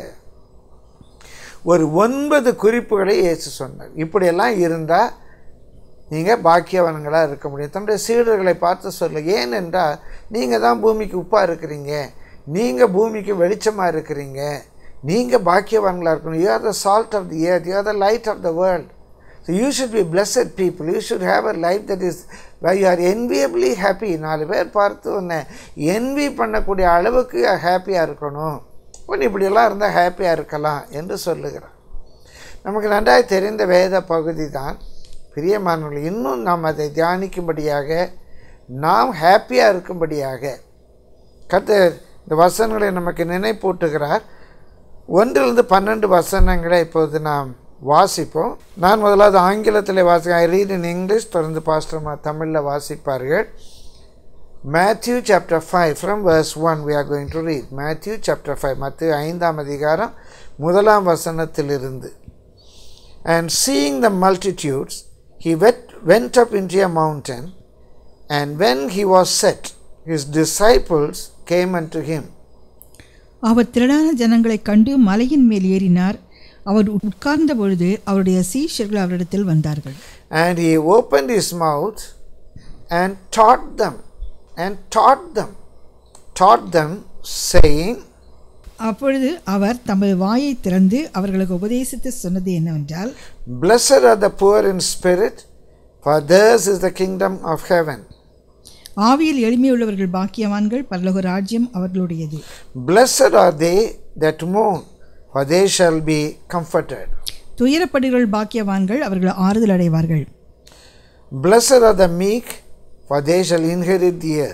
ஒரு ஒன்பது குறிப்புகளை இயேசு சொன்னார். இப்படியெல்லாம் இருந்தால் நீங்கள் பாக்கியவான்களாக இருக்க முடியும். தன்னுடைய சீடர்களை பார்த்து சொல்ல, ஏனென்றால் நீங்கள் தான் பூமிக்கு உப்பாக இருக்கிறீங்க, நீங்கள் பூமிக்கு வெளிச்சமாக இருக்கிறீங்க, நீங்கள் பாக்கியவான்களாக இருக்கணும். You are the salt of the earth, you are the light of the world. So you should be blessed people, you should have a life that is why you are enviably happy. நாலு பேர் பார்த்து உன்னை என்வி பண்ணக்கூடிய அளவுக்கு ஹாப்பியாக இருக்கணும். ஒன்று இப்படியெல்லாம் இருந்தால் ஹாப்பியாக இருக்கலாம் என்று சொல்லுகிறார். நமக்கு நன்றாக தெரிந்த வேத பகுதி தான். பிரியமானவர்கள், இன்னும் நாம் அதை தியானிக்கும்படியாக, நாம் ஹாப்பியாக இருக்கும்படியாக கர்த்தர் இந்த வசனங்களை நமக்கு நினைப்பூட்டுகிறார். ஒன்றிலிருந்து பன்னெண்டு வசனங்களை இப்போது நாம் வாசிப்போம். நான் முதலாவது ஆங்கிலத்தில் வாசிக்க, ஐ ரீட் இன் இங்கிலீஷ், தொடர்ந்து பாஸ்டர் தமிழில் வாசிப்பார்கள். Matthew chapter five from verse one we are going to read. Matthew chapter five, மத்திய ஐந்தாம் அதிகாரம் முதலாம் வசனத்திலிருந்து. And seeing the multitudes, he went, went up into a mountain, and when he was set, his disciples came unto him. அவர் திரளான ஜனங்களை கண்டு மலையின் மேல் ஏறினார். அவர் உட்கார்ந்த பொழுது அவருடைய சீஷர்கள் அவரிடத்தில் வந்தார்கள். And he opened his mouth and taught them, and taught them, taught them, saying, அப்பொழுது அவர் தமது வாயை திறந்து அவர்களுக்கு உபதேசித்து சொன்னது என்னவென்றால், Blessed are the poor in spirit, for theirs is the kingdom of heaven. ஆவியில் எளிமையுள்ளவர்கள் பாக்கியவான்கள், பரலோக ராஜ்யம் அவர்களுடையது. Blessed are they that mourn, for they shall be comforted. துயரப்படுகிறவர்கள் பாக்கியவான்கள், அவர்கள் ஆறுதல் அடைவார்கள். Blessed are the meek, for they shall inherit the earth.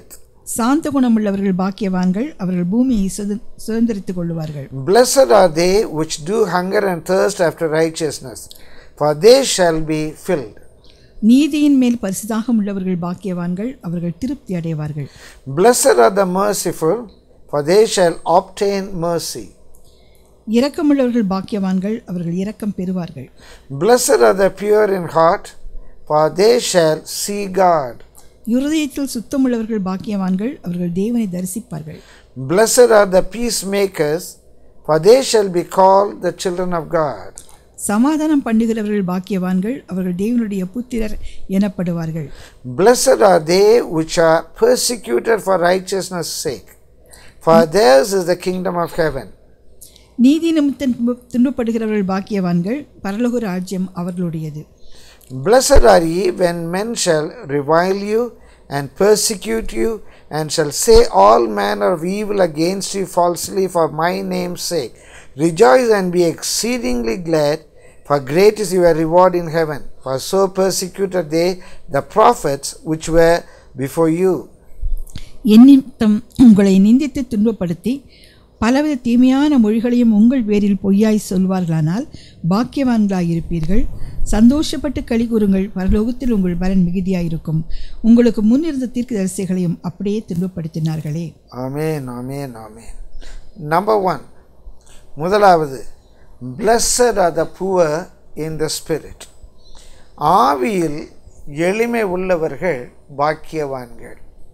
சாந்த குணமுள்ளவர்கள் பாக்கியவான்கள், அவர்கள் பூமியை சுத- சுதந்தரித்துக் கொள்ளுவார்கள். Blessed are they which do hunger and thirst after righteousness, for they shall be filled. நீதியின் மேல் பரிசுதாகம் உள்ளவர்கள் பாக்கியவான்கள், அவர்கள் திருப்தி அடைவார்கள். Blessed are the merciful, for they shall obtain mercy. இரக்கமுள்ளவர்கள் பாக்கியவான்கள், அவர்கள் இரக்கம் பெறுவார்கள். Blessed are the pure in heart, for they shall see God. இருதயத்தில் சுத்தமுள்ளவர்கள் பாக்கியவான்கள், அவர்கள் தேவனை தரிசிப்பார்கள். Blessed are the peacemakers, for they shall be called the children of God. சமாதானம் பண்ணுகிறவர்கள் பாக்கியவான்கள், அவர்கள் தேவனுடைய புத்திரர் எனப்படுவார்கள். Blessed are they which are persecuted for righteousness' sake, for theirs is the kingdom of heaven. நீதி நிமித்தம் துன்ப- துன்பப்படுகிறவர்கள் பாக்கியவான்கள், பரலோக ராஜ்யம் அவர்களுடையது. Blessed are ye when men shall revile you and persecute you, and shall say all manner of evil against you falsely for my name's sake. Rejoice and be exceedingly glad, for great is your reward in heaven. For so persecuted they the prophets which were before you. என் நிமித்தம் உங்களை நிந்தித்து துன்பப்படுத்தி பலவித தீமையான மொழிகளையும் உங்கள் பேரில் பொய்யாய் சொல்வார்களானால் பாக்கியவான்களாயிருப்பீர்கள். சந்தோஷப்பட்டு களி கூறுங்கள், பரலோகத்தில் உங்கள் பலன் மிகுதியாயிருக்கும். உங்களுக்கு முன்னிருந்த தீர்க்கதரிசிகளையும் அப்படியே துன்பப்படுத்தினார்களே. Amen, amen, amen. Number one, முதலாவது, blessed are the poor in the spirit. ஆவியில் எளிமை உள்ளவர்கள் பாக்கியவான்கள்.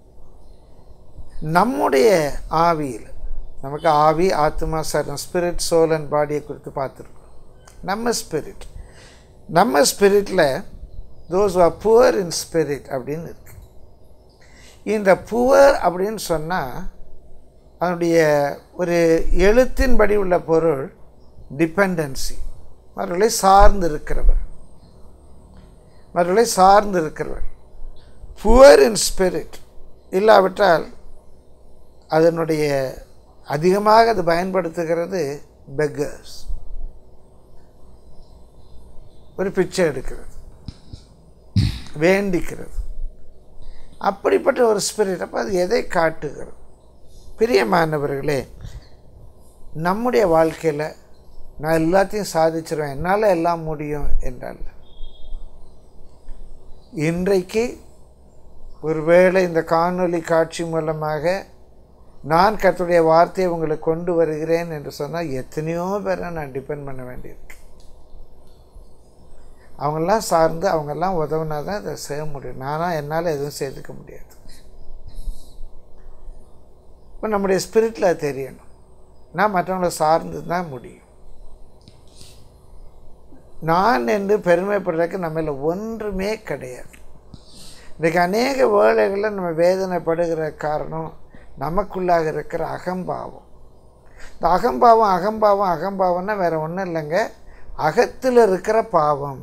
நம்முடைய ஆவியில், நமக்கு ஆவி, ஆத்மா, சரம், ஸ்பிரிட், சோல் அண்ட் பாடியை குறித்து பார்த்துருக்கோம். நம்ம ஸ்பிரிட் நம்ம ஸ்பிரிட்டில் those are poor in spirit அப்படின்னு இருக்கு. இந்த புவர் அப்படின்னு சொன்னால் அதனுடைய ஒரு எழுத்தின்படி உள்ள பொருள் டிபெண்டன்சி, மற்றவர்களை சார்ந்து இருக்கிறவர், மற்றவர்களை சார்ந்து இருக்கிறவர். புவர் இன் ஸ்பிரிட் இல்லாவிட்டால் அதனுடைய அதிகமாக அது பயன்படுத்துகிறது பெக்கர்ஸ், ஒரு பிச்சை எடுக்கிறது, வேண்டிக்கிறது, அப்படிப்பட்ட ஒரு ஸ்பிரிட். அப்போ அது எதை காட்டுகிறது? பிரியமானவர்களே, நம்முடைய வாழ்க்கையில் நான் எல்லாத்தையும் சாதிச்சிருவேன், என்னால் எல்லாம் முடியும் என்றால், இன்றைக்கு ஒருவேளை இந்த காணொளி காட்சி மூலமாக நான் கர்த்தருடைய வார்த்தையை உங்களுக்கு கொண்டு வருகிறேன் என்று சொன்னால் எத்தனையோ பேரை நான் டிபெண்ட் பண்ண வேண்டியிருக்கு. அவங்கெல்லாம் சார்ந்து அவங்கெல்லாம் உதவுனா தான் அதை செய்ய முடியும். நானாக என்னால் எதுவும் செய்துக்க முடியாது. இப்போ நம்முடைய ஸ்பிரிட்டில் தெரியணும், நான் மற்றவங்களை சார்ந்து தான் முடியும். நான் என்று பெருமைப்படுறதுக்கு நம்மள ஒன்றுமே கிடையாது. இன்றைக்கு அநேக வேளைகளில் நம்ம வேதனைப்படுகிற காரணம் நமக்குள்ளாக இருக்கிற அகம்பாவம். இந்த அகம்பாவம் அகம்பாவம் அகம்பாவம்னா வேறு ஒன்றும் இல்லைங்க, அகத்தில் இருக்கிற பாவம்.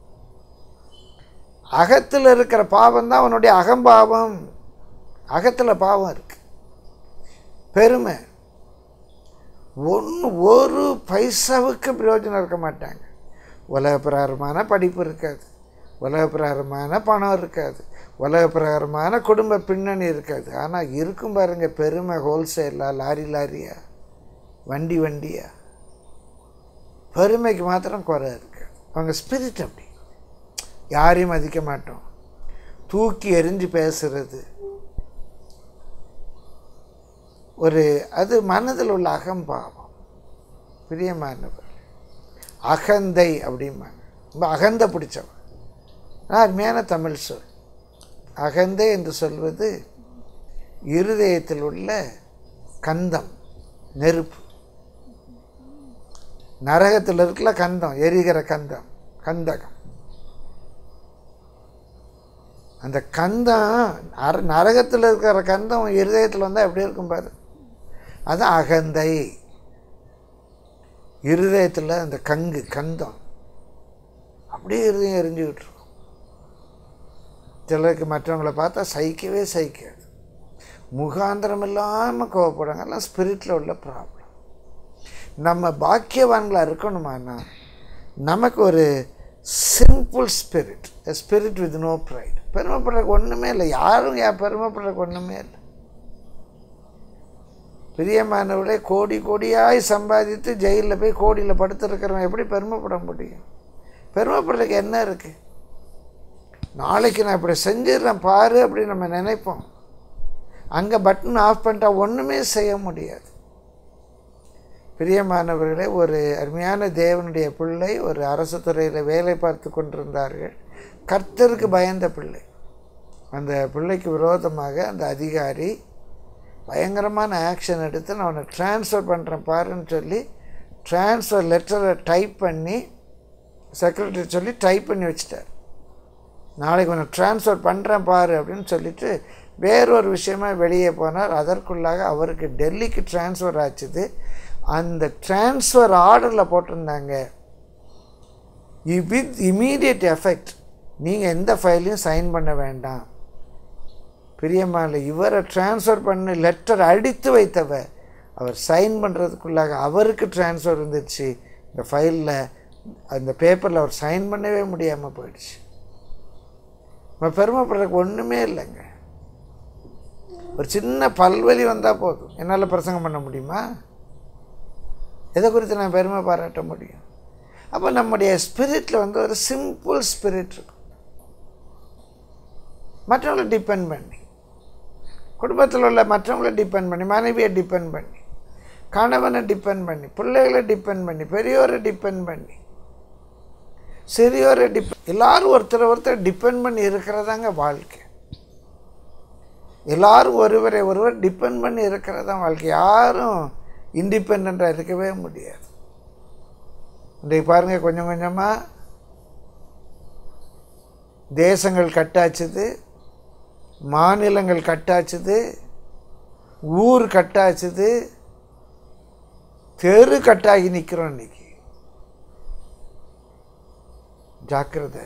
அகத்தில் இருக்கிற பாவம் தான் அவனுடைய அகம்பாவம். அகத்தில் பாவம் இருக்கு. பெருமை ஒன்று ஒரு பைசாவுக்கு பிரயோஜனம் இருக்க மாட்டாங்க. உலக பிரகாரமான படிப்பு இருக்காது, உலக பிரகாரமான பணம் இருக்காது, உலக பிரகாரமான குடும்ப பின்னணி இருக்காது. ஆனால் இருக்கும் பாருங்க பெருமை, ஹோல்சேலாக, லாரி லாரியா, வண்டி வண்டியா, பெருமைக்கு மாத்திரம் குறை இருக்கு. அவங்க ஸ்பிரிட் அப்படி, யாரையும் மதிக்க மாட்டோம், தூக்கி எறிஞ்சு பேசுறது, ஒரு அது மனதில் உள்ள அகம்பாவம். பிரியமானவர், அகந்தை அப்படிம்பாங்க. ரொம்ப அகந்தை பிடிச்சவன். அருமையான தமிழ் சொல். அகந்தை என்று சொல்வது இருதயத்தில் உள்ள கந்தம், நெருப்பு. நரகத்தில் இருக்கல கந்தம், எரிகிற கந்தம், கந்தகம். அந்த கந்தம் நரகத்தில் இருக்கிற கந்தம் இருதயத்தில் வந்தால் எப்படி இருக்கும் பாரு, அதுதான் அகந்தை. இருதயத்தில் அந்த கங்கு கந்தம் அப்படியே இருதயம் எரிஞ்சுக்கிட்டு இருக்கும். சிலருக்கு மற்றவங்களை பார்த்தா சகிக்கவே சகிக்காது, முகாந்திரம் இல்லாமல் கோவப்படுறாங்க. எல்லாம் ஸ்பிரிட்டில் உள்ள ப்ராப்ளம். நம்ம பாக்கியவான்களாக இருக்கணுமானா நமக்கு ஒரு simple spirit, a spirit with no pride. பெருமைப்படுறதுக்கு ஒன்றுமே இல்லை. யாரும் ஏன் பெருமைப்படுறதுக்கு ஒன்றுமே இல்லை. பிரியமானவர்களே, கோடி கோடியாய் சம்பாதித்து ஜெயிலில் போய் கோடியில் படுத்துருக்கிறவன் எப்படி பெருமைப்பட முடியும்? பெருமைப்படுறதுக்கு என்ன இருக்குது? நாளைக்கு நான் இப்படி செஞ்சிடறேன் பாரு அப்படின்னு நம்ம நினைப்போம். அங்கே பட்டன் ஆஃப் பண்ணிட்டா ஒன்றுமே செய்ய முடியாது. பிரியமானவர்களே, ஒரு அருமையான தேவனுடைய பிள்ளை ஒரு அரசு துறையில் வேலை பார்த்து கொண்டிருந்தார்கள். கர்த்தருக்கு பயந்த பிள்ளை. அந்த பிள்ளைக்கு விரோதமாக அந்த அதிகாரி பயங்கரமான ஆக்ஷன் எடுத்து நான் அவனை ட்ரான்ஸ்ஃபர் பண்ணுறேன் பாருன்னு சொல்லி ட்ரான்ஸ்ஃபர் லெட்டரை டைப் பண்ணி செக்ரட்டரி சொல்லி டைப் பண்ணி வச்சுட்டார். நாளைக்கு ஒன்று ட்ரான்ஸ்ஃபர் பண்ணுறேன் பாரு அப்படின்னு சொல்லிவிட்டு வேறொரு விஷயமாக வெளியே போனார். அதற்குள்ளாக அவருக்கு டெல்லிக்கு ட்ரான்ஸ்ஃபர் ஆச்சுது. அந்த ட்ரான்ஸ்ஃபர் ஆர்டரில் போட்டிருந்தாங்க, வித் இமீடியட் எஃபெக்ட் நீங்கள் எந்த ஃபைலையும் சைன் பண்ண வேண்டாம். பிரியமான இவரை ட்ரான்ஸ்ஃபர் பண்ணி லெட்டர் அடித்து வைத்தவர் அவர் சைன் பண்ணுறதுக்குள்ளாக அவருக்கு ட்ரான்ஸ்ஃபர் இருந்துச்சு. இந்த ஃபைலில் அந்த பேப்பரில் அவர் சைன் பண்ணவே முடியாமல் போயிடுச்சு. நம்ம பெருமைப்படுறதுக்கு ஒன்றுமே இல்லைங்க. ஒரு சின்ன பல்வலி வந்தால் போதும், என்னால் பிரசங்கம் பண்ண முடியுமா? எதை குறித்து நான் பெருமை பாராட்ட முடியும்? அப்போ நம்முடைய ஸ்பிரிட்டில் வந்து ஒரு சிம்பிள் ஸ்பிரிட் இருக்கும். மற்றவங்களை டிபெண்ட் பண்ணி, குடும்பத்தில் உள்ள மற்றவங்களை டிபெண்ட் பண்ணி, மனைவியை டிபெண்ட் பண்ணி, கணவனை டிபெண்ட் பண்ணி, பிள்ளைகளை டிபெண்ட் பண்ணி, பெரியோரை டிபெண்ட் பண்ணி, சிறியோரை டிபெண்ட், எல்லோரும் ஒருத்தர் ஒருத்தர் டிபெண்ட் பண்ணி இருக்கிறதாங்க வாழ்க்கை. எல்லோரும் ஒருவரை ஒருவர் டிபெண்ட் பண்ணி இருக்கிறதான் வாழ்க்கை. யாரும் இண்டிபெண்ட்டாக இருக்கவே முடியாது. இன்றைக்கு பாருங்கள், கொஞ்சம் கொஞ்சமாக தேசங்கள் கட்டாச்சுது, மாநிலங்கள் கட்டாச்சுது, ஊர் கட்டாச்சுது, தெரு கட்டாகி நிற்கிறோம். இன்றைக்கி ஜாக்கிரதை.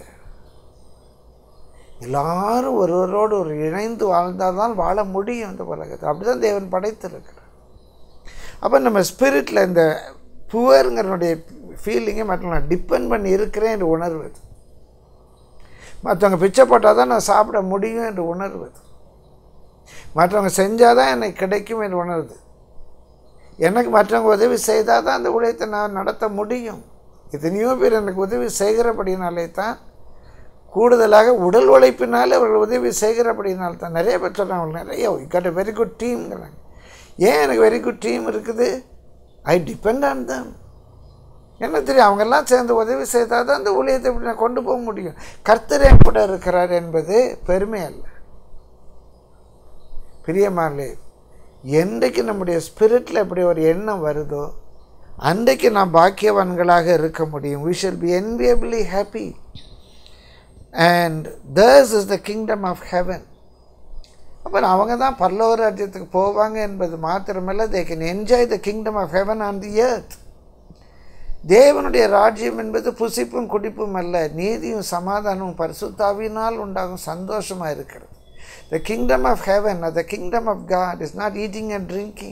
எல்லாரும் ஒருவரோடு ஒரு இணைந்து வாழ்ந்தால் தான் வாழ முடியும் இந்த உலகத்தில். அப்படி தான் தேவன் படைத்திருக்கிறார். அப்போ நம்ம ஸ்பிரிட்டில் இந்த புவருங்கிறனுடைய ஃபீலிங்கை மற்றவங்க டிபெண்ட் பண்ணி இருக்கிறேன் என்று உணர்வது, மற்றவங்க பிச்சை போட்டால் தான் நான் சாப்பிட முடியும் என்று உணர்வது, மற்றவங்க செஞ்சால் தான் எனக்கு கிடைக்கும் என்று உணர்வது, எனக்கு மற்றவங்க உதவி செய்தால் தான் அந்த ஊழியத்தை நான் நடத்த முடியும். எத்தனையோ பேர் எனக்கு உதவி செய்கிறபடினாலே தான், கூடுதலாக உடல் உழைப்பினாலே அவர்கள் உதவி செய்கிறபடினால தான் நிறைய பேர் சொல்கிறாங்க, நிறைய கட் வெரி குட் டீம்ங்கிறாங்க. ஏன் எனக்கு வெரி குட் டீம் இருக்குது? I depend on them. என்ன தெரியும், அவங்கெல்லாம் சேர்ந்து உதவி செய்தால் தான் அந்த ஊழியத்தை இப்படி நான் கொண்டு போக முடியும். கர்த்தர் என் கூட இருக்கிறார் என்பது பெருமை அல்ல. பிரியமானே, என்றைக்கு நம்முடைய ஸ்பிரிட்டில் இப்படி ஒரு எண்ணம் வருதோ அன்றைக்கு நாம் பாக்கியவான்களாக இருக்க முடியும். we shall be enviably happy and theirs is the kingdom of heaven. அப்போ அவங்க தான் பரலோக ராஜ்யத்துக்கு போவாங்க என்பது மாத்திரமல்ல, they can enjoy the kingdom of heaven on the earth. தேவனுடைய ராஜ்யம் என்பது புசிப்பும் குடிப்பும் அல்ல, நீதியும் சமாதானமும் பரிசுத்தாவியினால் உண்டாகும் சந்தோஷமாக இருக்கிறது. The kingdom of heaven or the kingdom of God is not eating and drinking.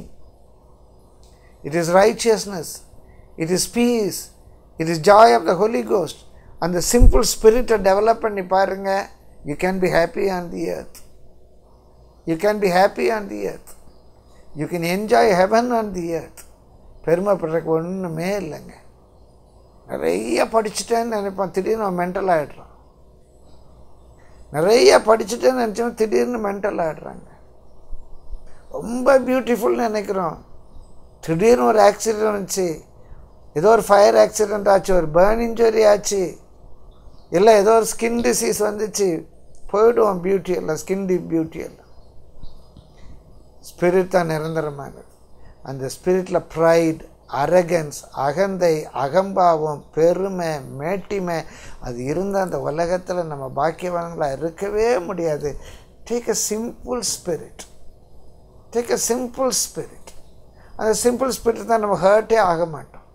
It is righteousness, it is peace, it is joy of the Holy Ghost. And the simple spirit develop பண்ணி பாருங்க, you can be happy on the earth. You can be happy on the earth. You can enjoy heaven on the earth. பெருமைப்படுறதுக்கு ஒன்றுமே இல்லைங்க. நிறைய படிச்சுட்டேன்னு நினைப்பான், திடீர்னு மென்டல் ஆகிடுறான். நிறைய படிச்சுட்டேன்னு நினச்சோம், திடீர்னு மென்டல் ஆகிடுறாங்க. ரொம்ப பியூட்டிஃபுல்னு நினைக்கிறோம், திடீர்னு ஒரு ஆக்சிடென்ட் வந்துச்சு, ஏதோ ஒரு ஃபயர் ஆக்சிடெண்ட் ஆச்சு, ஒரு பேர்ன் இன்ஜுரி ஆச்சு, இல்லை ஏதோ ஒரு ஸ்கின் டிசீஸ் வந்துச்சு, போய்டுவோம் பியூட்டி எல்லாம், ஸ்கின் டி பியூட்டி எல்லாம். ஸ்பிரிட் தான் நிரந்தரமானது. அந்த ஸ்பிரிட்டில் ப்ரைட், அரகன்ஸ், அகந்தை, அகம்பாவம், பெருமை, மேட்டிமை அது இருந்தால் அந்த உலகத்தில் நம்ம பாக்கியவான்களாக இருக்கவே முடியாது. Take a simple spirit, take a simple spirit. அந்த சிம்பிள் ஸ்பிரிட் தான் நம்ம ஹர்ட்டே ஆக மாட்டோம்.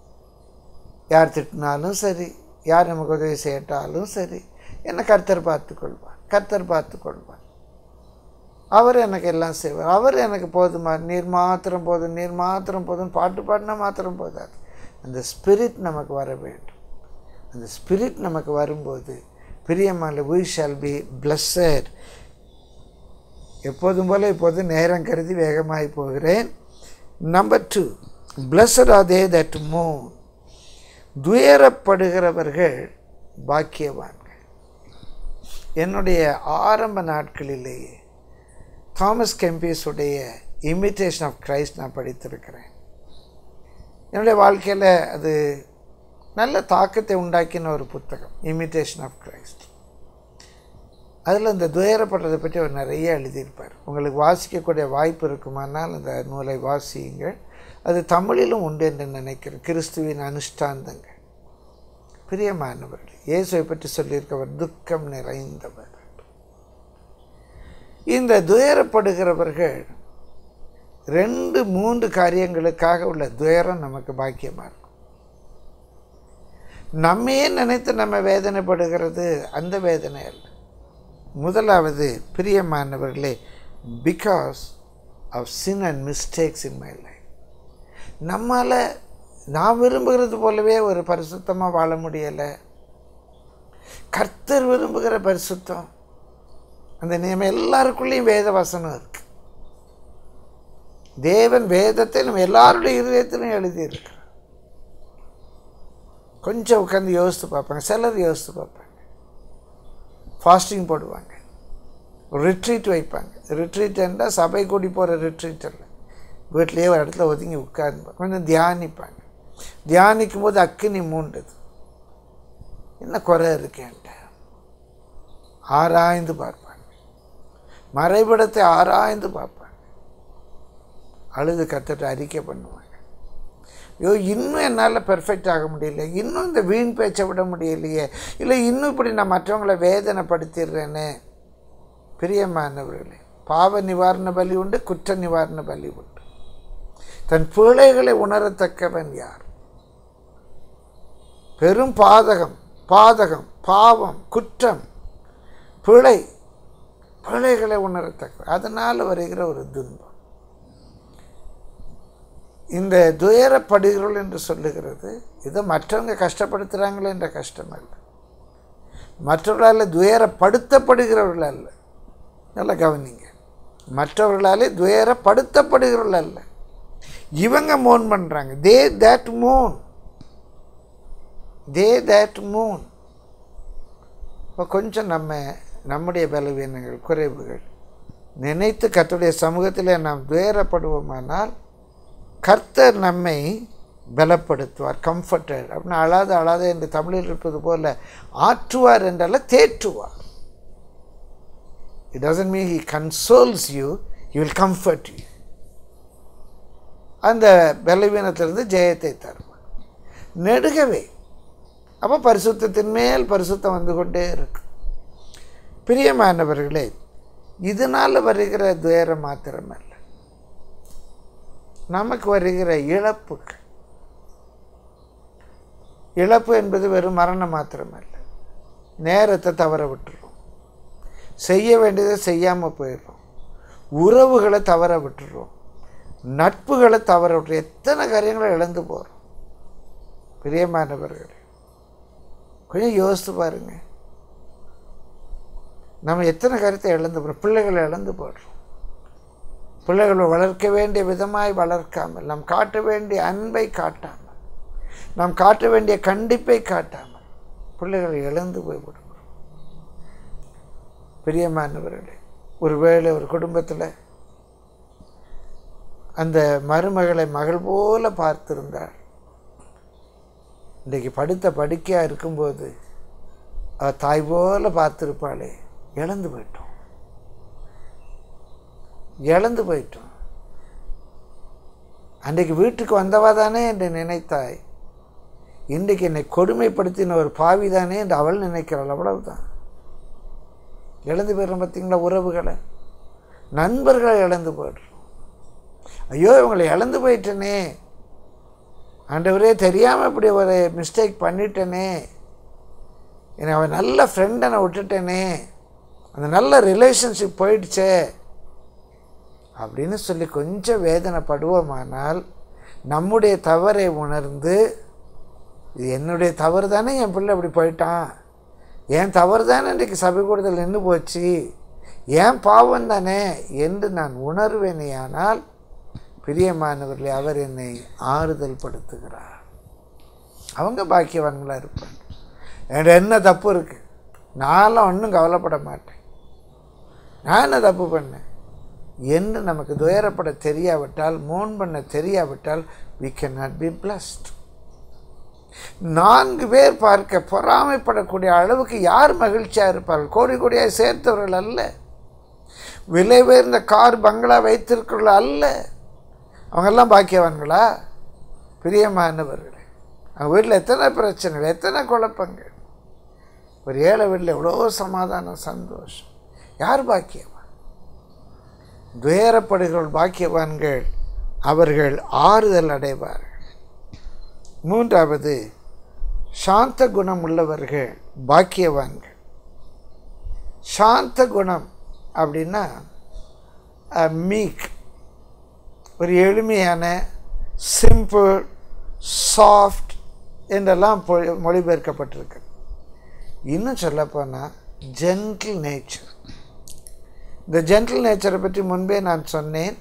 யார் திட்டினாலும் சரி, யார் நமக்கு உதவி செய்யட்டாலும் சரி, என்னை கர்த்தர் பார்த்துக்கொள்வார், கர்த்தர் பார்த்துக்கொள்வார், அவர் எனக்கு எல்லாம் செய்வார், அவர் எனக்கு போதுமா, நீர் மாத்திரம் போதும், நீர் மாத்திரம் போதும் பாட்டு பாடினா மாத்திரம் போதாது. அந்த ஸ்பிரிட் நமக்கு வர வேண்டும். அந்த ஸ்பிரிட் நமக்கு வரும்போது பிரியமான we shall be blessed. எப்போதும் போல இப்போது நேரம் கருதி வேகமாகி போகிறேன். Number two, blessed are they that mourn. துயரப்படுகிறவர்கள் பாக்கியவான்கள். என்னுடைய ஆரம்ப நாட்களிலேயே தாமஸ் கெம்பிஸுடைய இமிட்டேஷன் ஆஃப் கிரைஸ்ட் நான் படித்திருக்கிறேன். என்னுடைய வாழ்க்கையில் அது நல்ல தாக்கத்தை உண்டாக்கின ஒரு புத்தகம், இமிட்டேஷன் ஆஃப் கிரைஸ்ட். அதில் இந்த துயரப்படுறதை பற்றி அவர் நிறைய எழுதியிருப்பார். உங்களுக்கு வாசிக்கக்கூடிய வாய்ப்பு இருக்குமானால் அந்த நூலை வாசியுங்கள். அது தமிழிலும் உண்டு என்று நினைக்கிறேன். கிறிஸ்துவின் அனுஷ்டாந்தங்கள். பிரியமானவர்கள், இயேசுவை பற்றி சொல்லியிருக்கவர் துக்கம் நிறைந்தவர். இந்த துயரப்படுகிறவர்கள் ரெண்டு மூன்று காரியங்களுக்காக உள்ள துயரம் நமக்கு பாக்கியமாக இருக்கும். நம்மையே நினைத்து நம்ம வேதனைப்படுகிறது அந்த வேதனை அல்ல. முதலாவது, பிரியமானவர்களே, because of sin and mistakes in my life. நம்மால் நான் விரும்புகிறது போலவே ஒரு பரிசுத்தமாக வாழ முடியலை. கர்த்தர் விரும்புகிற பரிசுத்தம், அந்த நம்ம எல்லாருக்குள்ளேயும் வேத வசனம் இருக்கு. தேவன் வேதத்தை நம்ம எல்லாருடைய இருதயத்திலும் எழுதியிருக்கிறார். கொஞ்சம் உட்காந்து யோசித்து பார்ப்பாங்க. சிலர் யோசித்து பார்ப்பாங்க. ஃபாஸ்டிங் போடுவாங்க, ரிட்ரீட் வைப்பாங்க. ரிட்ரீட் என்றால் சபை கூடி போகிற ரிட்ரீட் இல்லை, வீட்டிலேயே ஒரு இடத்துல ஒதுங்கி உட்கார்ந்து கொஞ்சம் தியானிப்பாங்க. தியானிக்கும் போது அக்கினி மூண்டுது. என்ன குறை இருக்கேன்ட்ட ஆராய்ந்து பார்ப்பாங்க. மறைபடத்தை ஆராய்ந்து பார்ப்பாங்க. அழுது கத்துட்டு அறிக்கை பண்ணுவாங்க. ஐயோ, இன்னும் என்னால் பெர்ஃபெக்ட் ஆக முடியல, இன்னும் இந்த வீண் பேச்சை விட முடியலையே, இல்லை இன்னும் இப்படி நான் மற்றவங்களை வேதனைப்படுத்திடுறேன்னு. பிரியமானவர்களே, பாவ நிவாரண பலி உண்டு, குற்ற நிவாரண பலி உண்டு. தன் பிழைகளை உணரத்தக்கவன் யார்? பெரும் பாதகம், பாதகம், பாவம், குற்றம், பிழை, பிழைகளை உணரத்தக்க, அதனால் வருகிற ஒரு துன்பம். இந்த துயரப்படுகிறவர்கள் என்று சொல்லுகிறது இதை மற்றவங்க கஷ்டப்படுத்துகிறாங்களே என்ற கஷ்டம் அல்ல, மற்றவர்களால் துயரப்படுத்தப்படுகிறவர்கள் அல்ல. நல்லா கவனிங்க, மற்றவர்களாலே துயரப்படுத்தப்படுகிறவர்கள் அல்ல. இவங்க மோன் பண்ணுறாங்க. தே தேட் மோன், தே தேட் மோன். இப்போ கொஞ்சம் நம்ம நம்முடைய பலவீனங்கள், குறைவுகள் நினைத்து கர்த்தருடைய சமூகத்தில் நாம் துயரப்படுவோமானால் கர்த்தர் நம்மை பலப்படுத்துவார். கம்ஃபர்டட் அப்படின்னா அழாத அழாத என்று தமிழில் இருப்பது போல் ஆற்றுவார் என்றால தேற்றுவார். It doesn't mean he consoles you, he will comfort you. அந்த பலவீனத்திலிருந்து ஜெயத்தை தருவார். நெடுகவே அப்போ பரிசுத்தத்தின் மேல் பரிசுத்தம் வந்து கொண்டே இருக்கு. பிரியமானவர்களே, இதனால் வருகிற துயரம் மாத்திரமல்ல, நமக்கு வருகிற இழப்புக்கு. இழப்பு என்பது வெறும் மரணம் மாத்திரமல்ல, நேரத்தை தவற விட்டுறோம், செய்ய வேண்டியதை செய்யாமல் போயிடுறோம், உறவுகளை தவற விட்டுறோம், நட்புகளை தவற விட்டுறோம், எத்தனை காரியங்களை இழந்து போகிறோம். பிரியமானவர்களே, கொஞ்சம் யோசித்து பாருங்க, நம்ம எத்தனை காரியத்தை இழந்து போகிறோம். பிள்ளைகளை இழந்து போடுறோம். பிள்ளைகளை வளர்க்க வேண்டிய விதமாய் வளர்க்காமல், நாம் காட்ட வேண்டிய அன்பை காட்டாமல், நாம் காட்ட வேண்டிய கண்டிப்பை காட்டாமல் பிள்ளைகளை இழந்து போய்விடுகிறோம். பிரியமானவர்களே, ஒருவேளை ஒரு குடும்பத்தில் அந்த மருமகளை மகள் போல பார்த்திருந்தாள். இன்றைக்கு படுத்த படுக்கையாக இருக்கும்போது அவள் தாய் போல பார்த்துருப்பாளே, இழந்து போயிட்டோம், இழந்து போயிட்டோம். அன்றைக்கு வீட்டுக்கு வந்தவா தானே என்று நினைத்தாய், இன்றைக்கு என்னை கொடுமைப்படுத்தின ஒரு பாவி தானே என்று அவள் நினைக்கிறாள். அவ்வளவுதான். இழந்து போயிடுறோம். பார்த்தீங்களா? உறவுகளை, நண்பர்களை இழந்து போய்ட்றோம். ஐயோ, இவங்களை இழந்து போயிட்டேனே, ஆண்டவரே தெரியாமல் இப்படி ஒரு மிஸ்டேக் பண்ணிட்டேனே, என்னை அவன் நல்ல ஃப்ரெண்டை நான் விட்டுட்டேனே, அந்த நல்ல ரிலேஷன்ஷிப் போயிடுச்சே அப்படின்னு சொல்லி கொஞ்சம் வேதனைப்படுவோமானால், நம்முடைய தவறை உணர்ந்து இது என்னுடைய தவறு தானே என் பிள்ளை அப்படி போயிட்டான், என் தவறு தானே இன்றைக்கு சபை கூடுதல் நின்று போச்சு, ஏன் பாவம் தானே என்று நான் உணர்வேனேயானால் பிரியமானவர்களே, அவர் என்னை ஆறுதல் படுத்துகிறார். அவங்க பாக்கியவான்களாக இருப்பாங்க. என்கிட்ட என்ன தப்பு இருக்குது? நான்லாம் ஒன்றும் கவலைப்பட மாட்டேன். நான் என்ன தப்பு பண்ணேன் என்று நமக்கு துயரப்பட தெரியாவிட்டால், மோன் பண்ண தெரியாவிட்டால், we cannot be blessed. நான்கு பேர் பார்க்க பொறாமைப்படக்கூடிய அளவுக்கு யார் மகிழ்ச்சியாக இருப்பார்கள்? கோடி கோடியாக சேர்த்தவர்கள் அல்ல, விலை உயர்ந்த கார் பங்களா வைத்திருக்கிறவர்கள் அல்ல. அவங்கெல்லாம் பாக்கியவான்களா? பிரியமானவர்களே, அவங்க வீட்டில் எத்தனை பிரச்சனைகள், எத்தனை குழப்பங்கள். ஒரு ஏழை வீட்டில் எவ்வளோ சமாதானம், சந்தோஷம். யார் பாக்கியவான்? துயரப்படுகிறவர்கள் பாக்கியவான்கள், அவர்கள் ஆறுதல் அடைவார்கள். மூன்றாவது, சாந்த குணம் உள்ளவர்கள் பாக்கியவான்கள். சாந்த குணம் அப்படின்னா மீக், ஒரு எளிமையான, சிம்பிள், சாஃப்ட் என்றெல்லாம் மொழிபெயர்க்கப்பட்டிருக்கு. இன்னும் சொல்லப்போனால் ஜென்டில் நேச்சர். இந்த ஜென்டில் நேச்சரை பற்றி முன்பே நான் சொன்னேன்.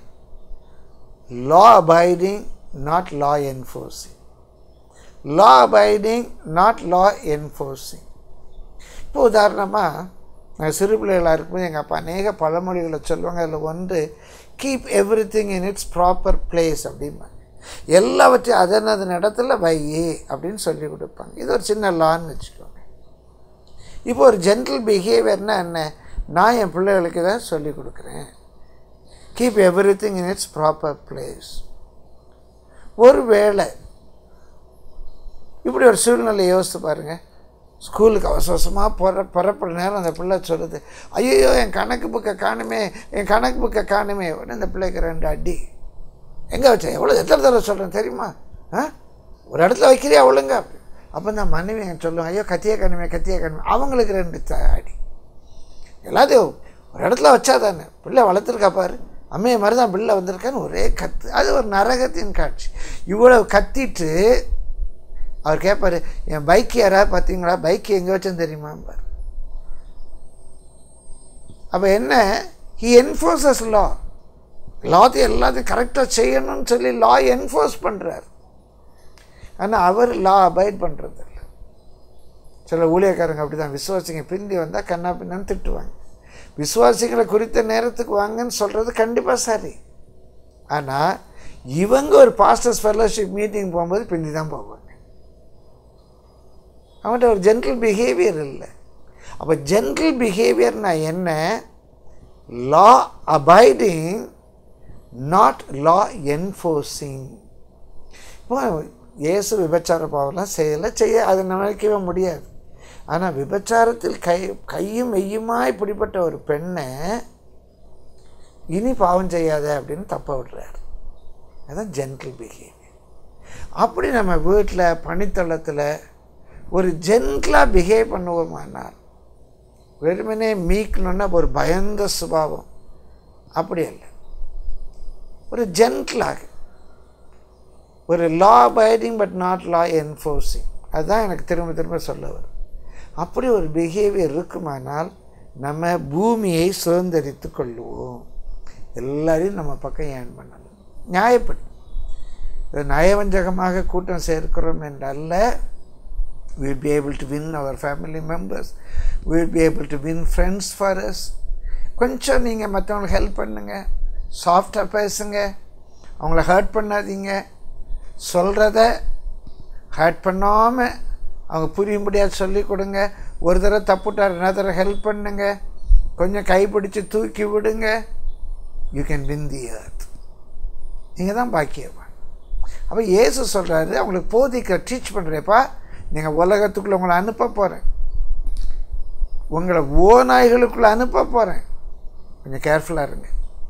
Law abiding, not law enforcing. Law abiding, not law enforcing. இப்போ உதாரணமாக, நான் சிறு பிள்ளைகளாக இருக்கும்போது எங்கள் அப்பா அநேக பழமொழிகளை சொல்லுவாங்க. அதில் ஒன்று, keep everything in its proper place அப்படிம்பாங்க. எல்லாவற்றையும் அதன் அதன் இடத்துல வை அப்படின்னு சொல்லி கொடுப்பாங்க. இது ஒரு சின்ன லான்னு வச்சுக்கோங்க. இப்போ ஒரு ஜென்டில் பிஹேவியர்னால் என்ன? நான் என் பிள்ளைகளுக்கு தான் சொல்லி கொடுக்குறேன். Keep everything in its proper place. ஒரு வேளை இப்படி ஒரு சூழ்நிலை யோசித்து பாருங்கள். ஸ்கூலுக்கு அவசரமாக புற புறப்படுற நேரம் அந்த பிள்ளை சொல்லுது, ஐயோ என் கணக்கு புக்கை காணுமே, என் கணக்கு புக்கை காணுமே. உடனே அந்த பிள்ளைக்கு ரெண்டு அடி. எங்கே வச்சேன்? எவ்வளோ எத்தனை தடவை சொல்கிறேன் தெரியுமா? ஆ ஒரு இடத்துல வைக்கிறியா ஒழுங்க அப்படி. அப்போ இந்த மனைவி என் சொல்லுவாங்க, ஐயோ கத்தியே காணுமே, கத்தியே காணுமே. அவங்களுக்கு ரெண்டு அடி. எல்லாத்தையும் ஒரு இடத்துல வச்சா தானே. பிள்ளை வளர்த்துருக்கா பாரு, அம்மையை மாதிரி தான் பிள்ளை வந்திருக்கான்னு ஒரே கத்து. அது ஒரு நரகத்தின் காட்சி. இவ்வளோ கத்திட்டு அவர் கேட்பார், என் பைக்கு யாராவது பார்த்தீங்களா? பைக்கு எங்கே வச்சேன்னு தெரியுமாம்பார். அப்போ என்ன? He enforces law. எல்லாத்தையும் எல்லாத்தையும் கரெக்டாக செய்யணும்னு சொல்லி லா என்ஃபோர்ஸ் பண்ணுறார். ஆனால் அவர் லா அபைட் பண்ணுறது இல்லை. சில ஊழியக்காரங்க அப்படி தான், விசுவாசிங்க பிந்தி வந்தால் கண்ணா பின்னான்னு திட்டுவாங்க. விசுவாசிகளை குறித்த நேரத்துக்கு வாங்கன்னு சொல்கிறது கண்டிப்பாக சரி. ஆனால் இவங்க ஒரு பாஸ்டர்ஸ் ஃபெல்லோஷிப் மீட்டிங் போகும்போது பிந்தி தான் போவாங்க. அவன்கிட்ட ஒரு ஜென்டில் பிஹேவியர் இல்லை. அப்போ ஜென்டில் பிஹேவியர்னா என்ன? Law abiding, not law enforcing. இப்போ இயேசு விபச்சார பாவம்லாம் செய்யலை, செய்ய அதை நினைக்கவே முடியாது. ஆனால் விபச்சாரத்தில் கை கையும் மெய்யுமா இப்படிப்பட்ட ஒரு பெண்ணை இனி பாவம் செய்யாத அப்படின்னு தப்ப விடுறார். அதுதான் ஜென்டில் பிஹேவியர். அப்படி நம்ம வீட்டில் பணித்தளத்தில் ஒரு ஜென்டிலாக பிஹேவ் பண்ணுவோமானால், வெறுமனே மீக்கணுன்னா ஒரு பயந்த சுபாவம் அப்படி அல்ல, ஒரு ஜென்டிலாக, ஒரு law abiding but not law enforcing. அதுதான் எனக்கு திரும்ப திரும்ப சொல்ல வரும். அப்படி ஒரு பிஹேவியர் இருக்குமானால் நம்ம பூமியை சுதந்திரித்து கொள்ளுவோம். எல்லாரையும் நம்ம பக்கம் ஏன் பண்ணணும், நியாயப்படி. நயவஞ்சகமாக கூட்டம் சேர்க்கிறோம் என்றல்ல. we will be able to win our family members, we will be able to win friends for us. கொஞ்சம் நீங்கள் மற்றவங்களுக்கு ஹெல்ப் பண்ணுங்க, சாஃப்டாக பேசுங்க, அவங்கள ஹர்ட் பண்ணாதீங்க. சொல்கிறத ஹர்ட் பண்ணாமல் அவங்க புரியும்படியாக சொல்லி கொடுங்க. ஒரு தடவை தப்புட்டார், என்ன தடவை ஹெல்ப் பண்ணுங்க, கொஞ்சம் கைப்பிடிச்சு தூக்கி விடுங்க. You can win the earth. நீங்கள் தான் பாக்கியவான். அப்போ இயேசு சொல்கிறாரு, அவங்களுக்கு போதிக்க டீச் பண்ணுறேப்பா, நீங்கள் உலகத்துக்குள்ளே உங்களை அனுப்ப போகிறேன், உங்களை ஓநாய்களுக்குள்ளே அனுப்ப போகிறேன், கொஞ்சம் கேர்ஃபுல்லாக இருங்க.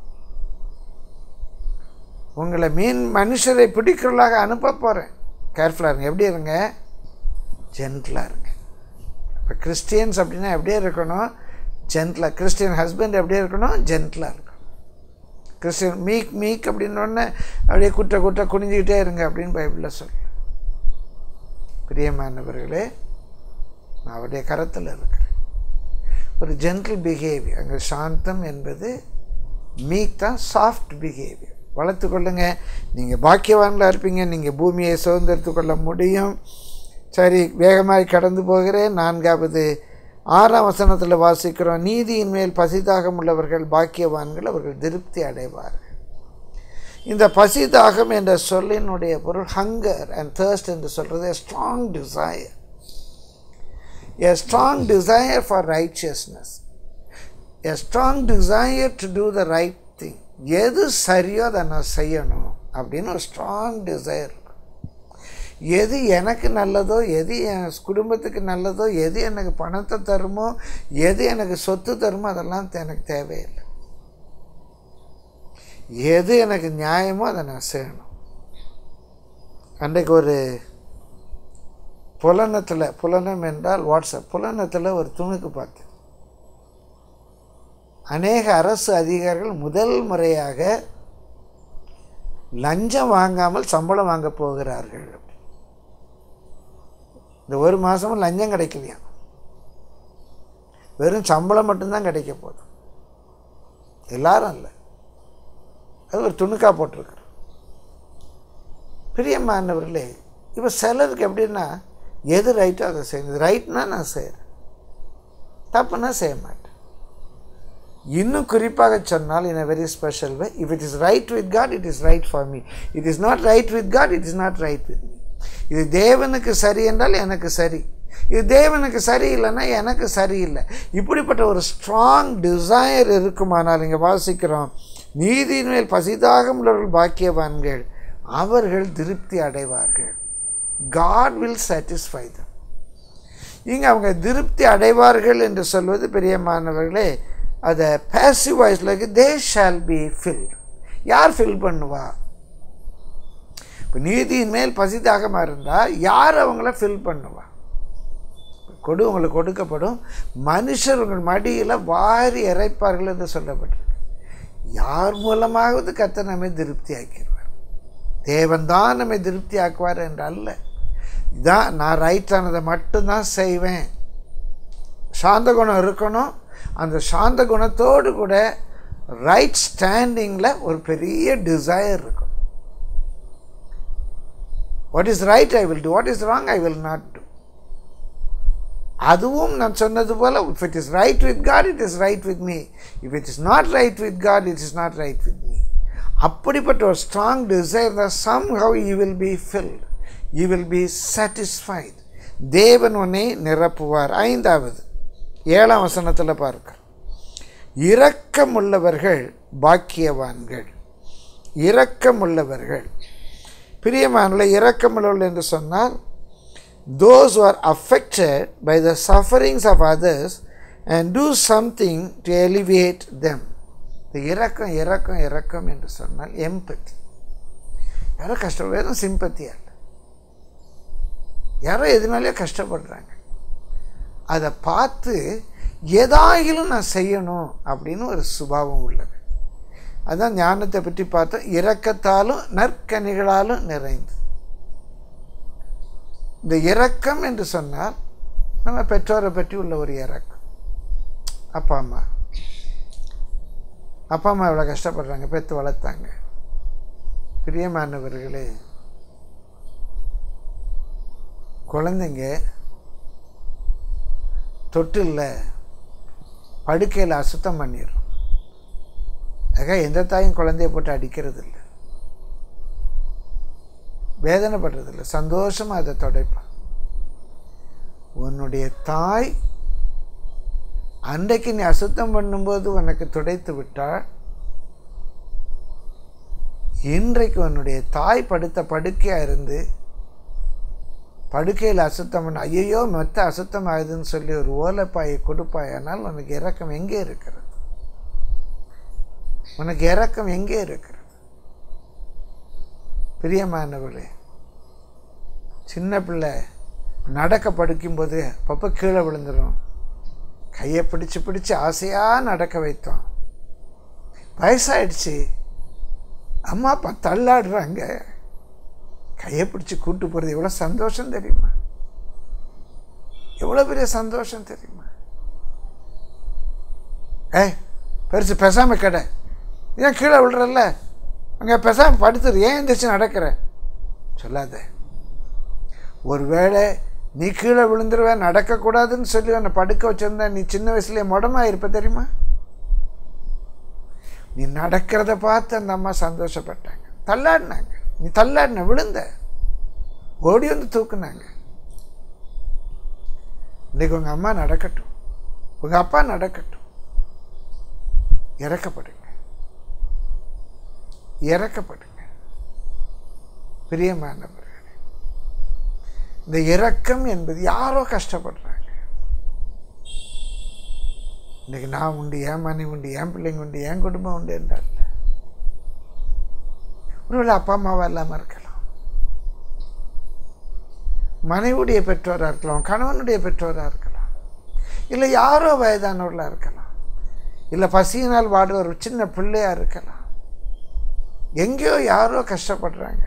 உங்களை மீன் மனுஷரை பிடிக்கிறவர்களாக அனுப்ப போகிறேன், கேர்ஃபுல்லாக இருங்க. எப்படி இருங்க? ஜென்டிலாக இருங்க. இப்போ கிறிஸ்டியன்ஸ் அப்படின்னா எப்படியே இருக்கணும்? ஜென்டிலாக. கிறிஸ்டியன் ஹஸ்பண்ட் எப்படியே இருக்கணும்? ஜென்டிலாக இருக்கணும். கிறிஸ்டியன் மீக் மீக் அப்படின்னோடனே அப்படியே குட்ட குட்ட குனிஞ்சிக்கிட்டே இருங்க அப்படின்னு பைபிளில் சொல்ல. பிரியமானவர்களே, நான் அவருடைய கரத்தில் இருக்கிறேன். ஒரு ஜென்டில் பிஹேவியர், அங்கே சாந்தம் என்பது மீக் தான், சாஃப்ட் பிஹேவியர். வளர்த்து கொள்ளுங்க. நீங்கள் பாக்கியவான்களாக இருப்பீங்க. நீங்கள் பூமியை சுதந்திரத்து கொள்ள முடியும். சரி, வேகமாய் கடந்து போகிறேன். நான்காவது ஆறாம் வசனத்தில் வாசிக்கிறோம், நீதியின் மேல் பசிதாகம் உள்ளவர்கள் பாக்கியவான்கள், அவர்கள் திருப்தி அடைவார்கள். இந்த பசிதாகம் என்ற சொல்லினுடைய பொருள் ஹங்கர் அண்ட் தர்ஸ்ட் என்று சொல்கிறது strong desire. A strong desire for righteousness, a strong desire to do the right thing. எது சரியோ அதை நான் செய்யணும் அப்படின்னு ஒரு ஸ்ட்ராங் டிசைர். எது எனக்கு நல்லதோ, எது என் குடும்பத்துக்கு நல்லதோ, எது எனக்கு பணத்தை தருமோ, எது எனக்கு சொத்து தருமோ அதெல்லாம் எனக்கு தேவையில்லை. எது எனக்கு நியாயமோ அதை நான் செய்யணும். அன்றைக்கு ஒரு புலனத்தில், புலனம் என்றால் வாட்ஸ்அப், புலனத்தில் ஒரு துணுக்கு பார்த்தேன். அநேக அரசு அதிகாரிகள் முதல் முறையாக லஞ்சம் வாங்காமல் சம்பளம் வாங்க போகிறார்கள். இந்த ஒரு மாதமும் லஞ்சம் கிடைக்கலையா, வெறும் சம்பளம் மட்டும்தான் கிடைக்க போகுது. எல்லாரும் இல்லை, அது ஒரு துணுக்காக போட்டிருக்கார். பிரியமானவர்களே, இப்போ சிலருக்கு எப்படின்னா எது ரைட்டோ அதை செய்யணும். ரைட்னா நான் செய்கிறேன், தப்புன்னா செய்ய மாட்டேன். இன்னும் குறிப்பாக சொன்னால் இன் a very special way, if it is right with God, it is right for me. It is not right with God, it is not right with me. இது தேவனுக்கு சரி என்றால் எனக்கு சரி, இது தேவனுக்கு சரியில்லைன்னா எனக்கு சரியில்லை. இப்படிப்பட்ட ஒரு ஸ்ட்ராங் டிசைர் இருக்குமானால் இங்கே வாசிக்கிறோம், நீதியின் மேல் பசிதாகம் உள்ளவர்கள் பாக்கியவான்கள், அவர்கள் திருப்தி அடைவார்கள். God will satisfy them. இங்கே அவங்க திருப்தி அடைவார்கள் என்று சொல்வது பிரியமானவர்களே, அதை பேசிவ் வாய்ஸில் இருக்கு, they shall be filled. யார் ஃபில் பண்ணுவா? இப்போ நீதியின் மேல் பசிதாகமாக இருந்தால் யார் அவங்கள ஃபில் பண்ணுவா? கொடு உங்களுக்கு கொடுக்கப்படும், மனுஷர் உங்கள் மடியில் வாரி இறைப்பார்கள் என்று சொல்லப்பட்டிருக்கு. யார் மூலமாவது கர்த்தர் நம்மை திருப்தி ஆக்கிடுவார். தேவன் தான் நம்மை திருப்தி ஆக்குவார் என்று அல்ல. இதான் நான் ரைட்டானதை மட்டும்தான் செய்வேன். சாந்த குணம் இருக்கணும். அந்த சாந்த குணத்தோடு கூட ரைட் ஸ்டாண்டிங்கில் ஒரு பெரிய டிசைர் இருக்கும். What is right I will do, what is wrong I will not do. அதுவும் நான் சொன்னது போல், if it is right with God it is right with me, if it is not right with God it is not right with me. அப்படிப்பட்ட ஒரு ஸ்ட்ராங் டிசைர் தான் somehow you will be filled, you will be satisfied. தேவன் உன்னை நிரப்புவார். ஐந்தாவது ஏழாம் வசனத்தில் பார்க்க, இரக்கமுள்ளவர்கள் பாக்கியவான்கள். இரக்கமுள்ளவர்கள், பிரியமானவர்களே, இரக்கமுள்ளவர்கள் என்று சொன்னால் those who are affected by the sufferings of others and do something to alleviate them. இந்த இரக்கம் இரக்கம் இரக்கம் என்று சொன்னால் எம்பத்தி. யாரோ கஷ்டம், வெறும் சிம்பத்தியா இல்லை, யாரோ எதுனாலே கஷ்டப்படுறாங்க, அதை பார்த்து எதாயிலும் நான் செய்யணும் அப்படின்னு ஒரு சுபாவம் உள்ளது. அதுதான் ஞானத்தை பற்றி பார்த்தோம், இரக்கத்தாலும் நற்கனிகளாலும் நிறைந்து. இந்த இரக்கம் என்று சொன்னால் நம்ம பெற்றோரை பற்றி உள்ள ஒரு இரக்கம். அப்பா அம்மா அப்பா அம்மா எவ்வளோ கஷ்டப்படுறாங்க, பெற்று வளர்த்தாங்க. பிரியமானவர்களே, குழந்தைங்க தொட்டில் படுக்கையில் அசுத்தம் பண்ணிடும். அதுக்காக எந்த தாயும் குழந்தைய போட்டு அடிக்கிறது இல்லை, வேதனைப்படுறதில்லை, சந்தோஷமாக அதை துடைப்பான். உன்னுடைய தாய் அன்றைக்கு நீ அசுத்தம் பண்ணும்போது உனக்கு துடைத்து விட்டால், இன்றைக்கு உன்னுடைய தாய் படுத்த படுக்கையாக இருந்து படுக்கையில் அசுத்தம் பண்ண, ஐயோ மெத்த அசுத்தம் ஆகுதுன்னு சொல்லி ஒரு ஓலைப்பாயை கொடுப்பாயானால் உனக்கு இரக்கம் எங்கே இருக்கிறது? உனக்கு இரக்கம் எங்கே இருக்கிறது? பிரியமானவர்களே, சின்ன பிள்ளை நடக்க படுக்கும்போது பப்ப கீழே விழுந்துடும், கையை பிடிச்சி பிடிச்சி ஆசையாக நடக்க வைத்தோம். வயசாயிடுச்சு, அம்மா அப்பா தள்ளாடுறாங்க, கையை பிடிச்சி கூட்டு போகிறது எவ்வளோ சந்தோஷம் தெரியுமா? எவ்வளோ பெரிய சந்தோஷம் தெரியுமா? ஏய் பெருசு பேசாமல் கடை, ஏன் கீழே விழுறல்ல, அங்கே பேசாமல் படுத்துரு, ஏன் எந்திரிச்சு நடக்கிற சொல்லாத. ஒருவேளை நீ கீழே விழுந்துருவ, நடக்கக்கூடாதுன்னு சொல்லி உன்னை படுக்க வச்சிருந்தா நீ சின்ன வயசுலேயே முடமாக இருப்ப தெரியுமா? நீ நடக்கிறத பார்த்து அந்த அம்மா சந்தோஷப்பட்டாங்க, தள்ளாடினாங்க. நீ தள்ளாடின, விழுந்த, ஓடி வந்து தூக்குனாங்க. இன்றைக்கு உங்கள் அம்மா நடக்கட்டும், உங்கள் அப்பா நடக்கட்டும், இறக்கப்படுங்க, இறக்கப்படுங்க. பிரியமானவர்களே, இந்த இரக்கம் என்பது யாரோ கஷ்டப்படுறாங்க. இன்னைக்கு நான் உண்டு, என் மனைவி உண்டு, என் பிள்ளைங்க உண்டு, என் குடும்பம் உண்டு என்றால் ஒருவேளை அப்பா அம்மாவா இல்லாமல் இருக்கலாம், மனைவியுடைய பெற்றோராக இருக்கலாம், கணவனுடைய பெற்றோராக இருக்கலாம், இல்லை யாரோ வயதானவர்களாக இருக்கலாம், இல்லை பசியினால் வாடுற ஒரு சின்ன பிள்ளையாக இருக்கலாம். எங்கேயோ யாரோ கஷ்டப்படுறாங்க.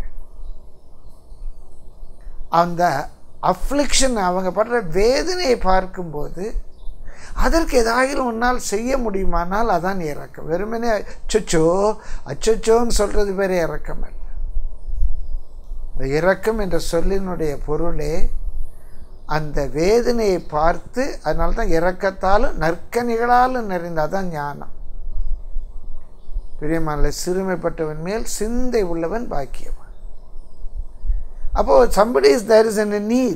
அந்த அஃப்ளிக்ஷன், அவங்க படுற வேதனையை பார்க்கும்போது அதற்கு ஏதாயிலும் உன்னால் செய்ய முடியுமானால் அதான் இறக்கம். வெறுமனே அச்சோ அச்சோன்னு சொல்கிறது பேர் இறக்கம் அல்ல. இரக்கம் என்ற சொல்லினுடைய பொருளே அந்த வேதனையை பார்த்து, அதனால தான் இரக்கத்தாலும் நற்கனிகளாலும் நிறைந்த, அதான் ஞானம். பிரியமான சிறுமைப்பட்டவன் மேல் சிந்தை உள்ளவன் பாக்கியவன். அப்போ somebody is there is in a need,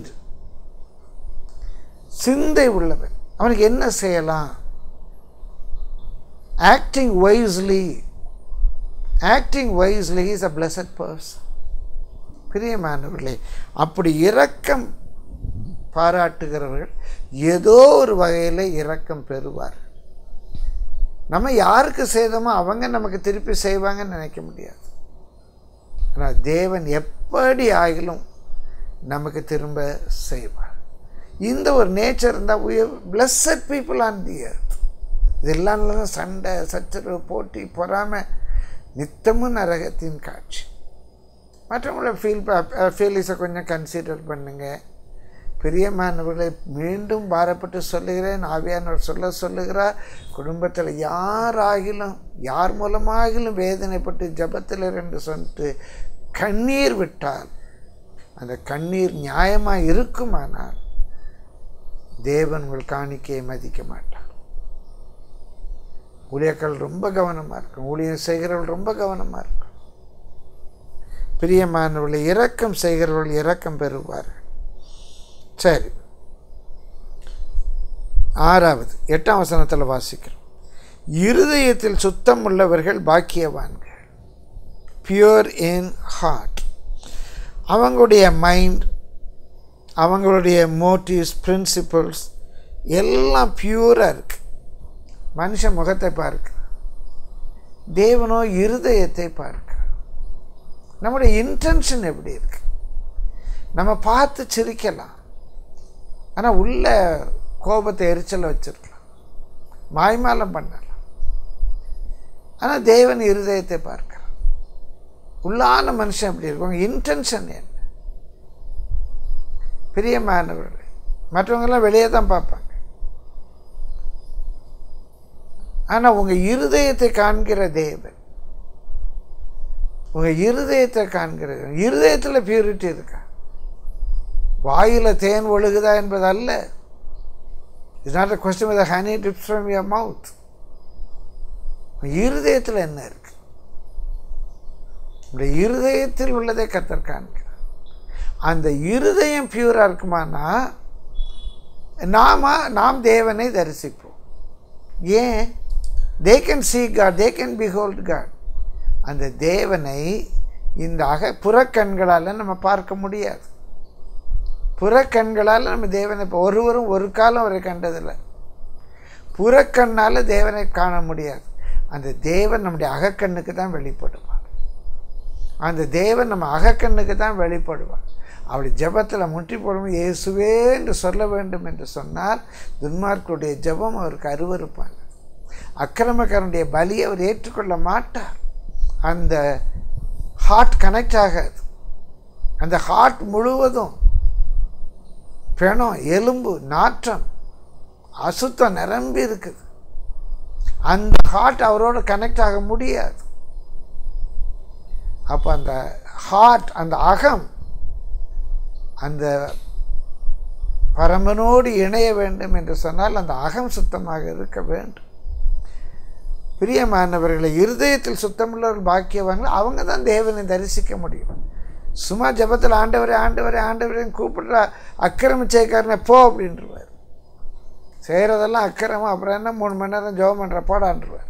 சிந்தை உள்ளவன், அவனுக்கு என்ன செய்யலாம்? Acting wisely, acting wisely is a blessed person. பிரியமானவர்களே, அப்படி இரக்கம் பாராட்டுகிறவர்கள் ஏதோ ஒரு வகையில் இரக்கம் பெறுவார். நம்ம யாருக்கு செய்தோமோ அவங்க நமக்கு திருப்பி செய்வாங்கன்னு நினைக்க முடியாது. ஆனால் தேவன் எப்படி ஆகிலும் நமக்கு திரும்ப செய்வார். இந்த ஒரு நேச்சர் இருந்தால் we are blessed people on the earth. இதெல்லாம் சண்டை சச்சரவு போட்டி பொறாமை நித்தமும் நரகத்தின் காட்சி. மற்றவங்கள ஃபீல் ஃபீலிங்ஸை கொஞ்சம் கன்சிடர் பண்ணுங்கள். பிரியமானவர்களை மீண்டும் பாரப்பட்டு சொல்லுகிறேன், ஆவியானவர் சொல்ல சொல்லுகிறார், குடும்பத்தில் யாராகிலும் யார் மூலமாகிலும் வேதனைப்பட்டு ஜபத்தில் என்று சொல்லிட்டு கண்ணீர் விட்டால் அந்த கண்ணீர் நியாயமாக இருக்குமானால் தேவன் உங்கள் காணிக்கையை மதிக்க மாட்டார். ஊழியர்கள் ரொம்ப கவனமாக இருக்கும், ஊழியம் செய்கிறவர்கள் ரொம்ப கவனமாக இருக்கும். பிரியமானவர்களை இரக்கம் செய்கிறவர்கள் இரக்கம் பெறுவார்கள். சரி, ஆறாவது எட்டாம் வசனத்தில் வாசிக்கிறோம். இருதயத்தில் சுத்தம் உள்ளவர்கள் பாக்கியவான்கள். Pure in heart. அவங்களுடைய மைண்ட், அவங்களுடைய மோட்டிவ்ஸ், பிரின்சிபல்ஸ் எல்லாம் பியூராக இருக்கு. மனுஷன் முகத்தை பார்க்க, தேவனோ இருதயத்தை பார்க்க. நம்முடைய இன்டென்ஷன் எப்படி இருக்கு? நம்ம பார்த்து சிரிக்கலாம், ஆனால் உள்ள கோபத்தை எரிச்சலை வச்சிருக்கலாம், மாய்மாலம் பண்ணலாம். ஆனால் தேவன் இருதயத்தை பார்க்கிறார். உள்ளான மனுஷன் எப்படி இருக்கும்? இன்டென்ஷன் என்ன? பிரியமானவர்களே, மற்றவங்கெல்லாம் வெளியே தான் பார்ப்பாங்க, ஆனால் உங்கள் இருதயத்தை காண்கிற தேவன், உங்கள் இருதயத்தை காண்கிற இருதயத்தில் பியூரிட்டி இருக்கா? வாயில் தேன் ஒழுகுதா என்பது அல்ல. It's not a question whether honey drips from your mouth. இருதயத்தில் என்ன இருக்கு? உடைய இருதயத்தில் உள்ளதை கர்த்தர் காண்கிறார். அந்த இருதயம் பியூராக இருக்குமானா நாம நாம் தேவனை தரிசிப்போம். ஏன்? they can see God, they can behold God. அந்த தேவனை இந்த அக புறக்கண்களால் நம்ம பார்க்க முடியாது. புறக்கண்களால் நம்ம தேவனை இப்போ ஒருவரும் ஒரு காலம் அவரை கண்டதில்லை. புறக்கண்ணால் தேவனை காண முடியாது. அந்த தேவன் நம்முடைய அகக்கண்ணுக்கு தான் வெளிப்படுவார். அந்த தேவன் நம்ம அகக்கண்ணுக்கு தான் வெளிப்படுவார். அப்படி ஜபத்தில் முற்றி போடும் இயேசுவே என்று சொல்ல வேண்டும் என்று சொன்னால் துன்மார்க்குடைய ஜபம் அவருக்கு அருவருப்பாங்க. அக்கிரமக்காரனுடைய பலியை அவர் ஏற்றுக்கொள்ள மாட்டார். அந்த ஹார்ட் கனெக்ட் ஆகாது. அந்த ஹார்ட் முழுவதும் பிணம், எலும்பு, நாற்றம், அசுத்தம் நிரம்பி இருக்குது. அந்த ஹார்ட் அவரோட கனெக்ட் ஆக முடியாது. அப்போ அந்த ஹார்ட், அந்த அகம் அந்த பரமனோடு இணைய வேண்டும் என்று சொன்னால் அந்த அகம் சுத்தமாக இருக்க வேண்டும். பிரியமானவர்களை, இருதயத்தில் சுத்தமுள்ளவர்கள் பாக்கியவான்கள், அவங்க தான் தேவனை தரிசிக்க முடியும். சும்மா ஜபத்தில் ஆண்டவரே ஆண்டவரே ஆண்டவரேன்னு கூப்பிடுற அக்கிரம செய்யக்காரனை போ அப்படின்றவார். செய்கிறதெல்லாம் அக்கிரமம், அப்புறம் என்ன மூணு மணி நேரம் ஜெபம் பண்ணுற போடான்றுவார்.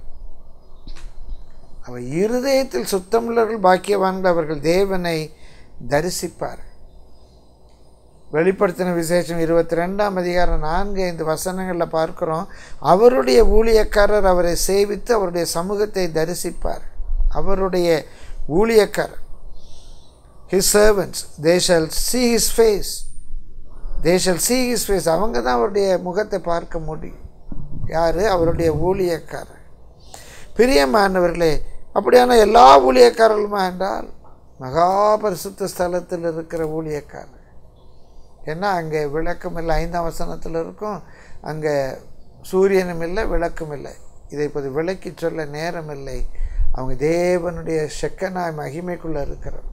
அவர் இருதயத்தில் சுத்தமுள்ளவர்கள் பாக்கியவான்கள், அவர்கள் தேவனை தரிசிப்பார். வெளிப்படுத்தின விசேஷம் இருபத்தி ரெண்டாம் அதிகாரம் நான்கு ஐந்து வசனங்களில் பார்க்கிறோம். அவருடைய ஊழியக்காரர் அவரை சேவித்து அவருடைய சமூகத்தை தரிசிப்பார். அவருடைய ஊழியக்காரர், his servants, they shall see his face, they shall see his face. அவங்க தான் அவருடைய முகத்தை பார்க்க முடியும். யார்? அவருடைய ஊழியக்காரர். பிரியமானவர்களே, அப்படியான எல்லா ஊழியக்காரர்களுமா என்றால் மகா பரிசுத்த ஸ்தலத்தில் இருக்கிற ஊழியக்காரர். ஏன்னா அங்கே விளக்கம் இல்லை, ஐந்தாம் வசனத்தில் இருக்கும். அங்கே சூரியனும் இல்லை, விளக்கும் இல்லை. இதை இப்போது விளக்கி சொல்ல நேரம் இல்லை. அவங்க தேவனுடைய செக்கனாய் மகிமைக்குள்ளே இருக்கிறவங்க,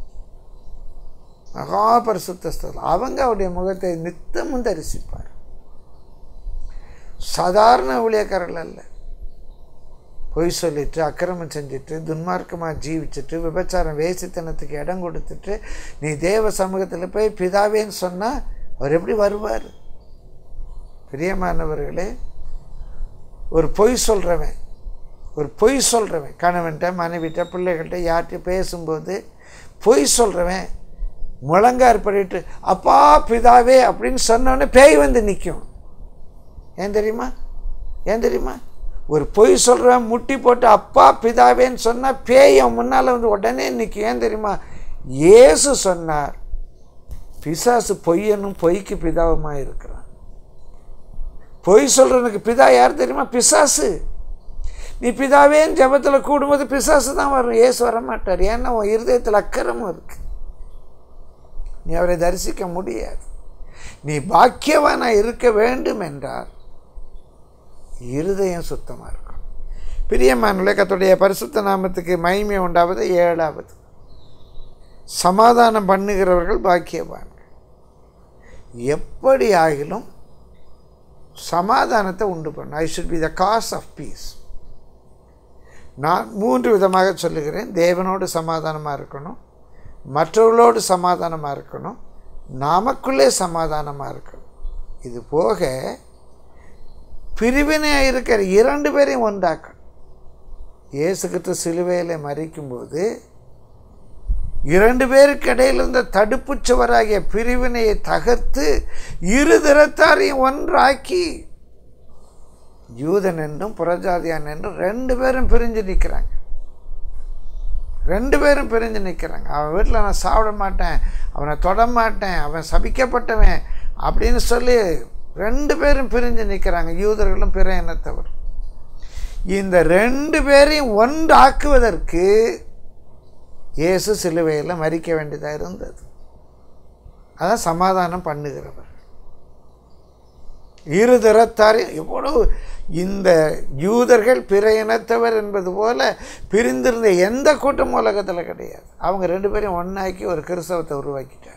மகா பரிசுத்த ஸ்தலம். அவங்க அவருடைய முகத்தை நித்தமும் தரிசிப்பார். சாதாரண ஊழியக்காரர்கள் அல்ல. பொய் சொல்லிட்டு, அக்கிரமம் செஞ்சுட்டு, துன்மார்க்கமாக ஜீவிச்சுட்டு, விபச்சாரம் வேசித்தனத்துக்கு இடம் கொடுத்துட்டு நீ தேவ சமூகத்தில் போய் பிதாவேன்னு சொன்னால் அவர் எப்படி வருவார்? பிரியமானவர்களே, ஒரு பொய் சொல்கிறவன், ஒரு பொய் சொல்கிறவன் கணவன்கிட்ட, மனைவிட்ட, பிள்ளைகள்கிட்ட யார்கிட்ட பேசும்போது பொய் சொல்கிறவன் முழங்கார் பண்ணிட்டு அப்பா பிதாவே அப்படின்னு சொன்னோன்னே பேய் வந்து நிற்கும். ஏன் தெரியுமா? ஏன் தெரியுமா? ஒரு பொய் சொல்கிறவன் முட்டி போட்டு அப்பா பிதாவேன்னு சொன்னால் பேய் முன்னால் வந்து உடனே நிற்கும். ஏன் தெரியுமா? இயேசு சொன்னார், பிசாசு பொய்யனும் பொய்க்கு பிதாவுமாக இருக்கிறான். பொய் சொல்கிறவனுக்கு பிதா யார் தெரியுமா? பிசாசு. நீ பிதாவேன்னு ஜபத்தில் கூடும்போது பிசாசு தான் வரும், இயேசு வரமாட்டார். ஏன்னா உன் இருதயத்தில் அக்கிரமும் இருக்கு, நீ அவரை தரிசிக்க முடியாது. நீ பாக்கியவானாக இருக்க வேண்டும் என்றால் இருதயம் சுத்தமாக இருக்கும். பிரியமானவர்களே, கர்த்தருடைய பரிசுத்த நாமத்துக்கு மகிமை உண்டாவது. ஏழாவது, சமாதானம் பண்ணுகிறவர்கள் பாக்கியவான்கள். எப்படி ஆகிலும் சமாதானத்தை உண்டு பண்ண. I should be the cause of peace. நான் மூன்று விதமாக சொல்லுகிறேன். தேவனோடு சமாதானமாக இருக்கணும், மற்றவர்களோடு சமாதானமாக இருக்கணும், நமக்குள்ளே சமாதானமாக இருக்கணும். இது போக பிரிவினையாக இருக்கிற இரண்டு பேரையும் ஒன்றாக்கணும். இயேசு கிறிஸ்து சிலுவையில் மரிக்கும்போது இரண்டு பேருக்கு இடையில் இருந்த தடுப்பு சுவராகிய பிரிவினையை தகர்த்து இரு திறத்தாரையும் ஒன்றாக்கி யூதன் என்றும் புறஜாதியான் என்றும் ரெண்டு பேரும் பிரிஞ்சு நிற்கிறாங்க. ரெண்டு பேரும் பிரிஞ்சு நிற்கிறாங்க. அவன் வீட்டில் நான் சாப்பிட மாட்டேன், அவனை தொட மாட்டேன், அவன் சபிக்கப்பட்டவன் அப்படின்னு சொல்லி ரெண்டு பேரும் பிரிஞ்சு நிற்கிறாங்க, யூதர்களும் பிற இனத்தவர். இந்த ரெண்டு பேரையும் ஒன்றாக்குவதற்கு இயேசு சிலுவையில் மரிக்க வேண்டியதாக இருந்தது. அதான் சமாதானம் பண்ணுகிறவர். இரு திறத்தாரையும் எவ்வளவு இந்த யூதர்கள் பிற இனத்தவர் என்பது போல பிரிந்திருந்த எந்த கூட்டம் உலகத்தில் கிடையாது. அவங்க ரெண்டு பேரையும் ஒன்றாக்கி ஒரு கிறிஸ்தவத்தை உருவாக்கிட்டார்.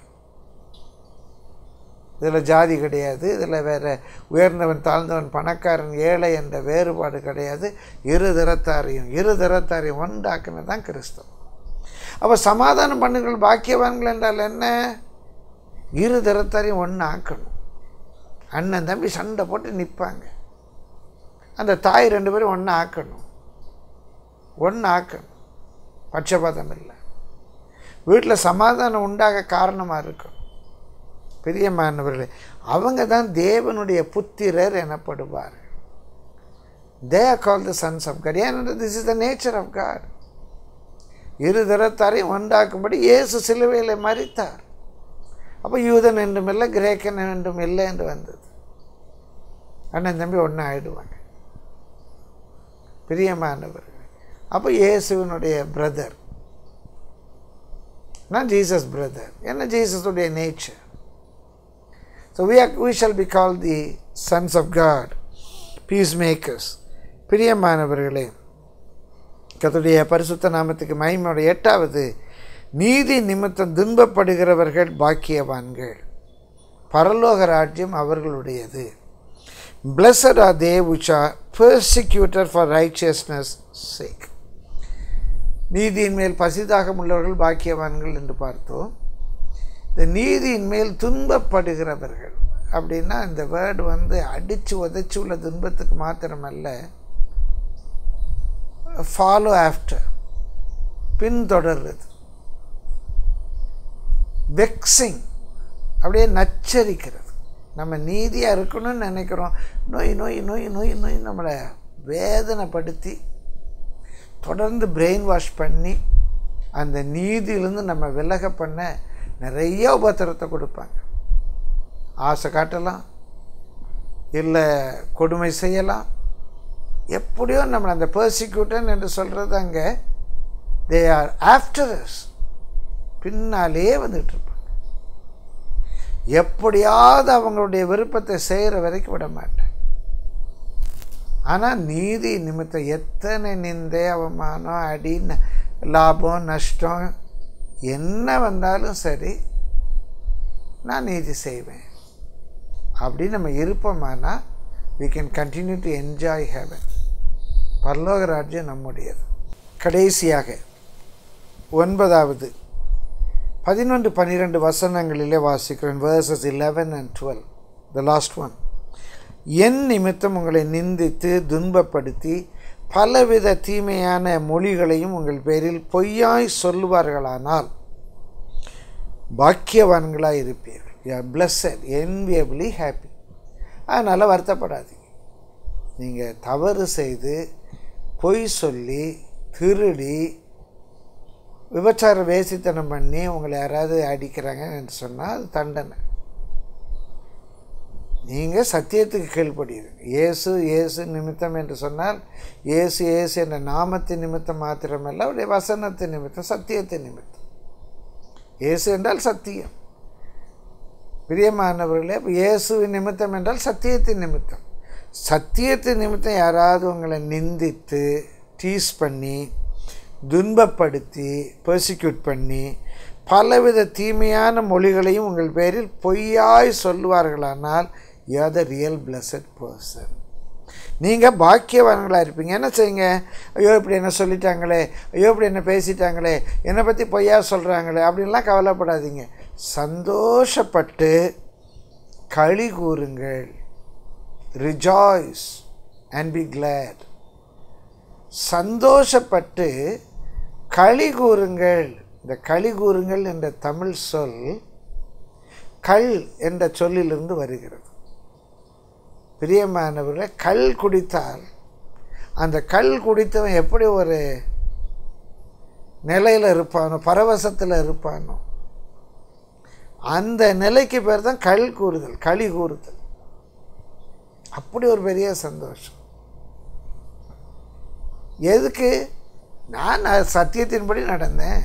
இதில் ஜாதி கிடையாது, இதில் வேறு உயர்ந்தவன் தாழ்ந்தவன் பணக்காரன் ஏழை என்ற வேறுபாடு கிடையாது. இரு திறத்தாரையும் இரு திறத்தாரையும் ஒன்றாக்குனது தான் கிறிஸ்தவம். அப்போ சமாதானம் பண்ணுங்கள் பாக்கியவான்கள் என்றால் என்ன? இரு திறத்தாரையும் ஒன்று ஆக்கணும். அண்ணன் தம்பி சண்டை போட்டு நிற்பாங்க, அந்த தாய் ரெண்டு பேரும் ஒன்று ஆக்கணும், ஒன்று ஆக்கணும். பட்சபாதம் இல்லை, வீட்டில் சமாதானம் உண்டாக காரணமாக இருக்கும். பிரியமானவர்களே, அவங்க தான் தேவனுடைய புத்திரர் எனப்படுவார். They are called the sons of God. ஏனென்றால் this is the nature of God. இரு தரத்தாரையும் ஒன்றாக்கும்படி இயேசு சிலுவையில் மரித்தார். அப்போ யூதன் என்றும் இல்லை, கிரேக்கன் என்றும் இல்லை என்று வந்தது. அண்ணன் தம்பி ஒன்று ஆகிடுவாங்க. பிரியமானவர்கள், அப்போ இயேசுவினுடைய பிரதர், நான் ஜீசஸ் பிரதர். என்ன ஜீசஸுடைய nature. So we, are, we shall be called the sons of God, peacemakers. பிரியமானவர்களே, கர்த்தருடைய பரிசுத்த நாமத்துக்கு மகிமை. எட்டாவது, நீதி நிமித்தம் துன்பப்படுகிறவர்கள் பாக்கியவான்கள், பரலோக ராஜ்யம் அவர்களுடையது. Blessed are they which are persecuted for righteousness sake. நீதியின் மேல் பசிதாகம் உள்ளவர்கள் பாக்கியவான்கள் என்று பார்த்தோம். இந்த நீதியின் மேல் துன்பப்படுகிறவர்கள் அப்படின்னா இந்த வேர்டு வந்து அடித்து உதைச்சி உள்ள துன்பத்துக்கு மாத்திரமல்ல, ஃபாலோ ஆஃப்டர், பின்தொடர்றது, வெக்ஸிங், அப்படியே நச்சரிக்கிறது. நம்ம நீதியாக இருக்கணும்னு நினைக்கிறோம், நோய் நோய் நோய் நோய் நோய் நம்மளை வேதனைப்படுத்தி தொடர்ந்து பிரெயின் வாஷ் பண்ணி அந்த நீதியிலேருந்து நம்ம விலக பண்ண நிறைய உபத்திரத்தை கொடுப்பாங்க. ஆசை காட்டலாம், இல்லை கொடுமை செய்யலாம், எப்படியோ நம்மளை அந்த பர்சிக்யூட்டன் என்று சொல்கிறது அங்கே தே ஆர் ஆஃப்டர்ஸ், பின்னாலே வந்துட்டு இருப்பாங்க. எப்படியாவது அவங்களுடைய விருப்பத்தை செய்கிற வரைக்கும் விட மாட்டேன். ஆனால் நீதி நிமித்தம் எத்தனை நிந்தை, அவமானம், அடி, லாபம், நஷ்டம் என்ன வந்தாலும் சரி, நான் நீதி செய்வேன் அப்படின்னு நம்ம இருப்போமானா we can continue to enjoy heaven. பரலோக ராஜ்யம் நம்முடையது. கடைசியாக ஒன்பதாவது பதினொன்று பன்னிரெண்டு வசனங்களிலே வாசிக்கிறேன். verses eleven and twelve, the last one. என் நிமித்தம் உங்களை நிந்தித்து துன்பப்படுத்தி பலவித தீமையான மொழிகளையும் உங்கள் பேரில் பொய்யாய் சொல்லுவார்களானால் பாக்கியவான்களாக இருப்பீர்கள். you are blessed, enviably happy. அதனால் வருத்தப்படாதீங்க. நீங்கள் தவறு செய்து பொய் சொல்லி திருடி விபச்சார வேசித்தனம் பண்ணி உங்களை யாராவது அடிக்கிறாங்க என்று சொன்னால் அது தண்டனை. நீங்கள் சத்தியத்துக்கு கீழ்ப்படுவீங்க. இயேசு இயேசு நிமித்தம் என்று சொன்னால் இயேசு இயேசு என்ற நாமத்தின் நிமித்தம் மாத்திரமல்ல, அவருடைய வசனத்தின் நிமித்தம், சத்தியத்தின் நிமித்தம். இயேசு என்றால் சத்தியம். பிரியமானவர்களே, இயேசுவின் நிமித்தம் என்றால் சத்தியத்தின் நிமித்தம். சத்தியத்தின் நிமித்தம் யாராவது உங்களை நிந்தித்து டீஸ் பண்ணி துன்பப்படுத்தி பெர்சிக்யூட் பண்ணி பலவித தீமையான மொழிகளையும் உங்கள் பேரில் பொய்யாய் சொல்லுவார்களானால் you are the real blessed person. நீங்கள் பாக்கியவான்களாக இருப்பீங்க. என்ன செய்யுங்க? ஐயோ இப்படி என்ன சொல்லிட்டாங்களே, ஐயோ இப்படி என்ன பேசிட்டாங்களே, என்னை பற்றி பொய்யா சொல்கிறாங்களே அப்படின்லாம் கவலைப்படாதீங்க. சந்தோஷப்பட்டு களி கூறுங்கள். Rejoice and be glad. சந்தோஷப்பட்டு களி கூறுங்கள். இந்த களி கூறுங்கள் என்ற தமிழ் சொல் கள் என்ற சொல்லிலிருந்து வருகிறது. பிரியமானவர்களே, கள் குடித்தால் அந்த கள் குடித்தவன் எப்படி ஒரு நிலையில் இருப்பானோ, பரவசத்தில் இருப்பானோ, அந்த நிலைக்கு பேர் தான் கள் கூறுதல், களி கூறுதல். அப்படி ஒரு பெரிய சந்தோஷம். எதுக்கு? நான் சத்தியத்தின்படி நடந்தேன்.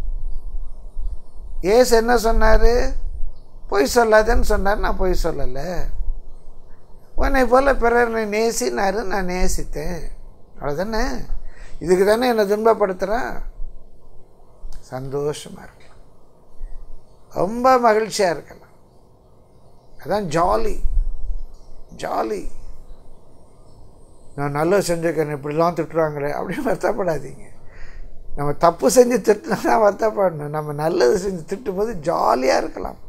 ஏசு என்ன சொன்னார்? பொய் சொல்லாதேன்னு சொன்னார். நான் பொய் சொல்லலை. உன்னை போல பிறரை நேசினாரு, நான் நேசித்தேன். அவ்வளோதானே? இதுக்கு தானே என்னை துன்பப்படுத்துகிறான். சந்தோஷமாக இருக்கலாம், ரொம்ப மகிழ்ச்சியாக இருக்கலாம். அதான் ஜாலி. ஜாலி. நான் நல்லது செஞ்சுருக்கேன், இப்படிலாம் திட்டுறாங்களே அப்படின்னு வருத்தப்படாதீங்க. நம்ம தப்பு செஞ்சு திட்டினா தான் வருத்தப்படணும். நம்ம நல்லது செஞ்சு திட்டும்போது ஜாலியாக இருக்கலாம்.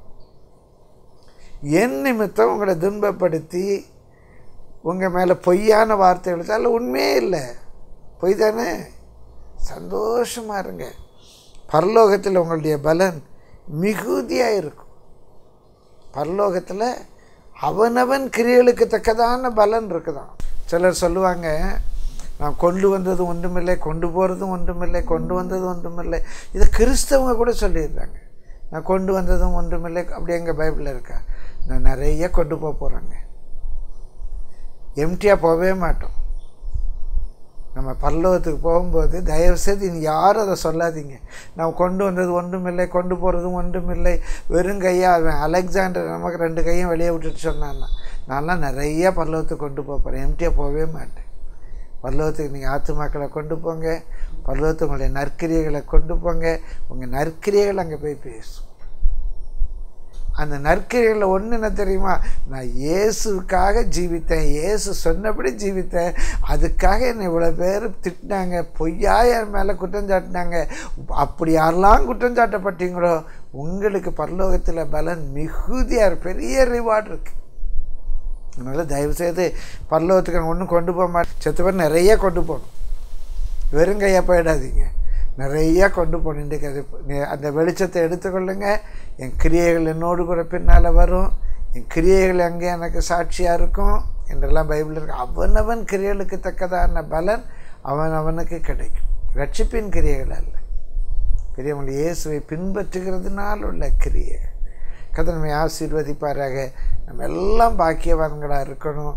என் நிமித்தம் உங்களை துன்பப்படுத்தி உங்கள் மேலே பொய்யான வார்த்தை எழுத்தால் உண்மையே இல்லை, பொய் தானே. சந்தோஷமாக இருங்க. பரலோகத்தில் உங்களுடைய பலன் மிகுதியாக இருக்கும். பரலோகத்தில் அவனவன் கிரியைகளுக்கு தக்கதான பலன் இருக்குதான். சிலர் சொல்லுவாங்க, நான் கொண்டு வந்தது ஒன்றுமில்லை, கொண்டு போகிறதும் ஒன்றுமில்லை, கொண்டு வந்தது ஒன்றுமில்லை. இதை கிறிஸ்தவங்க கூட சொல்லிடுறாங்க. நான் கொண்டு வந்ததும் ஒன்றுமில்லை. அப்படி எங்கள் பைபிளில் இருக்கா? நான் நிறைய கொண்டு போக போகிறேங்க. எம்டியாக போகவே மாட்டோம். நம்ம பரலோகத்துக்கு போகும்போது தயவுசெய்து இனி யாரும் அதை சொல்லாதீங்க. நான் கொண்டு வந்தது ஒன்றுமில்லை, கொண்டு போகிறதும் ஒன்றுமில்லை, வெறும் கையாக. அவன் அலெக்சாண்டர் நமக்கு ரெண்டு கையும் வெளியே விட்டுட்டு சொன்னான்னா, நான்லாம் நிறைய பரலோகத்துக்கு கொண்டு போகிறேன், எம்டியாக போகவே மாட்டேன். பரலோகத்துக்கு நீங்கள் ஆத்துமாக்களை கொண்டு போங்க, பரலோகத்துக்கு உங்களுடைய நற்கிரியைகளை கொண்டு போங்க. உங்கள் நற்கிரியைகள் அங்கே போய் பேசும். அந்த நற்கிரியைகளில் ஒன்று என்ன தெரியுமா? நான் இயேசுக்காக ஜீவித்தேன், இயேசு சொன்னபடி ஜீவித்தேன், அதுக்காக என்னை இவ்வளோ பேர் திட்டினாங்க, பொய்யா என் மேலே குற்றம் சாட்டினாங்க. அப்படி யாரெல்லாம் குற்றம் சாட்டப்பட்டீங்களோ உங்களுக்கு பரலோகத்தில் பலன் மிகுதியாக பெரிய ரிவார்டு இருக்குது. அதனால் தயவுசெய்து பரலோகத்துக்கு ஒன்றும் கொண்டு போக மாட்டேன். செத்து பேர் நிறைய கொண்டு போகணும், வெறுங்கையாக போயிடாதீங்க, நிறையா கொண்டு போகணும். இன்றைக்கு அது அந்த வெளிச்சத்தை எடுத்துக்கொள்ளுங்க. என் கிரியைகள் என்னோடு கூட பின்னால் வரும், என் கிரியைகள் அங்கே எனக்கு சாட்சியாக இருக்கும் என்றெல்லாம் பைபிள் இருக்கு. அவனவன் கிரியைகளுக்கு தக்கதான பலன் அவன் அவனுக்கு கிடைக்கும். ரட்சிப்பின் கிரியைகள் அல்ல, பெரியவங்களை இயேசுவை பின்பற்றுகிறதுனால் உள்ள கிரியைகள். கர்த்தர் நம்மை ஆசீர்வதிப்பாராக. நம்ம எல்லாம் பாக்கியவான்களாக இருக்கணும்.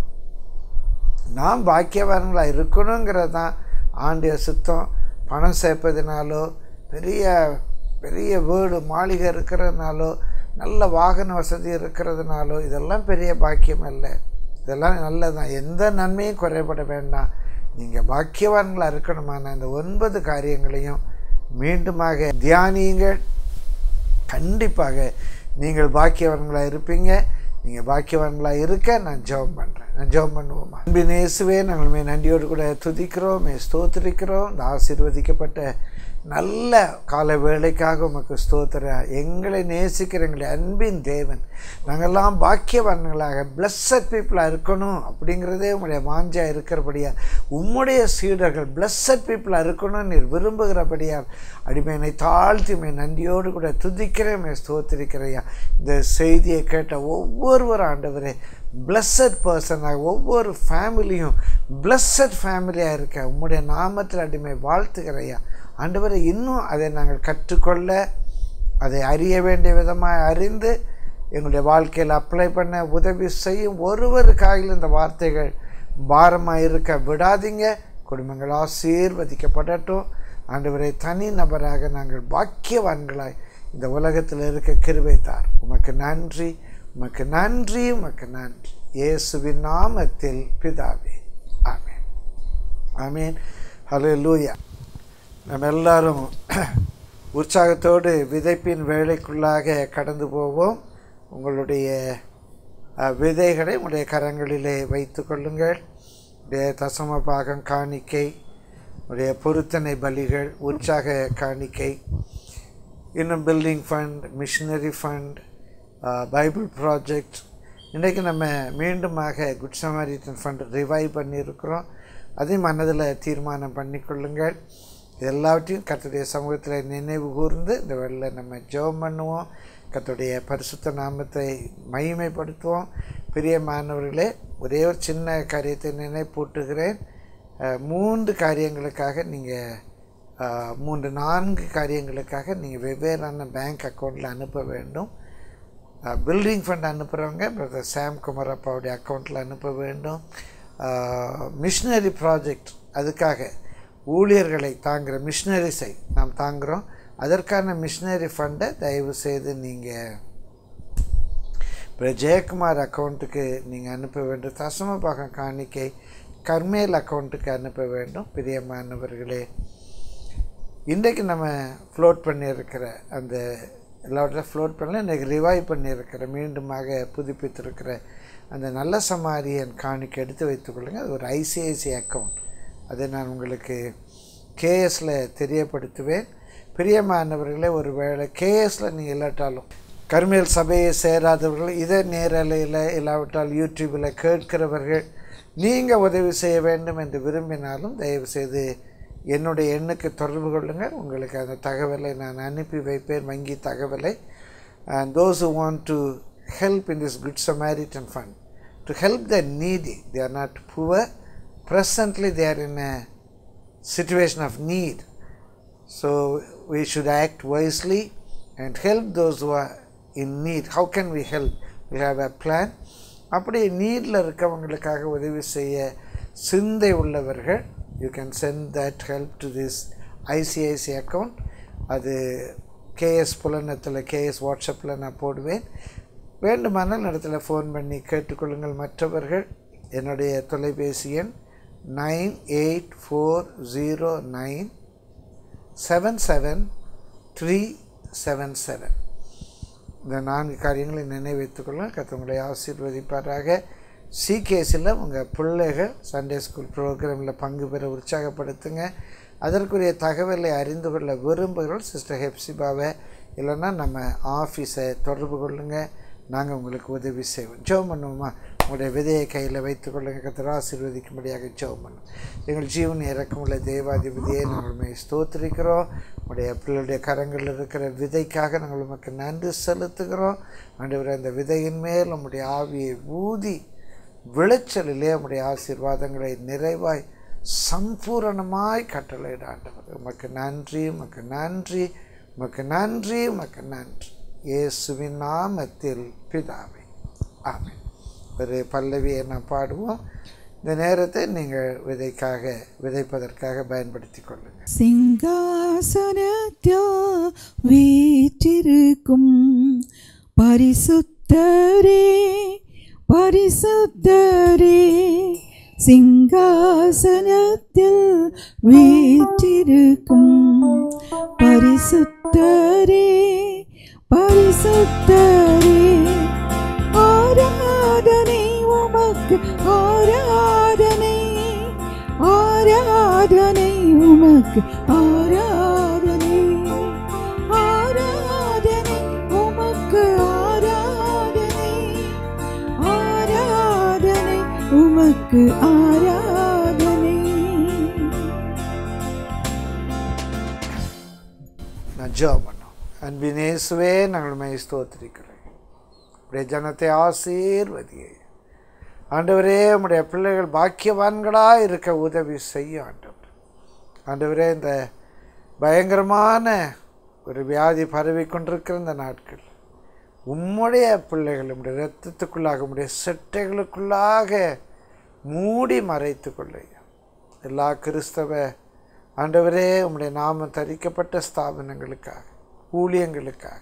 நாம் பாக்கியவான்களாக இருக்கணுங்கிறது தான் ஆண்டிய சுத்தம். பணம் சேர்ப்பதினாலோ, பெரிய பெரிய வீடு மாளிகை இருக்கிறதுனாலோ, நல்ல வாகன வசதி இருக்கிறதுனாலோ இதெல்லாம் பெரிய பாக்கியம் அல்ல. இதெல்லாம் நல்லதுதான், எந்த நன்மையும் குறைபட வேண்டாம். நீங்கள் பாக்கியவான்களாக இருக்கணுமான இந்த ஒன்பது காரியங்களையும் மீண்டுமாக தியானியுங்கள். கண்டிப்பாக நீங்கள் பாக்கியவான்களாக இருப்பீங்க. நீங்கள் பாக்கியவான்களாக இருக்க நான் ஜெபம் பண்ணுறேன். நான் ஜெபம் பண்ணுவோமா? அன்பின் இயேசுவே, நாங்களுமே நன்றியோடு கூட துதிக்கிறோம், ஸ்தோத்திரிக்கிறோம். இந்த ஆசீர்வதிக்கப்பட்ட நல்ல கால வேளைக்காக உமக்கு ஸ்தோத்திரம். எங்களை நேசிக்கிற எங்களை அன்பின் தேவன், நாங்கள்லாம் பாக்கியவான்களாக பிளஸ்ஸட் பீப்புளாக இருக்கணும் அப்படிங்கிறதே உங்களுடைய வாஞ்சியாக இருக்கிறபடியால், உம்முடைய சீடர்கள் பிளஸ்ஸட் பீப்புளாக இருக்கணும்னு நீர் விரும்புகிறபடியால் அடிமையினை தாழ்த்தி உம்மை நன்றியோடு கூட துதிக்கிறேன், ஸ்தோத்திரிக்கிறையா. இந்த செய்தியை கேட்ட ஒவ்வொருவரும் ஆண்டவரே பிளஸ்ஸட் பர்சனாக, ஒவ்வொரு ஃபேமிலியும் பிளஸ்ஸட் ஃபேமிலியாக இருக்க உம்முடைய நாமத்தில் அடிமை வாழ்த்துக்கிறையா. ஆண்டவரை இன்னும் அதை நாங்கள் கற்றுக்கொள்ள, அதை அறிய வேண்டிய விதமாக அறிந்து எங்களுடைய வாழ்க்கையில் அப்ளை பண்ண உதவி செய்யும். ஒருவருக்காக இந்த வார்த்தைகள் பாரமாக இருக்க விடாதீங்க. குடும்பங்கள் ஆசீர்வதிக்கப்படட்டும். ஆண்டவரை தனி நபராக நாங்கள் பாக்கியவான்களாய் இந்த உலகத்தில் இருக்க கிருபை தார். உமக்கு நன்றி, உமக்கு நன்றி, உமக்கு நன்றி. இயேசுவின் நாமத்தில் பிதாவே, ஆமேன், ஆமேன். ஹல்லேலூயா. நம்ம எல்லாரும் உற்சாகத்தோடு விதைப்பின் வேலைக்குள்ளாக கடந்து போவோம். உங்களுடைய விதைகளை உங்களுடைய கரங்களிலே வைத்து கொள்ளுங்கள். உடைய தசம பாகம் காணிக்கை, உடைய பொருத்தனை பலிகள், உற்சாக காணிக்கை, இன்னும் building fund, missionary fund, Bible project. இன்றைக்கு நம்ம மீண்டுமாக குட் சமாரிட்டன் ஃபண்ட் ரிவைவ் பண்ணியிருக்கிறோம். அதையும் மனதில் தீர்மானம் பண்ணிக்கொள்ளுங்கள். எல்லாவற்றையும் கர்த்தருடைய சமூகத்தில் நினைவு கூர்ந்து இந்த வேளையில் நம்ம ஜெபம் பண்ணுவோம். கர்த்தருடைய பரிசுத்த நாமத்தை மகிமைப்படுத்துவோம். பிரியமானவர்களே, ஒரே ஒரு சின்ன காரியத்தை நினைப்பூட்டுகிறேன். மூன்று காரியங்களுக்காக நீங்கள் மூன்று நான்கு காரியங்களுக்காக நீங்கள் வெவ்வேறான பேங்க் அக்கௌண்ட்டில் அனுப்ப வேண்டும். பில்டிங் ஃபண்ட் அனுப்புகிறவங்க பிரதர் சாம் குமாரப்பாவுடைய அக்கௌண்ட்டில் அனுப்ப வேண்டும். மிஷினரி ப்ராஜெக்ட், அதுக்காக ஊழியர்களை தாங்குகிற மிஷினரிஸை நாம் தாங்குகிறோம். அதற்கான மிஷினரி ஃபண்டை தயவு செய்து நீங்கள் ஜெயக்குமார் அக்கௌண்ட்டுக்கு நீங்கள் அனுப்ப வேண்டும். தசம பாகம் காணிக்கை கர்மேல் அக்கௌண்ட்டுக்கு அனுப்ப வேண்டும். பிரியமானவர்களே, இன்றைக்கு நம்ம ஃப்ளோட் பண்ணியிருக்கிற அந்த எல்லாவற்றையும் ஃப்ளோட் பண்ணல, இன்றைக்கி ரிவைவ் பண்ணியிருக்கிற, மீண்டுமாக புதுப்பித்திருக்கிற அந்த நல்ல சமாரியன் காணிக்கை எடுத்து வைத்துக்கொள்ளுங்கள். அது ஒரு ஐசிஐசிஐ அக்கௌண்ட். அதை நான் உங்களுக்கு கேஎஸில் தெரியப்படுத்துவேன். பிரியமானவர்களே, ஒரு வேளை கேஎஸில் நீங்கள் இல்லாட்டாலும் கர்மேல் சபையை சேராதவர்கள், இதை நேரலையில் இல்லாவிட்டால் யூடியூப்பில் கேட்கிறவர்கள் நீங்கள் உதவி செய்ய வேண்டும் என்று விரும்பினாலும் தயவுசெய்து என்னுடைய எண்ணுக்கு தொடர்பு கொள்ளுங்கள். உங்களுக்கு அந்த தகவலை நான் அனுப்பி வைப்பேன், வங்கி தகவலை. and those who want to help in this Good Samaritan Fund, to help the needy, they are not poor. Presently they are in a situation of need. So we should act wisely and help those who are in need. How can we help? We have a plan. அப்படி நீடில் இருக்கவங்களுக்காக உதவி செய்ய சிந்தை உள்ளவர்கள், you can send that help to this I C I C I account. அது கேஎஸ் புலனத்தில், கேஎஸ் வாட்ஸ்அப்பில் நான் போடுவேன். வேண்டுமானால் இடத்துல ஃபோன் பண்ணி கேட்டுக்கொள்ளுங்கள். மற்றவர்கள் என்னுடைய தொலைபேசி எண் nine eight four zero nine seven seven three seven seven. இந்த நான்கு காரியங்களை நினைவைத்துக்கொள்ள கர்த்தர் உங்களை ஆசீர்வதிப்பாராக. சிகேஸில் உங்கள் பிள்ளைகள் சண்டே ஸ்கூல் ப்ரோக்ராமில் பங்கு பெற உற்சாகப்படுத்துங்க. அதற்குரிய தகவலை அறிந்து கொள்ள விரும்புகிறோம் சிஸ்டர் ஹெப்சிபாவை இல்லைன்னா நம்ம ஆஃபீஸை தொடர்பு கொள்ளுங்கள், நாங்கள் உங்களுக்கு உதவி செய்வோம். ஜெபம் பண்ணுவோமா? உங்களுடைய விதையை கையில் வைத்துக்கொள்ளுங்கள். கர்த்தர் ஆசீர்வதிக்கும்படியாக ஜெபம் பண்ணும். எங்கள் ஜீவன் இறக்கமுள்ள தேவாதிபதியை நாங்கள் ஸ்தோத்திரிக்கிறோம். உங்களுடைய பிள்ளைடைய கரங்களில் இருக்கிற விதைக்காக நாங்கள் உமக்கு நன்றி செலுத்துகிறோம். ஆண்டவரே, அந்த விதையின் மேல் நம்முடைய ஆவியை ஊதி விளைச்சலிலே நம்முடைய ஆசீர்வாதங்களை நிறைவாய் சம்பூரணமாய் கட்டளையிட ஆண்டவர். உமக்கு நன்றி, உமக்கு நன்றி, உமக்கு நன்றி, உமக்கு நன்றி. இயேசுவின் நாமத்தில் பிதாவே, ஆமென். ஒரு பல்லவியை நான் பாடுவோம். இந்த நேரத்தை நீங்கள் விதைக்காக விதைப்பதற்காக பயன்படுத்தி கொள்ளுங்கள். சிங்காசனத்தில் வீற்றிருக்கும் பரிசுத்தரே, பரிசுத்தரே, சிங்காசனத்தில் வீற்றிருக்கும் பரிசுத்தரே, பரிசுத்தரே, ஆராதனை உமக்கு, ஆராதனை, ஆராதனை உமக்கு, ஆராதனை, ஆராதனை உமக்கு, ஆராதனை, ஆராதனை உமக்கு, ஆராதனை. நான் ஜெபம் பண்ணோம். அன்பின் இயேசுவே, நாங்கள் உம்மை ஸ்தோத்திரிக்கிறோம். உடைய ஜனத்தை ஆசீர்வதியே ஆண்டவரே. உம்முடைய பிள்ளைகள் பாக்கியவான்களாக இருக்க உதவி செய்யும் ஆண்டவர். ஆண்டவரே, இந்த பயங்கரமான ஒரு வியாதி பரவி கொண்டிருக்கிற இந்த நாட்கள் உம்முடைய பிள்ளைகள் உம்முடைய இரத்தத்துக்குள்ளாக உம்முடைய செட்டைகளுக்குள்ளாக மூடி மறைத்து கொள்ளையா. எல்லா கிறிஸ்தவ ஆண்டவரே உம்முடைய நாமம் தரிக்கப்பட்ட ஸ்தாபனங்களுக்காக, ஊழியங்களுக்காக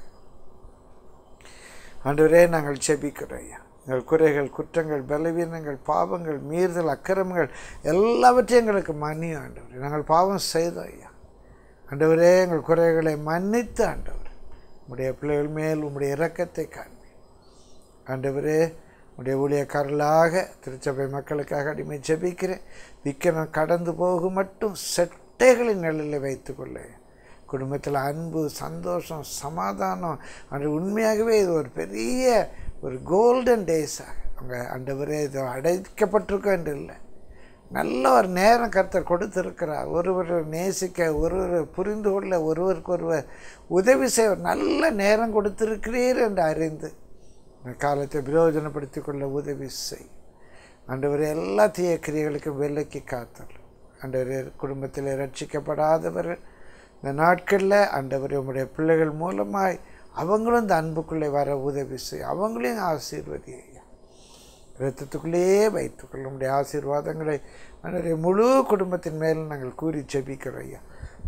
ஆண்டவரே நாங்கள் ஜெபிக்கிறோம் ஐயா. எங்கள் குறைகள், குற்றங்கள், பலவீனங்கள், பாவங்கள், மீறுதல், அக்கிரமங்கள் எல்லாவற்றையும் எங்களுக்கு மன்னியும் ஆண்டவரே. நாங்கள் பாவம் செய்தோம் ஐயா. ஆண்டவரே, எங்கள் குறைகளை மன்னித்து ஆண்டவர் உம்முடைய பிள்ளைகள் மேல் உம்முடைய இரக்கத்தை காண்பி. ஆண்டவரே, உடைய ஊழியக்காரர்களாக திருச்சபை மக்களுக்காக அடிமை ஜெபிக்கிறேன். விக்கனம் கடந்து போகும் மட்டும் செட்டைகளின் நிலையில் வைத்துக்கொள்ள குடும்பத்தில் அன்பு, சந்தோஷம், சமாதானம் அன்று உண்மையாகவே இது ஒரு பெரிய ஒரு கோல்டன் டேஸாக அவங்க ஆண்டவரே இது அடைக்கப்பட்டிருக்கோம் என்று இல்லை, நல்ல ஒரு நேரம் கர்த்தர் கொடுத்திருக்கிறார். ஒருவர் நேசிக்க, ஒருவர் புரிந்து கொள்ள, ஒருவருக்கு ஒருவர் உதவி செய்ய நல்ல நேரம் கொடுத்திருக்கிறீர் என்று அறிந்து இந்த காலத்தை பிரயோஜனப்படுத்தி கொள்ள உதவி செய் ஆண்டவரே. எல்லா தீய கிரியைகளுக்கும் விலக்கி காத்தல் ஆண்டவரே. குடும்பத்தில் ரட்சிக்கப்படாதவர்கள் இந்த நாட்களில் ஆண்டவரே உம்முடைய பிள்ளைகள் மூலமாய் அவங்களும் இந்த அன்புக்குள்ளே வர உதவி செய், அவங்களையும் ஆசீர்வதி ஐயா. இரத்தத்துக்குள்ளேயே வைத்துக்கொள்ள உம்முடைய ஆசீர்வாதங்களை ஆண்டவரே முழு குடும்பத்தின் மேலும் நாங்கள் கூறி ஜெபிக்கிறோம் ஐயா.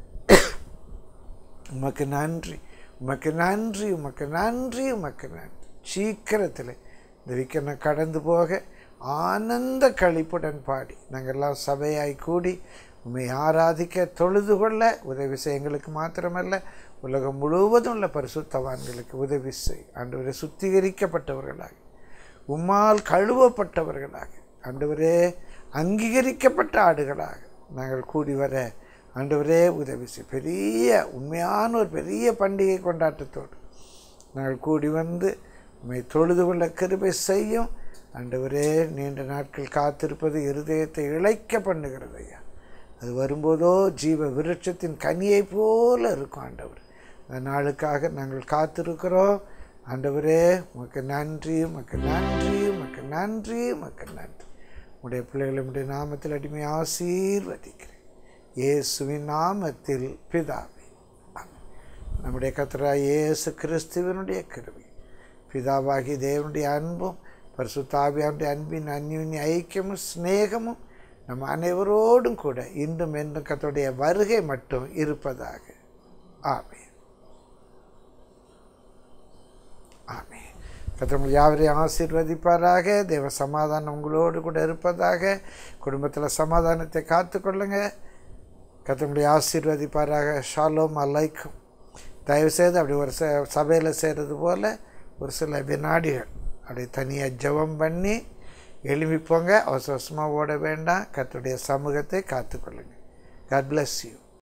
உமக்கு நன்றி, உமக்கு நன்றி, உமக்கு நன்றி, உமக்கு நன்றி. சீக்கிரத்தில் இந்த விக்கனை கடந்து போக ஆனந்த களிப்புடன் பாடி நாங்கள் எல்லாம் சபையாய் கூடி உம்மை ஆராதிக்க தொழுது கொள்ள உதவி செய். எங்களுக்கு மாத்திரமல்ல, உலகம் முழுவதும் உள்ள பரிசுத்தவான்களுக்கு உதவி செய் ஆண்டவரே. சுத்திகரிக்கப்பட்டவர்களாக, உம்மால் கழுவப்பட்டவர்களாக ஆண்டவரே, அங்கீகரிக்கப்பட்ட ஆடுகளாக நாங்கள் கூடி வர ஆண்டவரே உதவி செய். பெரிய உண்மையான ஒரு பெரிய பண்டிகை கொண்டாட்டத்தோடு நாங்கள் கூடி வந்து உம்மை தொழுது கொள்ள கிருபை செய்யும் ஆண்டவரே. நீண்ட நாட்கள் காத்திருப்பது இருதயத்தை இழைக்க பண்ணுகிறது ஐயா. அது வரும்போதோ ஜீவ விருட்சத்தின் கனியை போல இருக்கும் ஆண்டவர். அந்த நாளுக்காக நாங்கள் காத்திருக்கிறோம் ஆண்டவரே. உமக்கு நன்றி, உமக்கு நன்றி, உமக்கு நன்றி, உமக்கு நன்றி. உடைய பிள்ளைகளை உடைய நாமத்தில் அடிமை ஆசீர்வதிக்கிறேன் இயேசுவின் நாமத்தில் பிதாவே, ஆமென். நம்முடைய கர்த்தராகிய இயேசு கிறிஸ்துவினுடைய கிருபை, பிதாவாகி தேவனுடைய அன்பும் பரிசுத்த ஆவியானுடைய அன்பின் அந்யோன்ய ஐக்கியமும் சிநேகமும் நம்ம அனைவரோடும் கூட இன்றும் என்றும் கர்த்தருடைய வருகை மட்டும் இருப்பதாக. ஆமென், ஆமென். கர்த்தர் யாவரையும் ஆசீர்வதிப்பாராக. தேவ சமாதானம் உங்களோடு கூட இருப்பதாக. குடும்பத்தில் சமாதானத்தை காத்துக்கொள்ளுங்க. கர்த்தர் ஆசீர்வதிப்பாராக. ஷாலோம் அலைக்கும். தயவுசெய்து அப்படி ஒரு ச சபையில் செய்கிறது போல் ஒரு சில வினாடிகள் அப்படி தனியாக ஜெபம் பண்ணி எழுப்பிப்போங்க. அவசர அவசரமாக ஓட வேண்டாம். கர்த்தருடைய சமூகத்தை காத்துக்கொள்ளுங்க. God bless you.